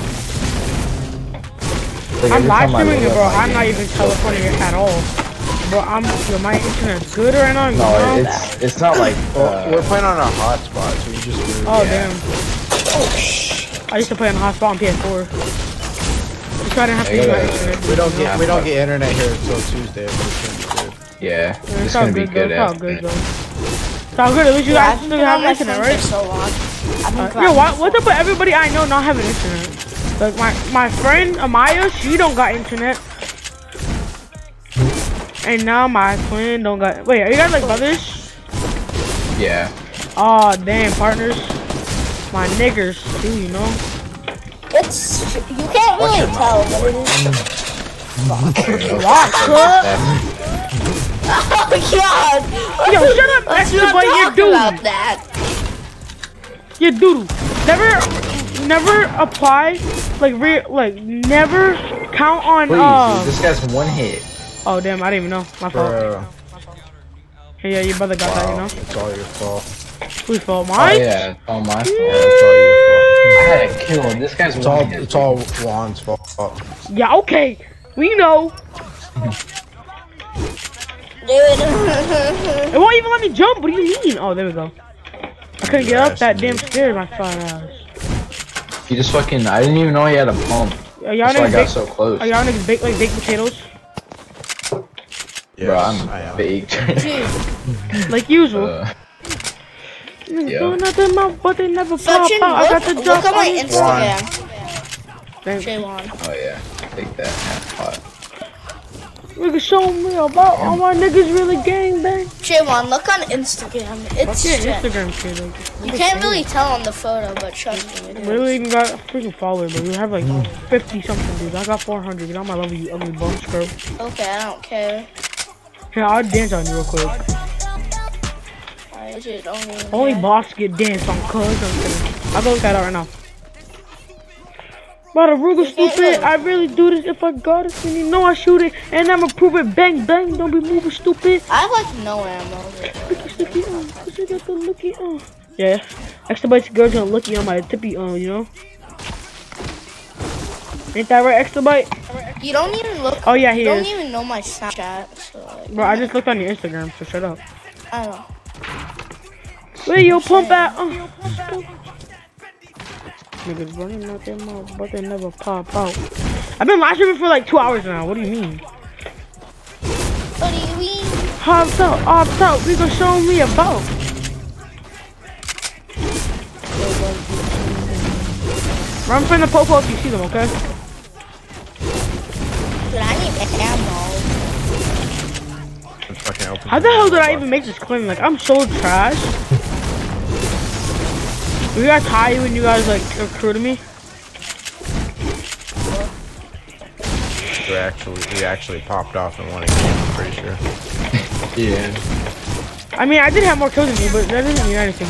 Like, I'm every live time I streaming it, load bro. up my I'm not game, even it's teleporting it at all. Bro, I'm, yo, my internet's good right now. You No, know? it's it's not like. well, Uh, we're playing on a hotspot, so you just. Really, Oh yeah. damn. I used to play on the hotspot on P S four. Just so I didn't have to I use my gotta- internet. We don't get we don't get internet here until Tuesday. But it's gonna be good. yeah, Yeah, it's all gonna be good, good though. It's all after good that. though. It's all good. At least you Yeah, guys I've still been have on my internet, phone right? for so long. I've been Uh, yo, grinding what, for- what's up with everybody I know not having internet? Like my my friend Amaya, she don't got internet, and now my twin don't got. Wait, are you guys like brothers? Yeah. Oh damn, partners. My niggers too, you know. It's you can't really tell, but it is. Rock, Oh god! Yo, shut up, Let's Extra not Boy, you're talk doo. about that. You're doodoo. Never, never apply, like re, like never count on. Please, uh, dude, this guy's one hit. Oh damn, I didn't even know. My fault. Bro, Hey, yeah, your brother got that, you know. it's all your fault. Whose fault? Oh Mine? yeah, it's all my fault. Yeah, it's all your fault. I had a kill. and This guy's It's one all hit. it's all Juan's fault. Yeah, okay. We know. Dude. It won't even let me jump. What do you mean? Oh, there we go. I couldn't get up that damn stairs, my fat ass. He just fucking. I didn't even know he had a pump. Are y'all That's why I niggas got bake? so close. Are y'all niggas baked like baked potatoes? Yes, Bro, I'm I am. baked. Like usual. uh, Niggas yeah. doing nothing mouth, but they never pop Fetchin, out. I got the look, drop look at my on it. Instagram. Thanks. Juwan. Oh yeah, take that half pot. Niggas show me about all my niggas really gang bang. Juwan, look on Instagram. It's What's your stretch. Instagram shit? Like, You can't really tell on the photo, but trust me, it we really is. even got a freaking follower, but we have like fifty something dudes. I got four hundred. Get on my level, you ugly bum scrub. Okay, I don't care. Here, I'll dance on you real quick. I just don't even Only care. boss get danced on, cuz. I'm kidding. I'll go look at it right now. But a Ruger stupid, I really do this if I got it, and you know I shoot it, and I'ma prove it. Bang bang, don't be moving stupid. I have like no ammo. Sticky sticky, uh, cause I got the looky, uh. Yeah, Extra Bite's girl's gonna looky on my tippy, uh, you know. Ain't that right, Extra Bite? You don't even look. Oh yeah, he You don't is. even know my Snapchat. So like, Bro, I just looked on your Instagram, so shut up. I don't know. Where your pump at? Uh, niggas running out their mouth, but they never pop out. I've been live streaming for like two hours now. What do you mean? What do you mean? Hopped out, hopped out. We gon' show me about. Run from the popo if you see them, okay? Dude, I need ammo. Fucking open How the hell did I even make this claim? Like, I'm so trash. Were you guys high when you guys like recruited me? we actually we actually popped off in one game. I'm pretty sure. Yeah. I mean, I did have more kills than you, but that doesn't mean anything.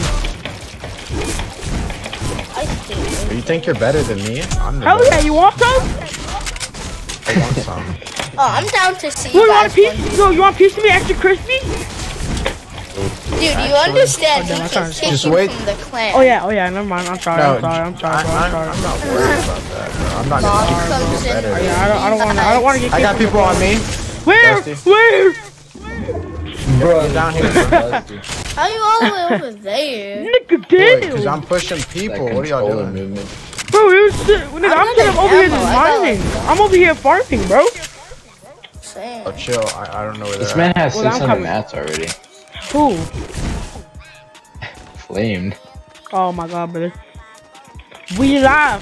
You think you're better than me? I'm the Hell best. yeah, you want some? I want some. Oh, I'm down to see Yo, you you want a guys. piece? Yo, you want a piece of me extra crispy? Dude, you understand Oh, he damn, can I kick Just you wait. from the clan. Oh yeah, oh yeah, never mind. I'm sorry, No, I'm sorry, I'm sorry, I, bro, I, I'm sorry. I'm not worried about that, bro. I'm not Mom gonna comes get in. better. Oh, yeah, I don't, I don't want to, I don't want to get. I got people on me. Where? Dusty. Where? Bro, Get down here, bro. How you all the way over there? Nigga, Because damn. I'm pushing people. What are y'all doing? Movement. Bro, you sit, nigga, I'm sitting over here just mining. I'm over here farming, bro. Same. Oh, chill. I, I don't know where This they're man at. has Well, I'm six hundred coming. mats already. Who? Flamed. Oh my god, brother. We live.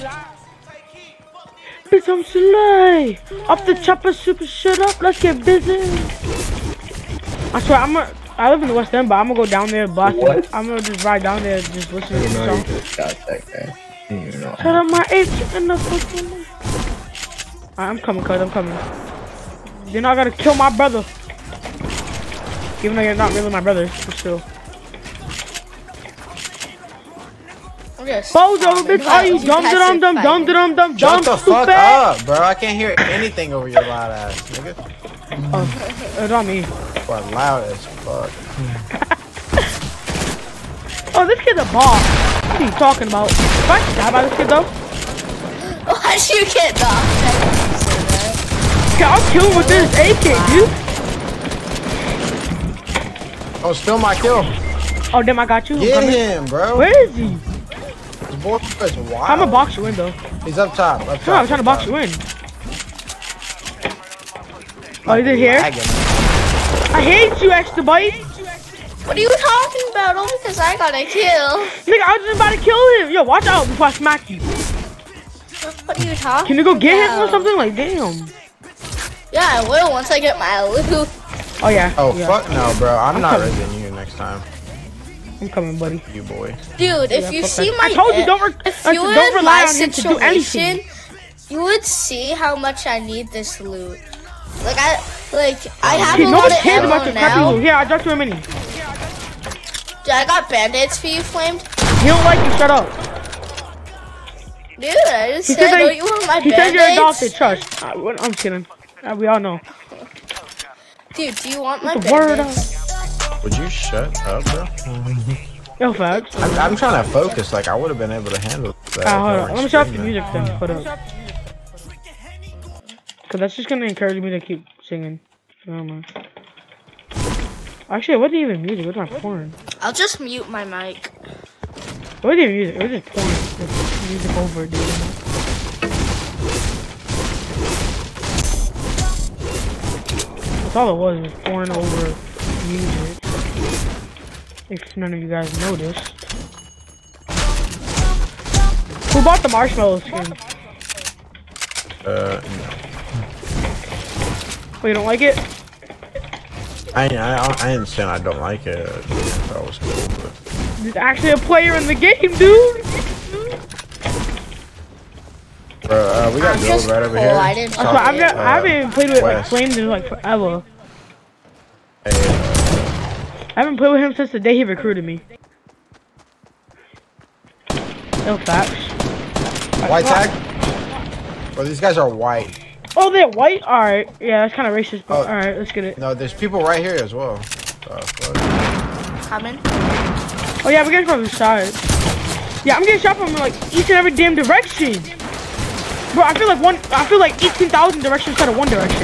Bitch, I'm Slay. Off the chopper, super shut up. Let's get busy. I swear, I'm a. I live in the West End, but I'm gonna go down there, blast it. I'm gonna just ride down there, and just listen to You the know song. you just got that guy. You don't even know. Shut up, my H in the fucking. Alright, I'm coming, cuz I'm coming. Then I gotta kill my brother. Even though you're not really my brother, but still. Bozo, bitch, are you dumb, dumb, dumb, dumb, dumb, dumb, Shut dumb, the fuck stupid? up, bro. I can't hear anything over your loud ass, nigga. Oh, it's on me. Boy, loud as fuck. Oh, this kid's a boss. What are you talking about? If I die by this kid, though, Why'd you get knocked? okay, I'll kill him with this A K, dude. Oh, still my kill. Oh, damn, I got you. I'm Get coming. him, bro. Where is he? This boy is wild. I'm gonna box you in, though. He's up top. Up top. No, I'm trying to box you in. Oh, he's in here? I hate you, extra bite. What are you talking about? Only because I got a kill. Nigga, I was just about to kill him. Yo, watch out before I smack you. What are you talking Can you go get him or about? something? Like, damn. Yeah, I will once I get my loot. Oh, yeah. Oh, yeah. fuck no, bro. I'm, I'm not coming. raising you next time. I'm coming, buddy. You boy. Dude, if Yeah, you fuck see that. my I told you, don't, re if uh, you were don't in rely my on him to do anything. situation, you would see how much I need this loot. Like I, like I have Okay, a nobody lot of cares about ammo your crappy now. loot. Here, I dropped you a mini. Dude, I got band-aids for you, Flamed. He don't like you, shut up. Dude, I just He said, said don't that- you want my He said you're adopted, band-aids? trust. Uh, what- I'm kidding. Uh, we all know. Dude, do you want my Get the word band-aids? Would you shut up, bro? Yo, facts. I'm, I'm trying to focus. Like, I would have been able to handle that. Ah, hold if I on. Let me weren't shut off the screaming. music then. Hold up. Cause that's just gonna encourage me to keep singing. I don't know. Actually, it wasn't even music. It was my porn. I'll just mute my mic. It wasn't even music. It was just porn. Just music over, dude. That's all it was. Was porn over music. If none of you guys noticed. Who bought the marshmallow skin? Uh, no. Oh, you don't like it? I, I, I understand I don't like it. I thought it was cool, but... There's actually a player in the game, dude. Bro, uh, we got I'm girls just right over cool, here. I didn't That's why I've got, I haven't played with like West. Flames in like forever. Hey, uh, I haven't played with him since the day he recruited me. No facts. white tag? Well, these guys are white. Oh, they're white? Alright. Yeah, that's kind of racist, but Oh. alright, let's get it. No, there's people right here as well. Oh, fuck. Coming. Oh, yeah, we're getting from the side. Yeah, I'm getting shot from like each and every damn direction. Bro, I feel like one, I feel like eighteen thousand directions instead of one direction.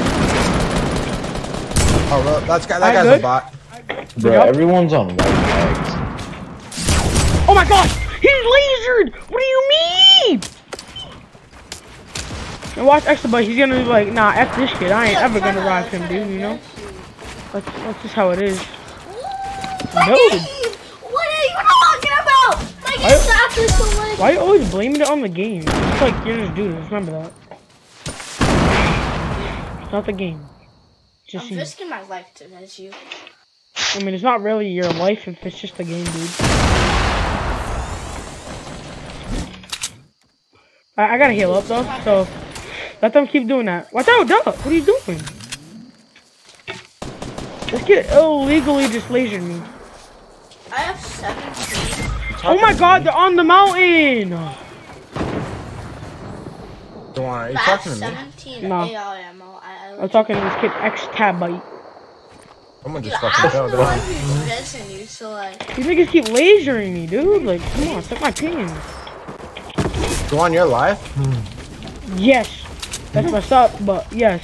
Oh, bro, that's, that Alright, guy's good. a bot. Bro, Yup. everyone's on white tags. Oh my gosh! He's lasered! What do you mean? And watch Extra Boy, he's gonna be like, nah, F this kid. I ain't ever gonna ride him, dude, you know? That's, that's just how it is. No. What are you talking about? Like Why- it's not this one. Why you always blaming it on the game? It's like you're just doing this, remember that. It's not the game. It's just I'm you. risking my life to res you. I mean, it's not really your life if it's just a game, dude. I, I gotta heal up though, so Let them keep doing that. Watch out, duck. What are you doing? This kid illegally just lasered me. I have seventeen. Oh my god, they're on the mountain! Juwan, are you I talking have to me? seventeen No. A R ammo. I, I I'm talking to this kid, X-Tab-Bite. Someone Dude, just I'm fucking the fell one down. who's dissing you, so like. These niggas keep lasering me, dude. Like, come on, suck my pins. Juwan, you're alive? Yes. That's what's up, but yes.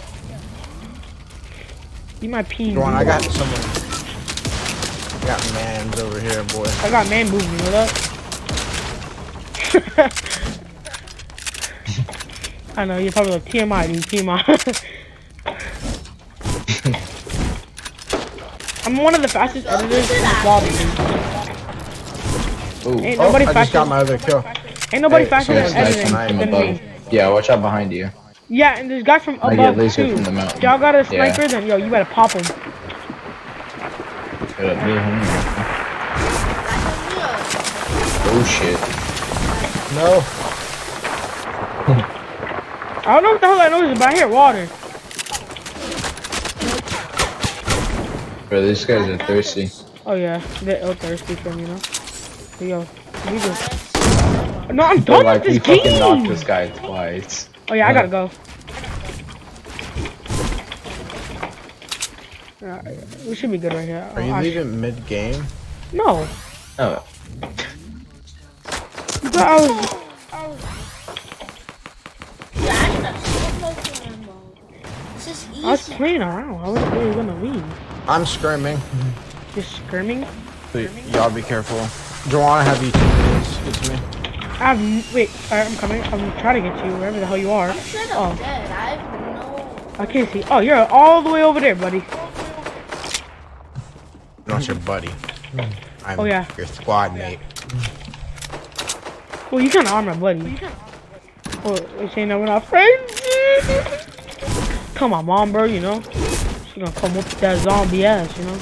Eat my peen. Juwan, I got someone. I got mans over here, boy. I got man boobs, you know that? I know, you're probably like T M I, dude, T M I. I'm one of the fastest editors in the lobby, dude. Ooh. Ain't Oh, nobody I just faster. got my other kill. Ain't nobody Hey, faster than someone's editing nice From than above. me. Yeah, watch out behind you. Yeah, and there's guys from I get above laser too. from the mountain. Y'all got a sniper, Yeah. then yo, you better pop him. Shut up, me, homie. Oh shit. No. I don't know what the hell that noise is, but I hear water. Bro, these guys are thirsty. Oh yeah, they're ill thirsty for me, you know. But yo, we just. No, I'm Bro, done like, with we this fucking game. knocked this guy twice. Oh yeah, I gotta go. Uh, we should be good right here. Are you Oh, I leaving mid game? No. Oh. But I was. I was playing around. I wasn't really gonna leave. I'm screaming. You're screaming? Y'all be careful. Juwan, I have you two minutes. It's me. I have. Wait, alright, I'm coming. I'm trying to get you wherever the hell you are. Oh. Dead. I have no. I can't see. Oh, you're all the way over there, buddy. Not your buddy. I'm Oh, yeah. your squad mate. Well, you kind of are my buddy. Well, you saying that we're not friends? Come on, mom, bro, you know? She's gonna come up with that zombie ass, you know?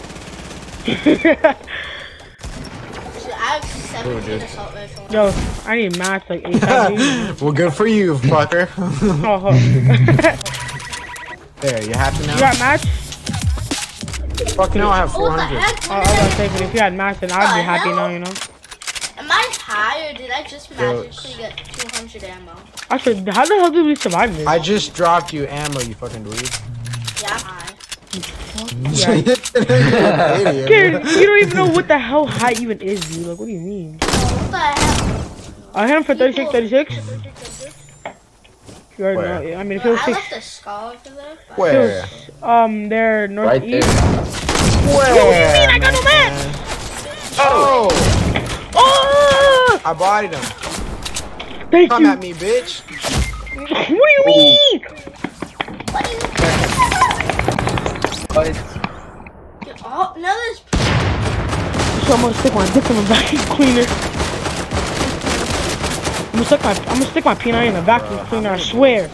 I have seventeen assault rifles. Yo, I need a match like eight times. Well, good for you, fucker. Oh, oh. There, you happy now? You got match? Fuck no, I have four hundred. Oh, I was gonna say, but if you had match, then I'd be happy now, you know? Am I high or did I just magically get two hundred ammo? Actually, how the hell did we survive this? I just dropped you ammo, you fucking dweeb. Yeah, I'm high. Yeah. Kid, you don't even know what the hell high even is, dude. Like, what do you mean? What the hell? I hit him for thirty-six, thirty-six. You already Where? know. I mean, if it Bro, was I six. left a skull over there. Where? Um, they're Right northeast. there. Where? What do you mean? I got no match! Oh! Oh! I bodied him. Thank Come you. at me, bitch. What do you mean? What? Oh, no, there's. So I'm gonna stick my dick in the vacuum cleaner. I'm gonna stick my I'm gonna stick my peanut in the vacuum cleaner. I swear.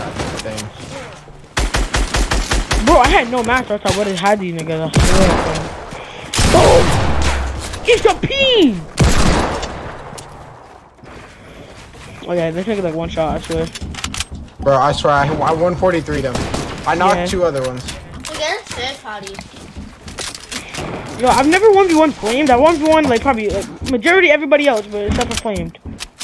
Bro, I had no match. I thought what it had these niggas. I swear. Oh, it's a pee. Oh yeah, this nigga like one shot. I swear. Bro, I swear, I, I one forty-three them. I knocked Yeah. two other ones. We got a third party. Yo, I've never one v one flamed. I one v one like probably like majority everybody else, but except for flamed.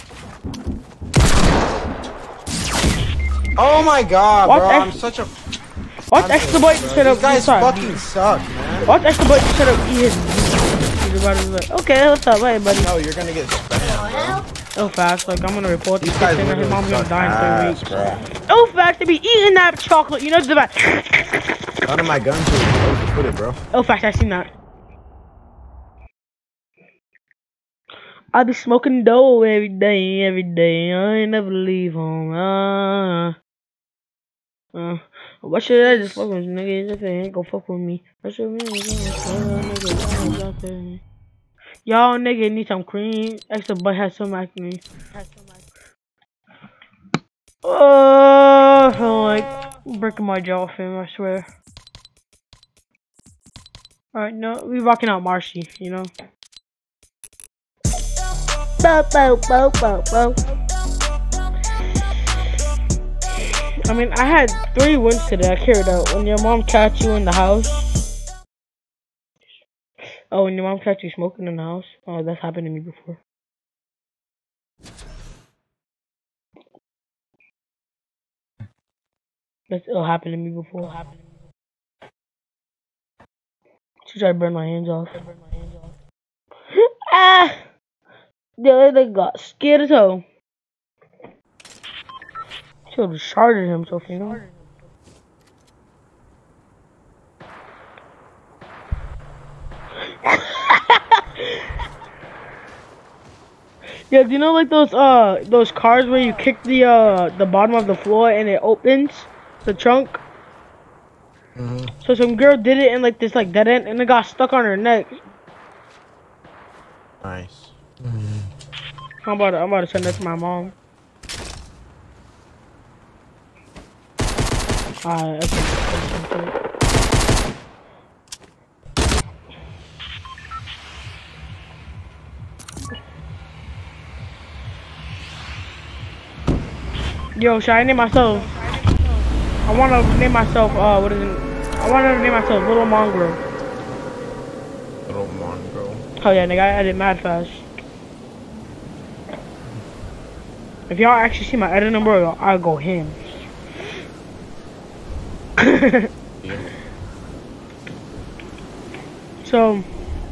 Oh my god, Watch bro, X- I'm such a. Watch I'm Exploit so- set bro. up. These guys sorry. fucking suck, man. Watch Exploit set up. He is. He's about to be like, okay, what's up, hey buddy? No, you're gonna get spammed, bro. So fast, like I'm gonna report These this guys kid and his literally mom's gonna suck die in ass, three bro. weeks. So fast to be eating that chocolate, you know, the back. None of my guns are where to put it, bro. Oh, fast, I seen that. I be smoking dough every day, every day. I ain't never leave home. Uh, uh, what should I just fuck with niggas if they ain't gon' fuck with me? What should we do? Y'all nigga need some cream. Extra butt has some acne. Oh, I feel like breaking my jaw, fam, I swear. Alright, no, we rocking out Marshy, you know. Bow, bow, bow, bow, bow. I mean, I had three wins today. I carried out. When your mom catch you in the house. Oh, when your mom catch you smoking in the house. Oh, that's happened to me before. That's it'll happen to me before. She tried to burn my hands off. Ah! The other got scared as hell. She would have sharded himself, you know? Yeah, do you know like those uh those cars where you kick the uh the bottom of the floor and it opens the trunk? Mm-hmm. So some girl did it in like this like dead end and it got stuck on her neck. Nice. Mm-hmm. I'm about to, I'm about to send that to my mom. Alright, okay. Yo, should I name myself? I wanna name myself, uh, what is it? I wanna name myself Little Mongrel. Little Mongrel. Oh yeah, nigga, I edit mad fast. If y'all actually see my edit number, I'll go ham. Yeah. So,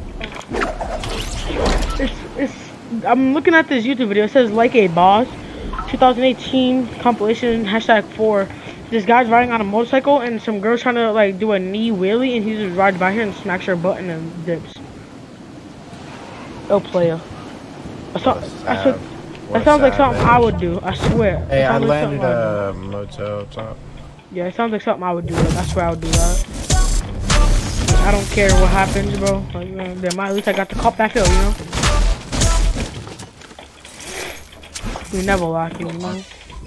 it's, it's, I'm looking at this YouTube video. It says like a boss. twenty eighteen compilation hashtag four. This guy's riding on a motorcycle and some girl's trying to like do a knee wheelie and he just rides by here and smacks her butt and then dips. Oh player. That, so, that's what, that sounds like something I would do, I swear. Hey, I like landed a motel top. Yeah, it sounds like something I would do. Like, I swear I would do that. I don't care what happens, bro. Like, you know, damn, at least I got the cop back hill, you know? We never lock you, you know?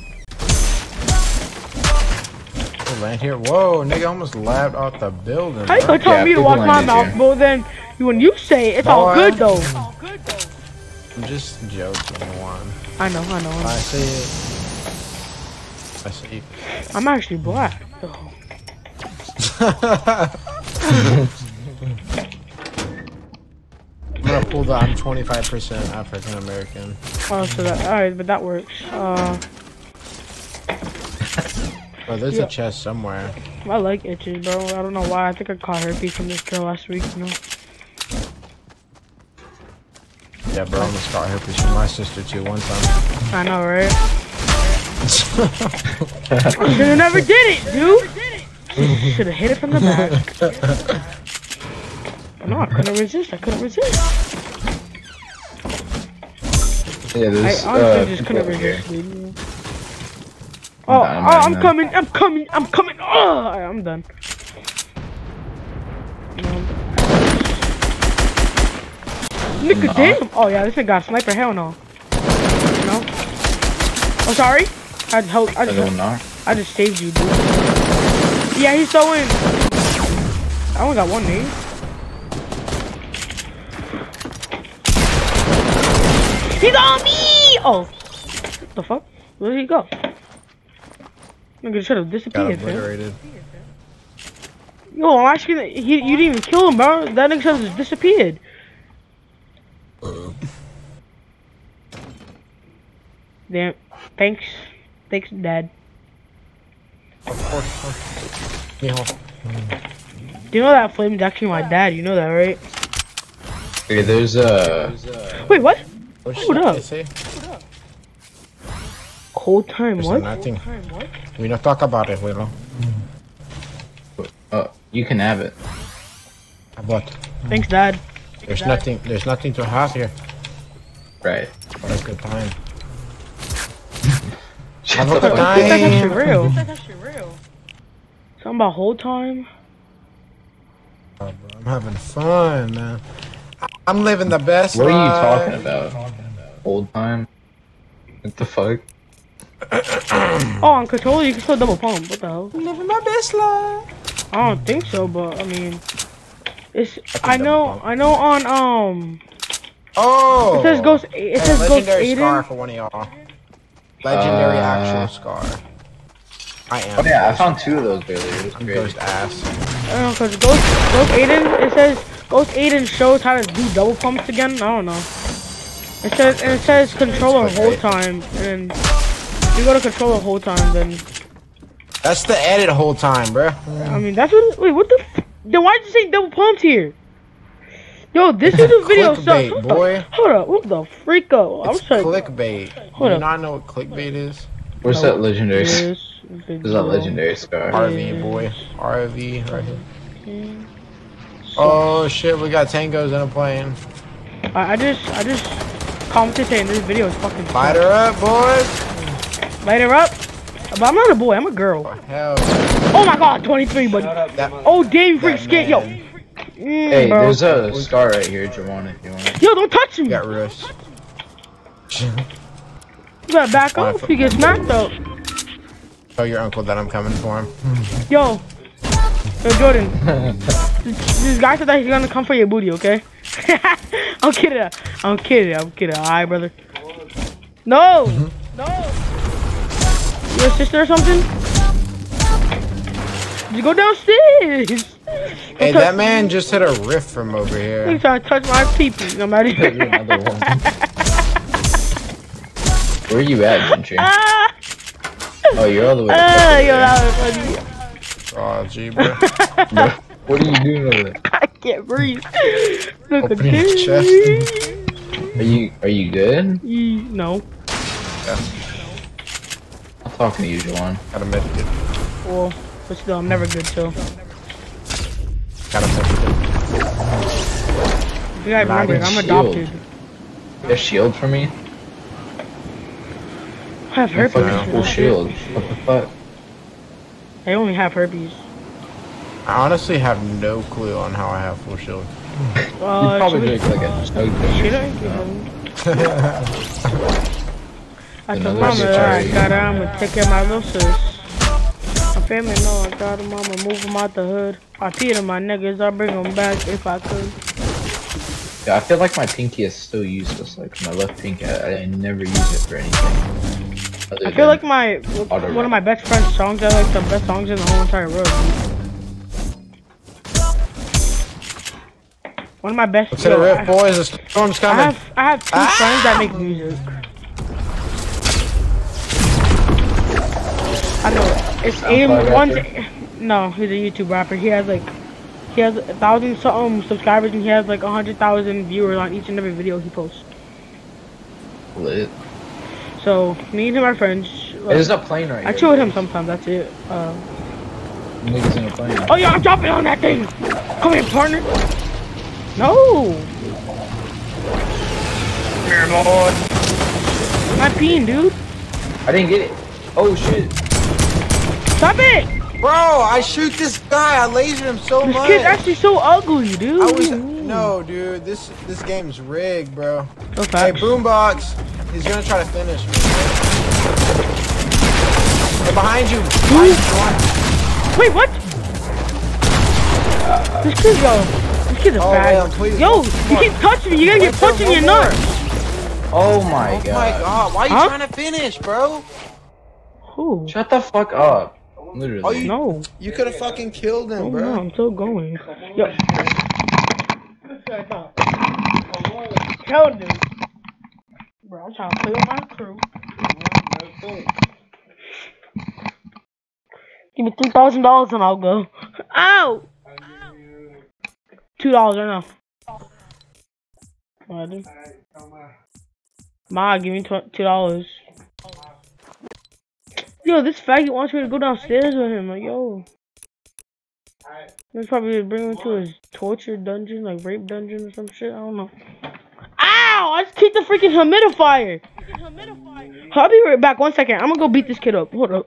Oh, land here. Whoa, nigga almost labbed off the building. How you gonna tell yeah, me to watch my mouth, here. bro? Then when you say it, it's all Boy. good though. I'm just joking, Juwan. I know, I know. I know. I see it. I see it. I'm actually black. Though. I'm gonna pull the I'm twenty-five percent African American. Oh, so that alright, but that works. Uh, Oh, there's yeah. a chest somewhere. I like itches, bro. I don't know why. I think I caught herpes from this girl last week, you know? Yeah, bro, I almost got herpes from my sister too one time. I know, right? Should've never did it, dude! Should've hit it from the back. No, I couldn't resist. I couldn't resist. Yeah, there's, I honestly uh, just couldn't people here. resist, dude. Oh, oh, I'm coming, I'm coming, I'm coming. Oh, alright, I'm done. Nigga, Nah. damn. Oh, yeah, this thing got a sniper. Hell no. No? Oh, sorry. I just, helped, I, just, I don't know. I just saved you, dude. Yeah, he's throwing. I only got one nade. He's on me! Oh. What the fuck? Where did he go? Nigga should have disappeared, Got obliterated. Yo, I'm actually. He, you didn't even kill him, bro. That nigga should have just disappeared. Damn. Thanks. Thanks, Dad. Of course. Yeah. Do you know that Flame's actually my dad? You know that, right? Okay, there's a. Wait, what? What Hold up. say? Cold time, There's what? nothing. We don't talk about it, Willow. Oh, you can have it. What? Thanks, Dad. There's nothing. There's nothing to have here. Right. What a good time. Shut Have a the good fuck I think that's time. actually real. That's actually real. Something about whole time? Oh, bro, I'm having fun, man. I'm living the best What are you life. talking about? Old time? What the fuck? Oh, on controller you can still double pump. What the hell? Living my best life. I don't think so, but I mean, it's. I know. I know on um. Oh. It says Ghost. It Hey, says Ghost legendary scar Aiden. for one of y'all. Legendary Uh, actual scar. I am. Oh yeah, I found two of those earlier. I'm Ghost ass. I don't know, cause Ghost, Ghost Aiden, it says Ghost Aiden shows how to do double pumps again. I don't know. It says, and it says controller whole time, and you go to controller whole time, then. That's the edit whole time, bro. I mean, that's what. Wait, what the? F then why'd you say double pumps here? Yo, this is a video clickbait, sucks. boy. Hold up, what the freako? I'm It's sorry. clickbait. Hold Do you up. not know what clickbait is? Where's No. that legendary? This Where's that legendary scar? R V, boy. R V, right here. Oh shit, we got tangos in a plane. I, I just, I just commented saying this video is fucking. Light her up, boys. Light her up. But I'm not a boy, I'm a girl. Oh, hell. Oh my god, twenty-three, buddy. That, Oh, Dave freak skate, yo. Mm, Hey, bro. there's a scar right here, Juwan, if you want it. Yo, don't touch me. got Russ. You gotta back Wanna up if you get smacked up. Tell your uncle that I'm coming for him. Yo. Yo, Jordan. this, this guy said that he's gonna come for your booty, okay? I'm kidding. I'm kidding. I'm kidding. Alright, brother. No. No. Your sister or something? Just go downstairs. Hey, that man just hit a riff from over here. He's trying to touch my pee-pee. No matter. Where are you at, Gentry? Ah. Oh, you're all the way Ah, up yo, there. that was funny. Oh, gee, bro. Bro, what are you doing over there? I can't breathe. Look at Open his this. chest. Are you are you good? Ye- No. Yeah, I'm talking to you, Juwan. got a med kit. Well, but still, I'm never good, so. Got a med kit. You gotta remember, I'm Shield. adopted. You have shield for me? I have I'm herpes. fucking full shield. What the fuck? I only have herpes. I honestly have no clue on how I have full shield. Uh, you probably should we- look like a snug Should bitch. I? I told Another mama that I secretary. got her, I'ma take care of my little sis. My family know I got him, I'ma move him out the hood. I pee to my niggas, I'll bring them back if I could. Yeah, I feel like my pinky is still useless. Like my left pinky, I, I never use it for anything. Other I feel than like my auto one of my best friend's songs are like the best songs in the whole entire world. One of my best. Let's hit a yo, riff, I- boys. The storm's I coming. have I have two Ah! friends that make music. I know it's aim SoundCloud one's rapper? no, he's a YouTube rapper. He has like he has a thousand something subscribers and he has like a hundred thousand viewers on each and every video he posts. lit. So me and him are friends. Hey, there's a plane right I here. chill with him sometimes. That's it. Uh, Niggas in a plane. oh yeah, I'm dropping on that thing. Come here, partner. No. Here, boy. I'm not peeing, dude. I didn't get it. Oh shit. Stop it. Bro, I shoot this guy. I laser him so This much. kid's actually so ugly, dude. I What was do you mean? no, dude. This this game's rigged, bro. So Hey, facts. Boombox. He's gonna try to finish me. Hey, behind you. Who? Behind you, Juwan. Wait, what? This kid's yo. This kid's a Oh, bad. man, please. Yo, Come you on. keep touching me. You're gonna get Wait for punched in your one more. nuts. Oh my Oh god. my god. Why are you Huh? trying to finish, bro? Who? Shut the fuck up. Literally. Oh, you, No. you could have fucking killed him, Oh bro. no, I'm still going. Yo. Hell, dude. Bro, I'm trying to play with my crew. Give me three thousand dollars and I'll go. Ow! Two dollars right now. What, dude? Ma, give me tw two dollars. Yo, this faggot wants me to go downstairs with him. Like, yo. He's probably bring him to his torture dungeon, like rape dungeon or some shit. I don't know. Ow! I just kicked the freaking humidifier. I'll be right back. One second. I'm gonna go beat this kid up. Hold up.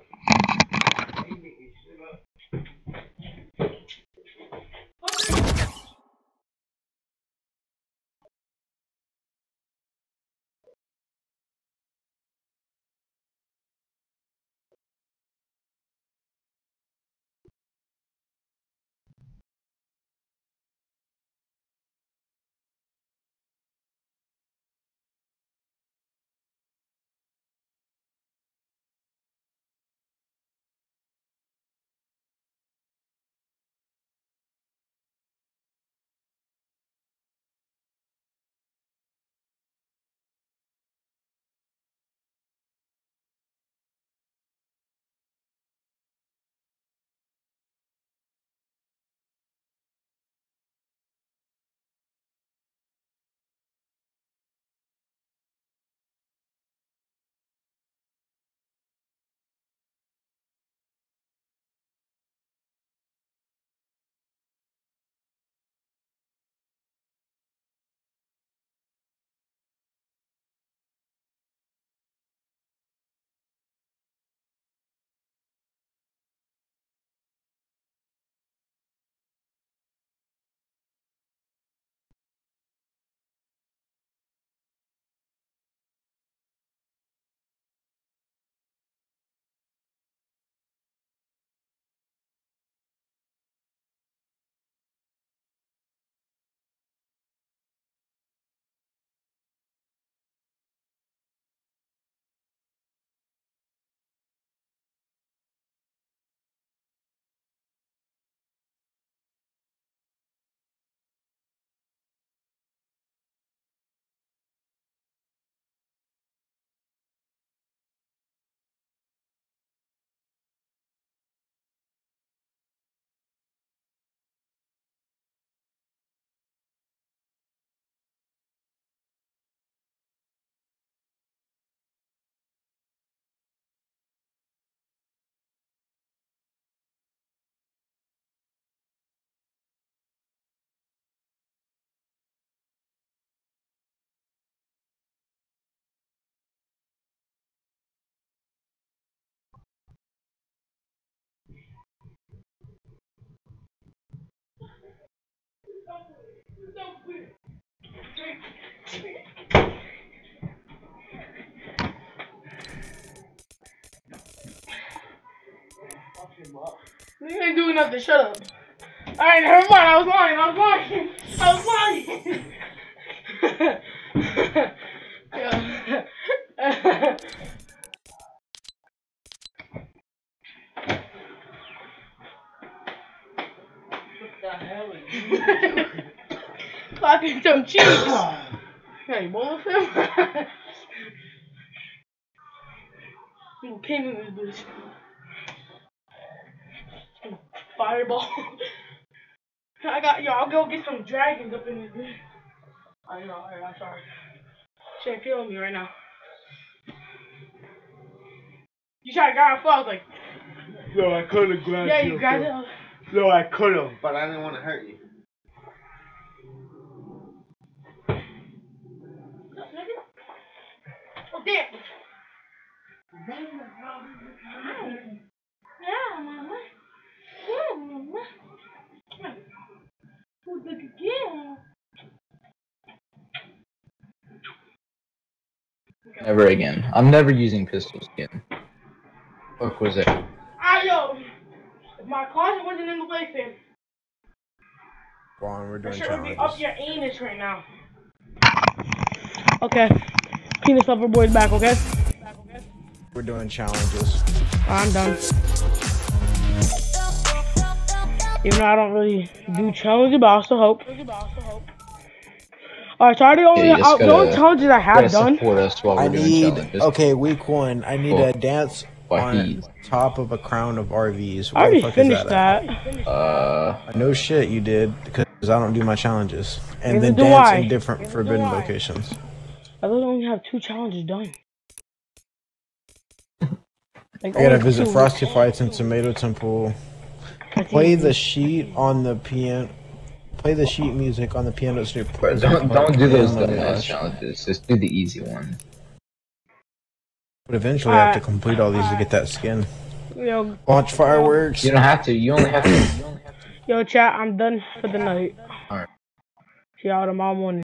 You ain't doing nothing. Shut up. Alright, never mind. I was lying. I was lying. I was lying. Yeah. What the hell are you doing? Clapping some cheeks. Hey, bowl of him. You came in this bitch. Fireball. I got yo. I'll go get some dragons up in this bitch. I know. Alright, I'm sorry. She ain't feeling me right now. You tried to grab a foot. I was like, No, I could have grabbed yeah, you. you grabbed it. No, I could have, but I didn't want to hurt you. Oh damn. Yeah, mama. Yeah, mama. Who's the again? Never again. I'm never using pistols again. What was it? Ah, yo. If my closet wasn't in the way, fam. Juwan, we're That doing shit would be challenges. up your anus right now. Okay. Penis lover boy's back, okay? We're doing challenges. I'm done. Even though I don't really do challenges, but I also hope. Alright, so I the only, Yeah, you just uh, the only gotta- challenges I have gotta done. support us while I we're doing need, challenges. okay, week one, I need Oh. a dance on Wahid. top of a crown of R Vs. I Where the already fuck finished is that? that. At? Uh, No shit, you did, because I don't do my challenges. And Neither then do dance I. in different Neither forbidden do I. locations. I literally only have two challenges done. Like, I gotta only visit two. Frosty Fights and Tomato Temple. Play the sheet on the piano. Play the sheet music on the piano. Bro, don't don't do those Piano dumbass Lodge. challenges. Just do the easy one. But eventually, I have to Alright. complete all these to get that skin. Yo, Launch fireworks. You don't have to. You only have to. You only have to. yo, chat, I'm done for the night. Alright. See y'all tomorrow morning.